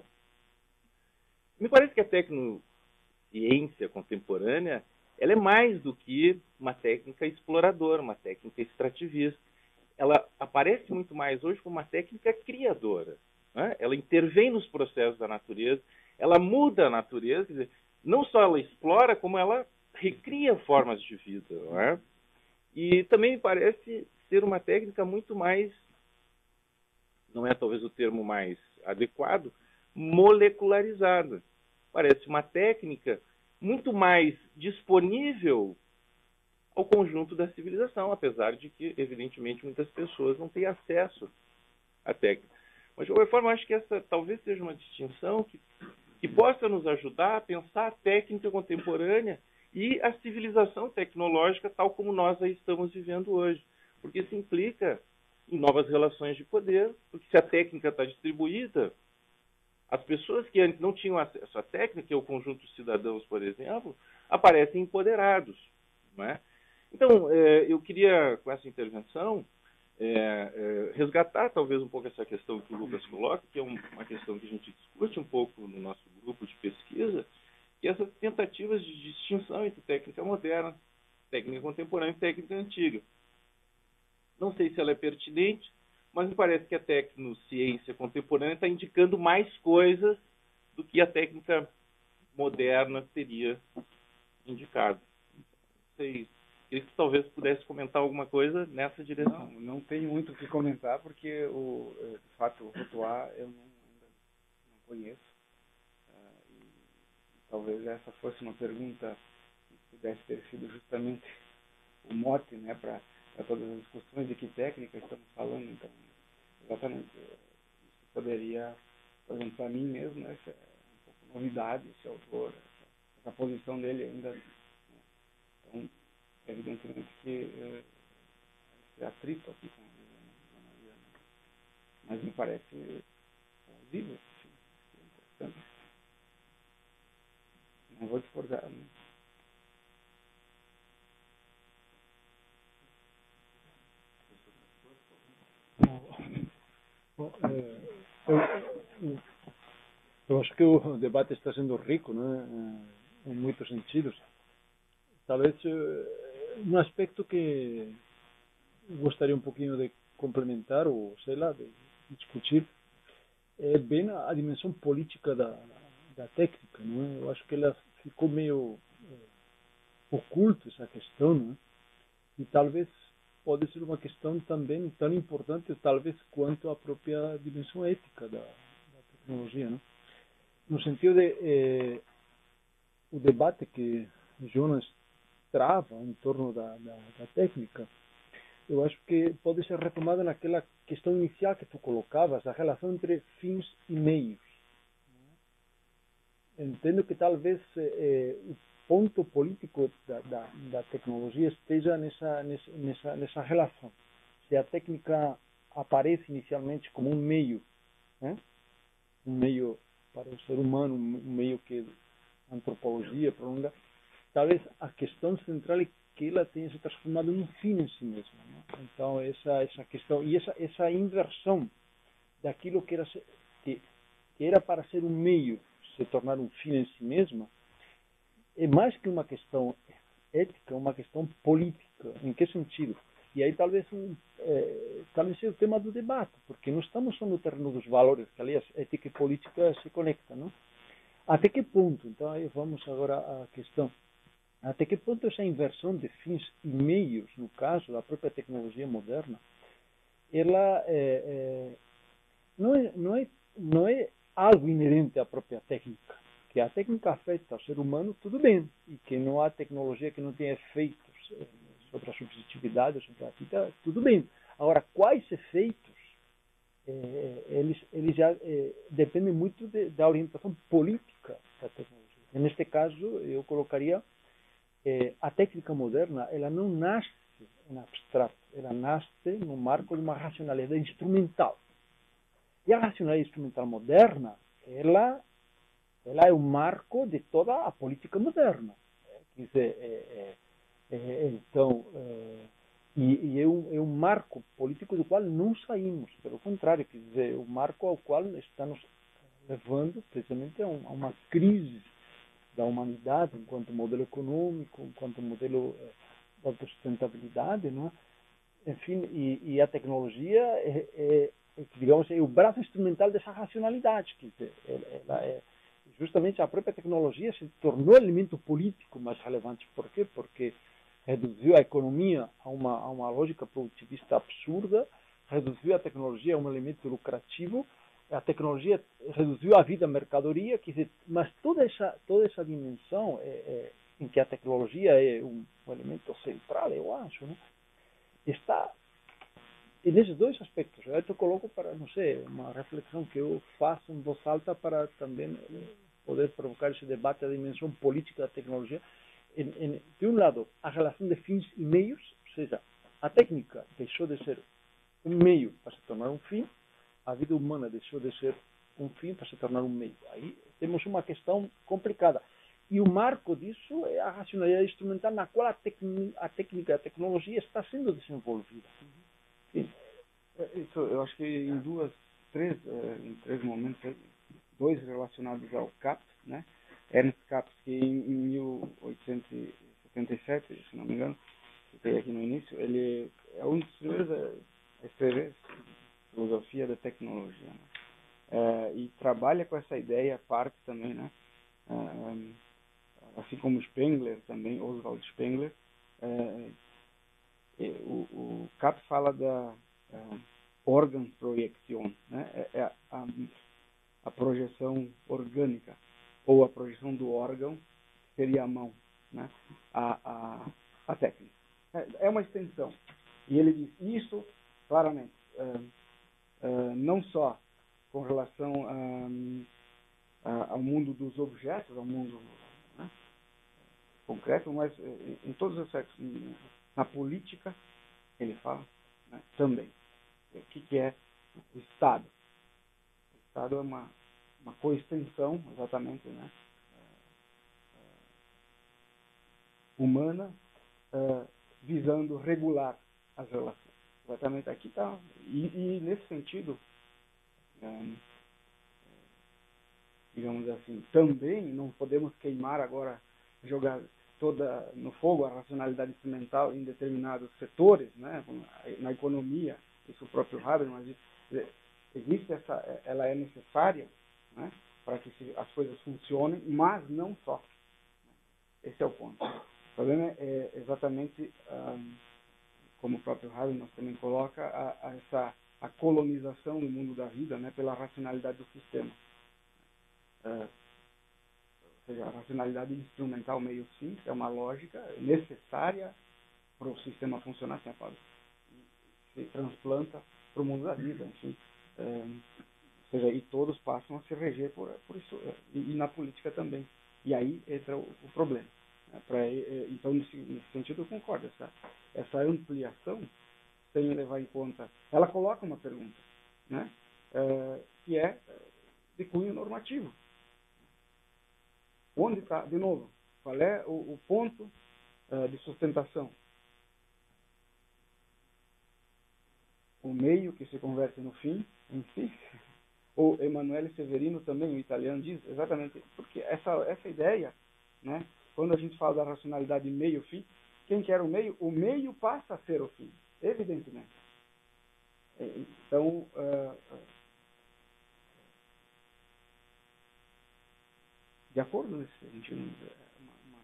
me parece que a tecnociência contemporânea ela é mais do que uma técnica exploradora, uma técnica extrativista. Ela aparece muito mais hoje como uma técnica criadora. né? Ela intervém nos processos da natureza, ela muda a natureza, quer dizer, não só ela explora, como ela recria formas de vida. Não é? E também me parece ser uma técnica muito mais, não é talvez o termo mais adequado, molecularizada. Parece uma técnica muito mais disponível ao conjunto da civilização, apesar de que, evidentemente, muitas pessoas não têm acesso à técnica. Mas, de qualquer forma, eu acho que essa talvez seja uma distinção que, que possa nos ajudar a pensar a técnica contemporânea e a civilização tecnológica tal como nós a estamos vivendo hoje. Porque isso implica em novas relações de poder, porque se a técnica está distribuída, as pessoas que antes não tinham acesso à técnica, que é o conjunto de cidadãos, por exemplo, aparecem empoderados. Não é? Então, eh, eu queria, com essa intervenção, eh, eh, resgatar talvez um pouco essa questão que o Lucas coloca, que é um, uma questão que a gente discute um pouco no nosso grupo de pesquisa, que é essas tentativas de distinção entre técnica moderna, técnica contemporânea e técnica antiga. Não sei se ela é pertinente, mas me parece que a tecnociência contemporânea está indicando mais coisas do que a técnica moderna teria indicado. Não sei, queria que talvez pudesse comentar alguma coisa nessa direção. Não, não tenho muito o que comentar, porque, o, de fato, o Rotoir eu não, ainda não conheço. Uh, e talvez essa fosse uma pergunta que pudesse ter sido justamente o mote, né, para todas as discussões de que técnica estamos falando. Então, exatamente, isso poderia, por exemplo, para mim mesmo, né, essa é um pouco novidade, esse autor, essa, essa posição dele ainda. Né? Então, evidentemente que eh, esse atrito aqui com a Maria, né? Mas me parece plausível, sim, interessante. Não vou discordar, né? Bom, é, eu, eu acho que o debate está sendo rico, né, em muitos sentidos. Talvez um aspecto que gostaria um pouquinho de complementar, ou sei lá, de discutir, é bem a dimensão política da, da técnica. Não é? Eu acho que ela ficou meio é, oculta, essa questão, não é? E talvez pode ser uma questão também tão importante, talvez, quanto a própria dimensão ética da, da tecnologia. Não? No sentido de eh, o debate que Jonas trava em torno da, da, da técnica, eu acho que pode ser retomada naquela questão inicial que tu colocavas, a relação entre fins e meios. Entendo que talvez eh, o ponto político da, da, da tecnologia esteja nessa, nessa, nessa relação. Se a técnica aparece inicialmente como um meio, né? Um meio para o ser humano, um meio que a antropologia prolonga, talvez a questão central é que ela tenha se transformado num fim em si mesma. Né? Então, essa, essa questão, e essa, essa inversão daquilo que era, que, que era para ser um meio se tornar um fim em si mesma, é mais que uma questão ética, uma questão política. Em que sentido? E aí talvez um, é, talvez seja o tema do debate, porque não estamos só no terreno dos valores, que aliás ética e política se conectam, não? Até que ponto? Então aí vamos agora à questão. Até que ponto essa inversão de fins e meios, no caso da própria tecnologia moderna, ela é, é, não, é, não, é, não é algo inerente à própria técnica. Que a técnica afeta o ser humano, tudo bem, e que não há tecnologia que não tenha efeitos sobre a subjetividade, sobre a vida, tudo bem. Agora, quais efeitos, é, eles, eles já é, dependem muito de, da orientação política da tecnologia. Neste caso, eu colocaria é, a técnica moderna, ela não nasce em abstrato, ela nasce no marco de uma racionalidade instrumental. E a racionalidade instrumental moderna, ela ela é o marco de toda a política moderna. Quer dizer, é, é, é, então, é, e, e é, um, é um marco político do qual não saímos, pelo contrário, quer dizer, é o marco ao qual está nos levando precisamente a, um, a uma crise da humanidade enquanto modelo econômico, enquanto modelo é, de autossustentabilidade, não é? Enfim, e, e a tecnologia é, é, que, digamos, é o braço instrumental dessa racionalidade. Quer dizer, ela é, justamente a própria tecnologia se tornou elemento político mais relevante. Por quê? Porque reduziu a economia a uma, a uma lógica produtivista absurda, reduziu a tecnologia a um elemento lucrativo, a tecnologia reduziu a vida à mercadoria, quer dizer, mas toda essa, toda essa dimensão é, é, em que a tecnologia é um, um elemento central, eu acho, né? Está e nesses dois aspectos. Eu te coloco para, não sei, uma reflexão que eu faço em voz alta para também poder provocar esse debate da dimensão política da tecnologia. Em, em, de um lado, a relação de fins e meios, ou seja, a técnica deixou de ser um meio para se tornar um fim, a vida humana deixou de ser um fim para se tornar um meio. Aí temos uma questão complicada. E o marco disso é a racionalidade instrumental na qual a, a técnica, a tecnologia está sendo desenvolvida. Sim. Isso, eu acho que em duas, três, em três momentos, dois relacionados ao Capes, né? Ernst Capes, que em, em mil oitocentos e setenta e sete, se não me engano, citei aqui no início, ele é um dos primeiros a escrever filosofia da tecnologia, né? É, e trabalha com essa ideia, parte também, né? É, assim como Spengler também, Oswald Spengler, é, o, o Capes fala da uh, Organsprojektion, né? É, é a, a projeção orgânica, ou a projeção do órgão, que seria a mão, né? a, a, a técnica. É, é uma extensão. E ele diz isso claramente, uh, uh, não só com relação uh, uh, ao mundo dos objetos, ao mundo, né, concreto, mas uh, em todos os aspectos. Na política, ele fala, né, também. O que, que é o Estado? O Estado é uma, uma coextensão, exatamente, né, humana, uh, visando regular as relações. Exatamente, aqui está. E, e, nesse sentido, um, digamos assim, também não podemos queimar agora, jogar toda no fogo a racionalidade instrumental em determinados setores, né, na economia, isso o próprio Habermas diz, existe essa, ela é necessária, né, para que as coisas funcionem, mas não só. Esse é o ponto. O problema é exatamente, um, como o próprio Habermas também coloca, a, a essa a colonização do mundo da vida, né, pela racionalidade do sistema. Uh, ou seja, a racionalidade instrumental meio-fim é uma lógica necessária para o sistema funcionar, assim, e se transplanta para o mundo da vida, enfim. É, ou seja, e todos passam a se reger por, por isso, e, e na política também. E aí entra o, o problema. Né? Pra, então, nesse, nesse sentido, eu concordo. Essa, essa ampliação, sem levar em conta... Ela coloca uma pergunta, né? É, que é de cunho normativo. Onde está, de novo, qual é o, o ponto uh, de sustentação? O meio que se converte no fim, em si. O Emanuele Severino também, o italiano, diz exatamente, porque essa, essa ideia, né, quando a gente fala da racionalidade meio-fim, quem quer o meio? O meio passa a ser o fim, evidentemente. Então, uh, de acordo nesse sentido, uma, uma,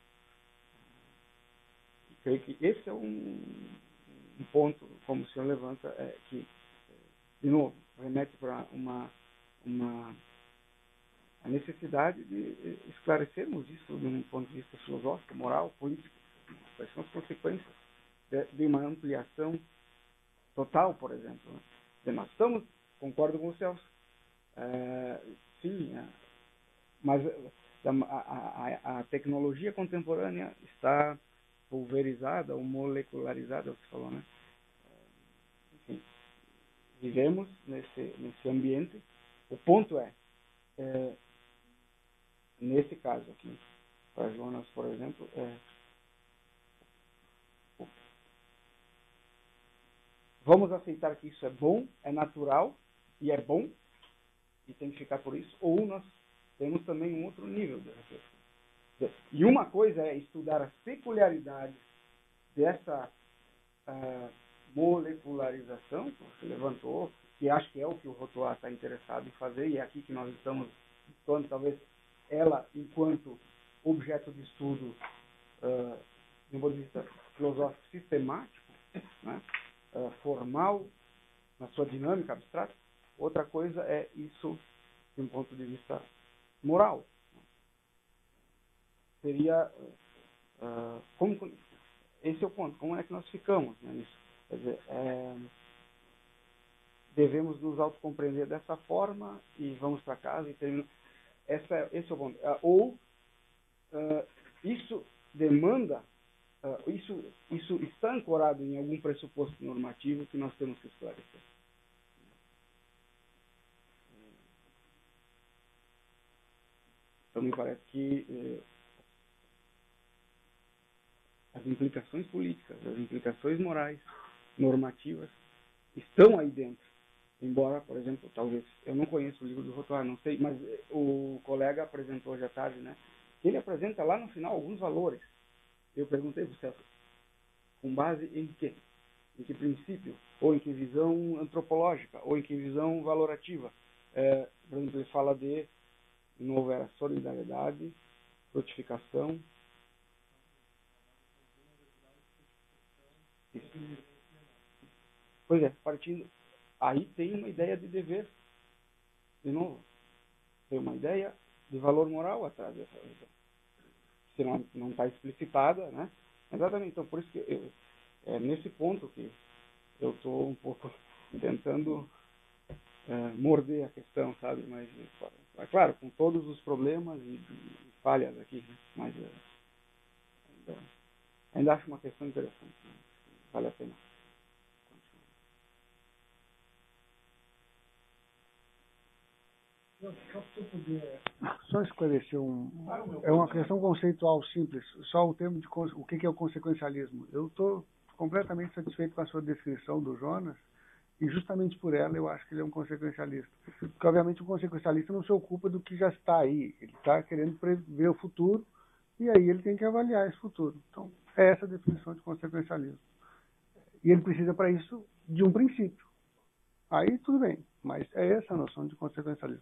creio que esse é um, um ponto, como o senhor levanta, é, que, de novo, remete para uma, uma a necessidade de esclarecermos isso de um ponto de vista filosófico, moral, político. Quais são as consequências de, de uma ampliação total, por exemplo. Né? Nós estamos, concordo com o Celso, é, sim, é, mas a, a, a tecnologia contemporânea está pulverizada ou molecularizada, você falou, né? Enfim, vivemos nesse, nesse ambiente. O ponto é, é nesse caso aqui, para Jonas, por exemplo, é, vamos aceitar que isso é bom, é natural e é bom, e tem que ficar por isso, ou nós temos também um outro nível de reflexão. E uma coisa é estudar as peculiaridades dessa uh, molecularização que você levantou, que acho que é o que o Rotoir está interessado em fazer, e é aqui que nós estamos estudando, talvez ela, enquanto objeto de estudo, uh, de um ponto de vista filosófico sistemático, né, uh, formal, na sua dinâmica abstrata. Outra coisa é isso de um ponto de vista moral. Seria, uh, como, esse é o ponto, como é que nós ficamos, né, nisso? Quer dizer, é, devemos nos autocompreender dessa forma e vamos para casa e terminamos. Essa, esse é o ponto. Uh, ou uh, isso demanda, uh, isso, isso está ancorado em algum pressuposto normativo que nós temos que esclarecer. Então, me parece que eh, as implicações políticas, as implicações morais, normativas, estão aí dentro. Embora, por exemplo, talvez, eu não conheço o livro do Rotoir, não sei, mas o colega apresentou hoje à tarde, né? Ele apresenta lá no final alguns valores. Eu perguntei para o Celso, com base em quê? Em que princípio? Ou em que visão antropológica? Ou em que visão valorativa? É, por exemplo, ele fala de não houver solidariedade, frutificação. Isso. Pois é, partindo. Aí tem uma ideia de dever. De novo, tem uma ideia de valor moral atrás dessa visão. Se não não está explicitada, né? Exatamente. Então, por isso que eu, é nesse ponto que eu estou um pouco tentando é, morder a questão, sabe? Mas, é claro, com todos os problemas e, e falhas aqui, né? Mas é, ainda, ainda acho uma questão interessante, né? Vale a pena. Só esclarecer um, é uma questão conceitual simples, só o termo de o que é o consequencialismo. Eu estou completamente satisfeito com a sua descrição do Jonas e justamente por ela eu acho que ele é um consequencialista. Porque obviamente o consequencialista não se ocupa do que já está aí, ele está querendo prever o futuro e aí ele tem que avaliar esse futuro. Então é essa a definição de consequencialismo. E ele precisa para isso de um princípio. Aí tudo bem, mas é essa a noção de consequencialismo.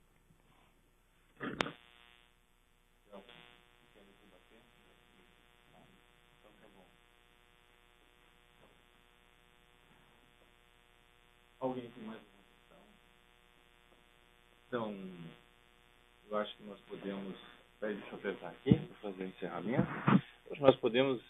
Alguém tem mais uma questão? Então, eu acho que nós podemos... Peraí, deixa eu apertar aqui para fazer o encerramento. Acho que nós podemos...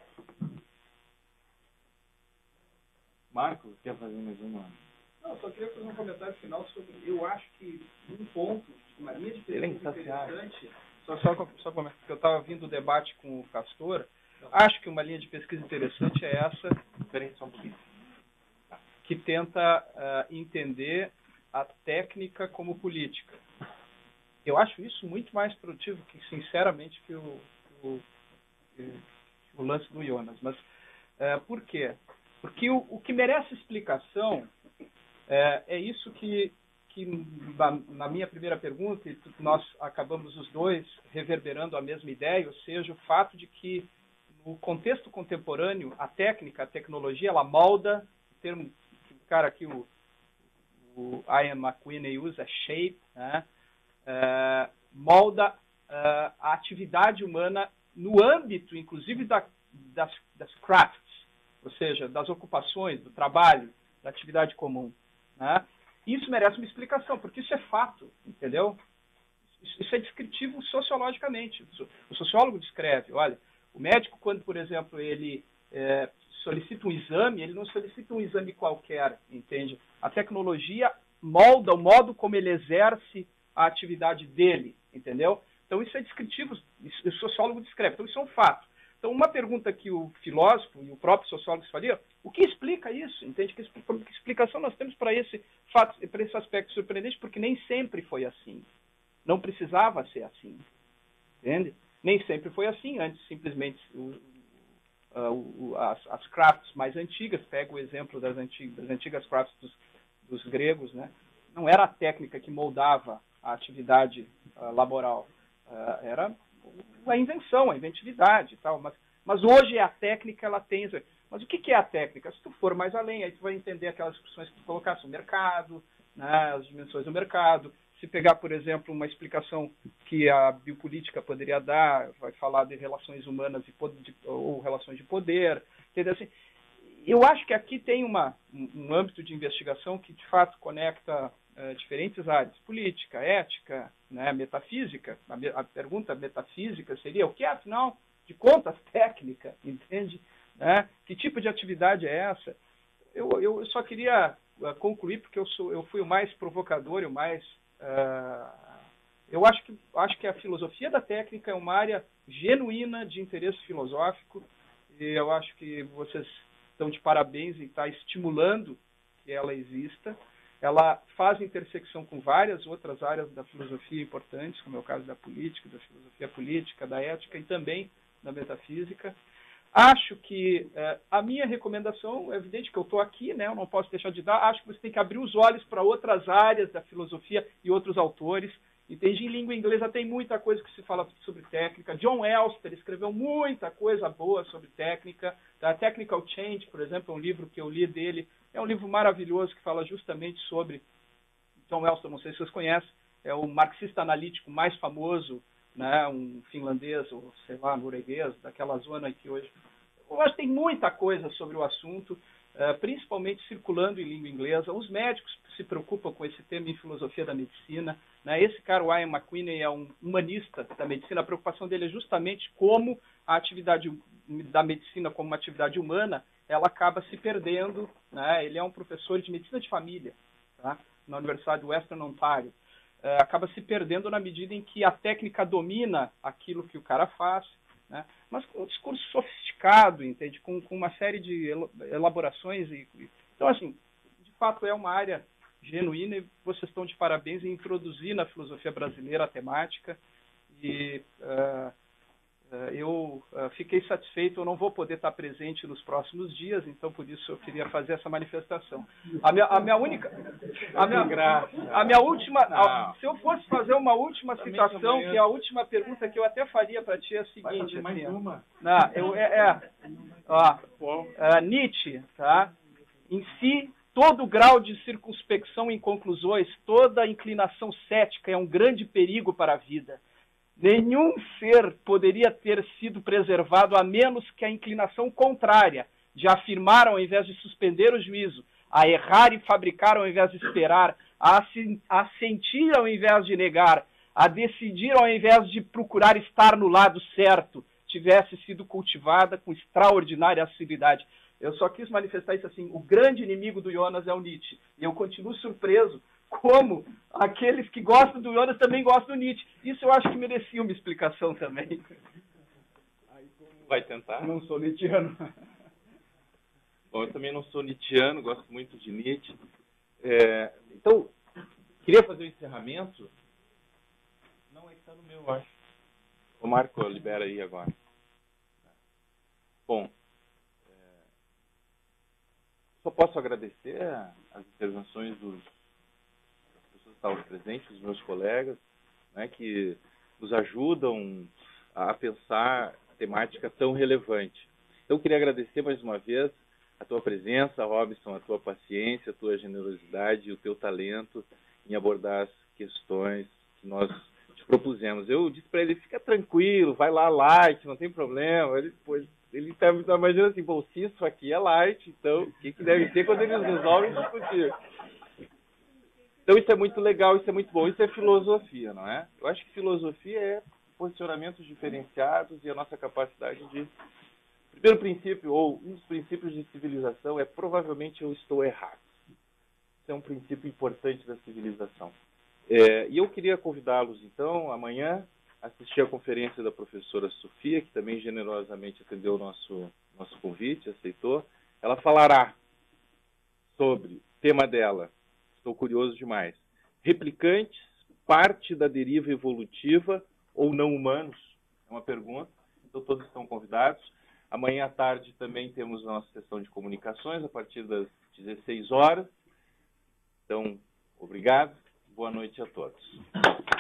Marco, quer fazer mais uma? Não, eu só queria fazer um comentário final sobre... Eu acho que um ponto, uma linha de pesquisa interessante... Só, só, só porque eu estava vindo o debate com o Castor, acho que uma linha de pesquisa interessante é essa... Peraí, só um pouquinho. Que tenta uh, entender a técnica como política. Eu acho isso muito mais produtivo que, sinceramente, que o, o, que o lance do Jonas. Mas uh, por quê? Porque o, o que merece explicação uh, é isso que, que na, na minha primeira pergunta, e nós acabamos os dois reverberando a mesma ideia, ou seja, o fato de que, no contexto contemporâneo, a técnica, a tecnologia, ela molda, o termo cara aqui, o, o Ian McQueen usa, shape, né? uh, molda uh, a atividade humana no âmbito, inclusive, da, das, das crafts, ou seja, das ocupações, do trabalho, da atividade comum. Né? Isso merece uma explicação, porque isso é fato, entendeu? Isso, isso é descritivo sociologicamente. O sociólogo descreve, olha, o médico, quando, por exemplo, ele... É, solicita um exame, ele não solicita um exame qualquer, entende? A tecnologia molda o modo como ele exerce a atividade dele, entendeu? Então isso é descritivo, isso, o sociólogo descreve, então isso é um fato. Então uma pergunta que o filósofo e o próprio sociólogo faria, o que explica isso? Entende? Que, que explicação nós temos para esse fato, para esse aspecto surpreendente? Porque nem sempre foi assim. Não precisava ser assim, entende? Nem sempre foi assim, antes simplesmente... O, Uh, as, as crafts mais antigas, pega o exemplo das antigas, das antigas crafts dos, dos gregos, né? Não era a técnica que moldava a atividade uh, laboral, uh, era a invenção, a inventividade e tal, mas, mas hoje a técnica ela tem, Mas o que, que é a técnica? Se tu for mais além, aí tu vai entender aquelas discussões que tu colocasse no mercado, né, as dimensões do mercado. Se pegar, por exemplo, uma explicação que a biopolítica poderia dar, vai falar de relações humanas e poder, de, ou relações de poder, entendeu? Assim, eu acho que aqui tem uma, um, um âmbito de investigação que, de fato, conecta uh, diferentes áreas. Política, ética, né, metafísica. A, a pergunta metafísica seria o que é, afinal de contas, técnica, entende? Né? Que tipo de atividade é essa? Eu, eu só queria uh, concluir, porque eu, sou, eu fui o mais provocador e o mais... Uh, eu acho que, acho que a filosofia da técnica é uma área genuína de interesse filosófico e eu acho que vocês estão de parabéns em estar estimulando que ela exista. Ela faz intersecção com várias outras áreas da filosofia importantes, como é o caso da política, da filosofia política, da ética e também da metafísica. Acho que eh, a minha recomendação, é evidente que eu estou aqui, né, eu não posso deixar de dar, acho que você tem que abrir os olhos para outras áreas da filosofia e outros autores. Entende? Em língua inglesa tem muita coisa que se fala sobre técnica. John Elster escreveu muita coisa boa sobre técnica. Tá? Technical Change, por exemplo, é um livro que eu li dele. É um livro maravilhoso que fala justamente sobre... John Elster, não sei se vocês conhecem, é o marxista analítico mais famoso, né, um finlandês, ou sei lá, norueguês, daquela zona que hoje... Eu acho que tem muita coisa sobre o assunto, uh, principalmente circulando em língua inglesa. Os médicos se preocupam com esse tema em filosofia da medicina. Né? Esse cara, o Ian McQueen, é um humanista da medicina. A preocupação dele é justamente como a atividade da medicina como uma atividade humana, ela acaba se perdendo. Né? Ele é um professor de medicina de família, tá? Na Universidade de Western Ontario. Uh, acaba se perdendo na medida em que a técnica domina aquilo que o cara faz, né? Mas com um discurso sofisticado, entende? Com, com uma série de elaborações. E, e... Então, assim, de fato é uma área genuína e vocês estão de parabéns em introduzir na filosofia brasileira a temática. E uh, uh, eu uh, fiquei satisfeito, eu não vou poder estar presente nos próximos dias, então por isso eu queria fazer essa manifestação. A minha, a minha única... A minha, a minha última... A, se eu fosse fazer uma última citação, que é a última pergunta que eu até faria para ti é a seguinte... Mais assim, uma. Não, eu, é, é, ó, uh, Nietzsche, tá? Em si, todo grau de circunspecção em conclusões, toda inclinação cética é um grande perigo para a vida. Nenhum ser poderia ter sido preservado a menos que a inclinação contrária, de afirmar ao invés de suspender o juízo, a errar e fabricar ao invés de esperar, a assentir ao invés de negar, a decidir ao invés de procurar estar no lado certo, tivesse sido cultivada com extraordinária assiduidade. Eu só quis manifestar isso assim, o grande inimigo do Jonas é o Nietzsche. E eu continuo surpreso como aqueles que gostam do Jonas também gostam do Nietzsche. Isso eu acho que merecia uma explicação também. Vai tentar? Não sou nietzschiano. Bom, eu também não sou nietzschiano, gosto muito de Nietzsche. É, então, queria fazer o um encerramento. Não, é que está no meu, eu acho. O Marco, libera aí agora. Bom, é, só posso agradecer as intervenções dos estavam presentes, os meus colegas, né, que nos ajudam a pensar a temática tão relevante. Então, eu queria agradecer mais uma vez a tua presença, Robson, a tua paciência, a tua generosidade e o teu talento em abordar as questões que nós te propusemos. Eu disse para ele, fica tranquilo, vai lá light, não tem problema. Ele depois ele está imaginando assim, bom, se isso aqui é light, então o que, que deve ser quando eles resolvem discutir? Então isso é muito legal, isso é muito bom, isso é filosofia, não é? Eu acho que filosofia é posicionamentos diferenciados e a nossa capacidade de... Primeiro princípio, ou um dos princípios de civilização é provavelmente eu estou errado. Isso é um princípio importante da civilização. É, e eu queria convidá-los, então, amanhã, a assistir a conferência da professora Sofia, que também generosamente atendeu o nosso, nosso convite, aceitou. Ela falará sobre o tema dela. Estou curioso demais. Replicantes, parte da deriva evolutiva ou não humanos? É uma pergunta. Então, todos estão convidados. Amanhã à tarde também temos a nossa sessão de comunicações, a partir das dezesseis horas. Então, obrigado. Boa noite a todos.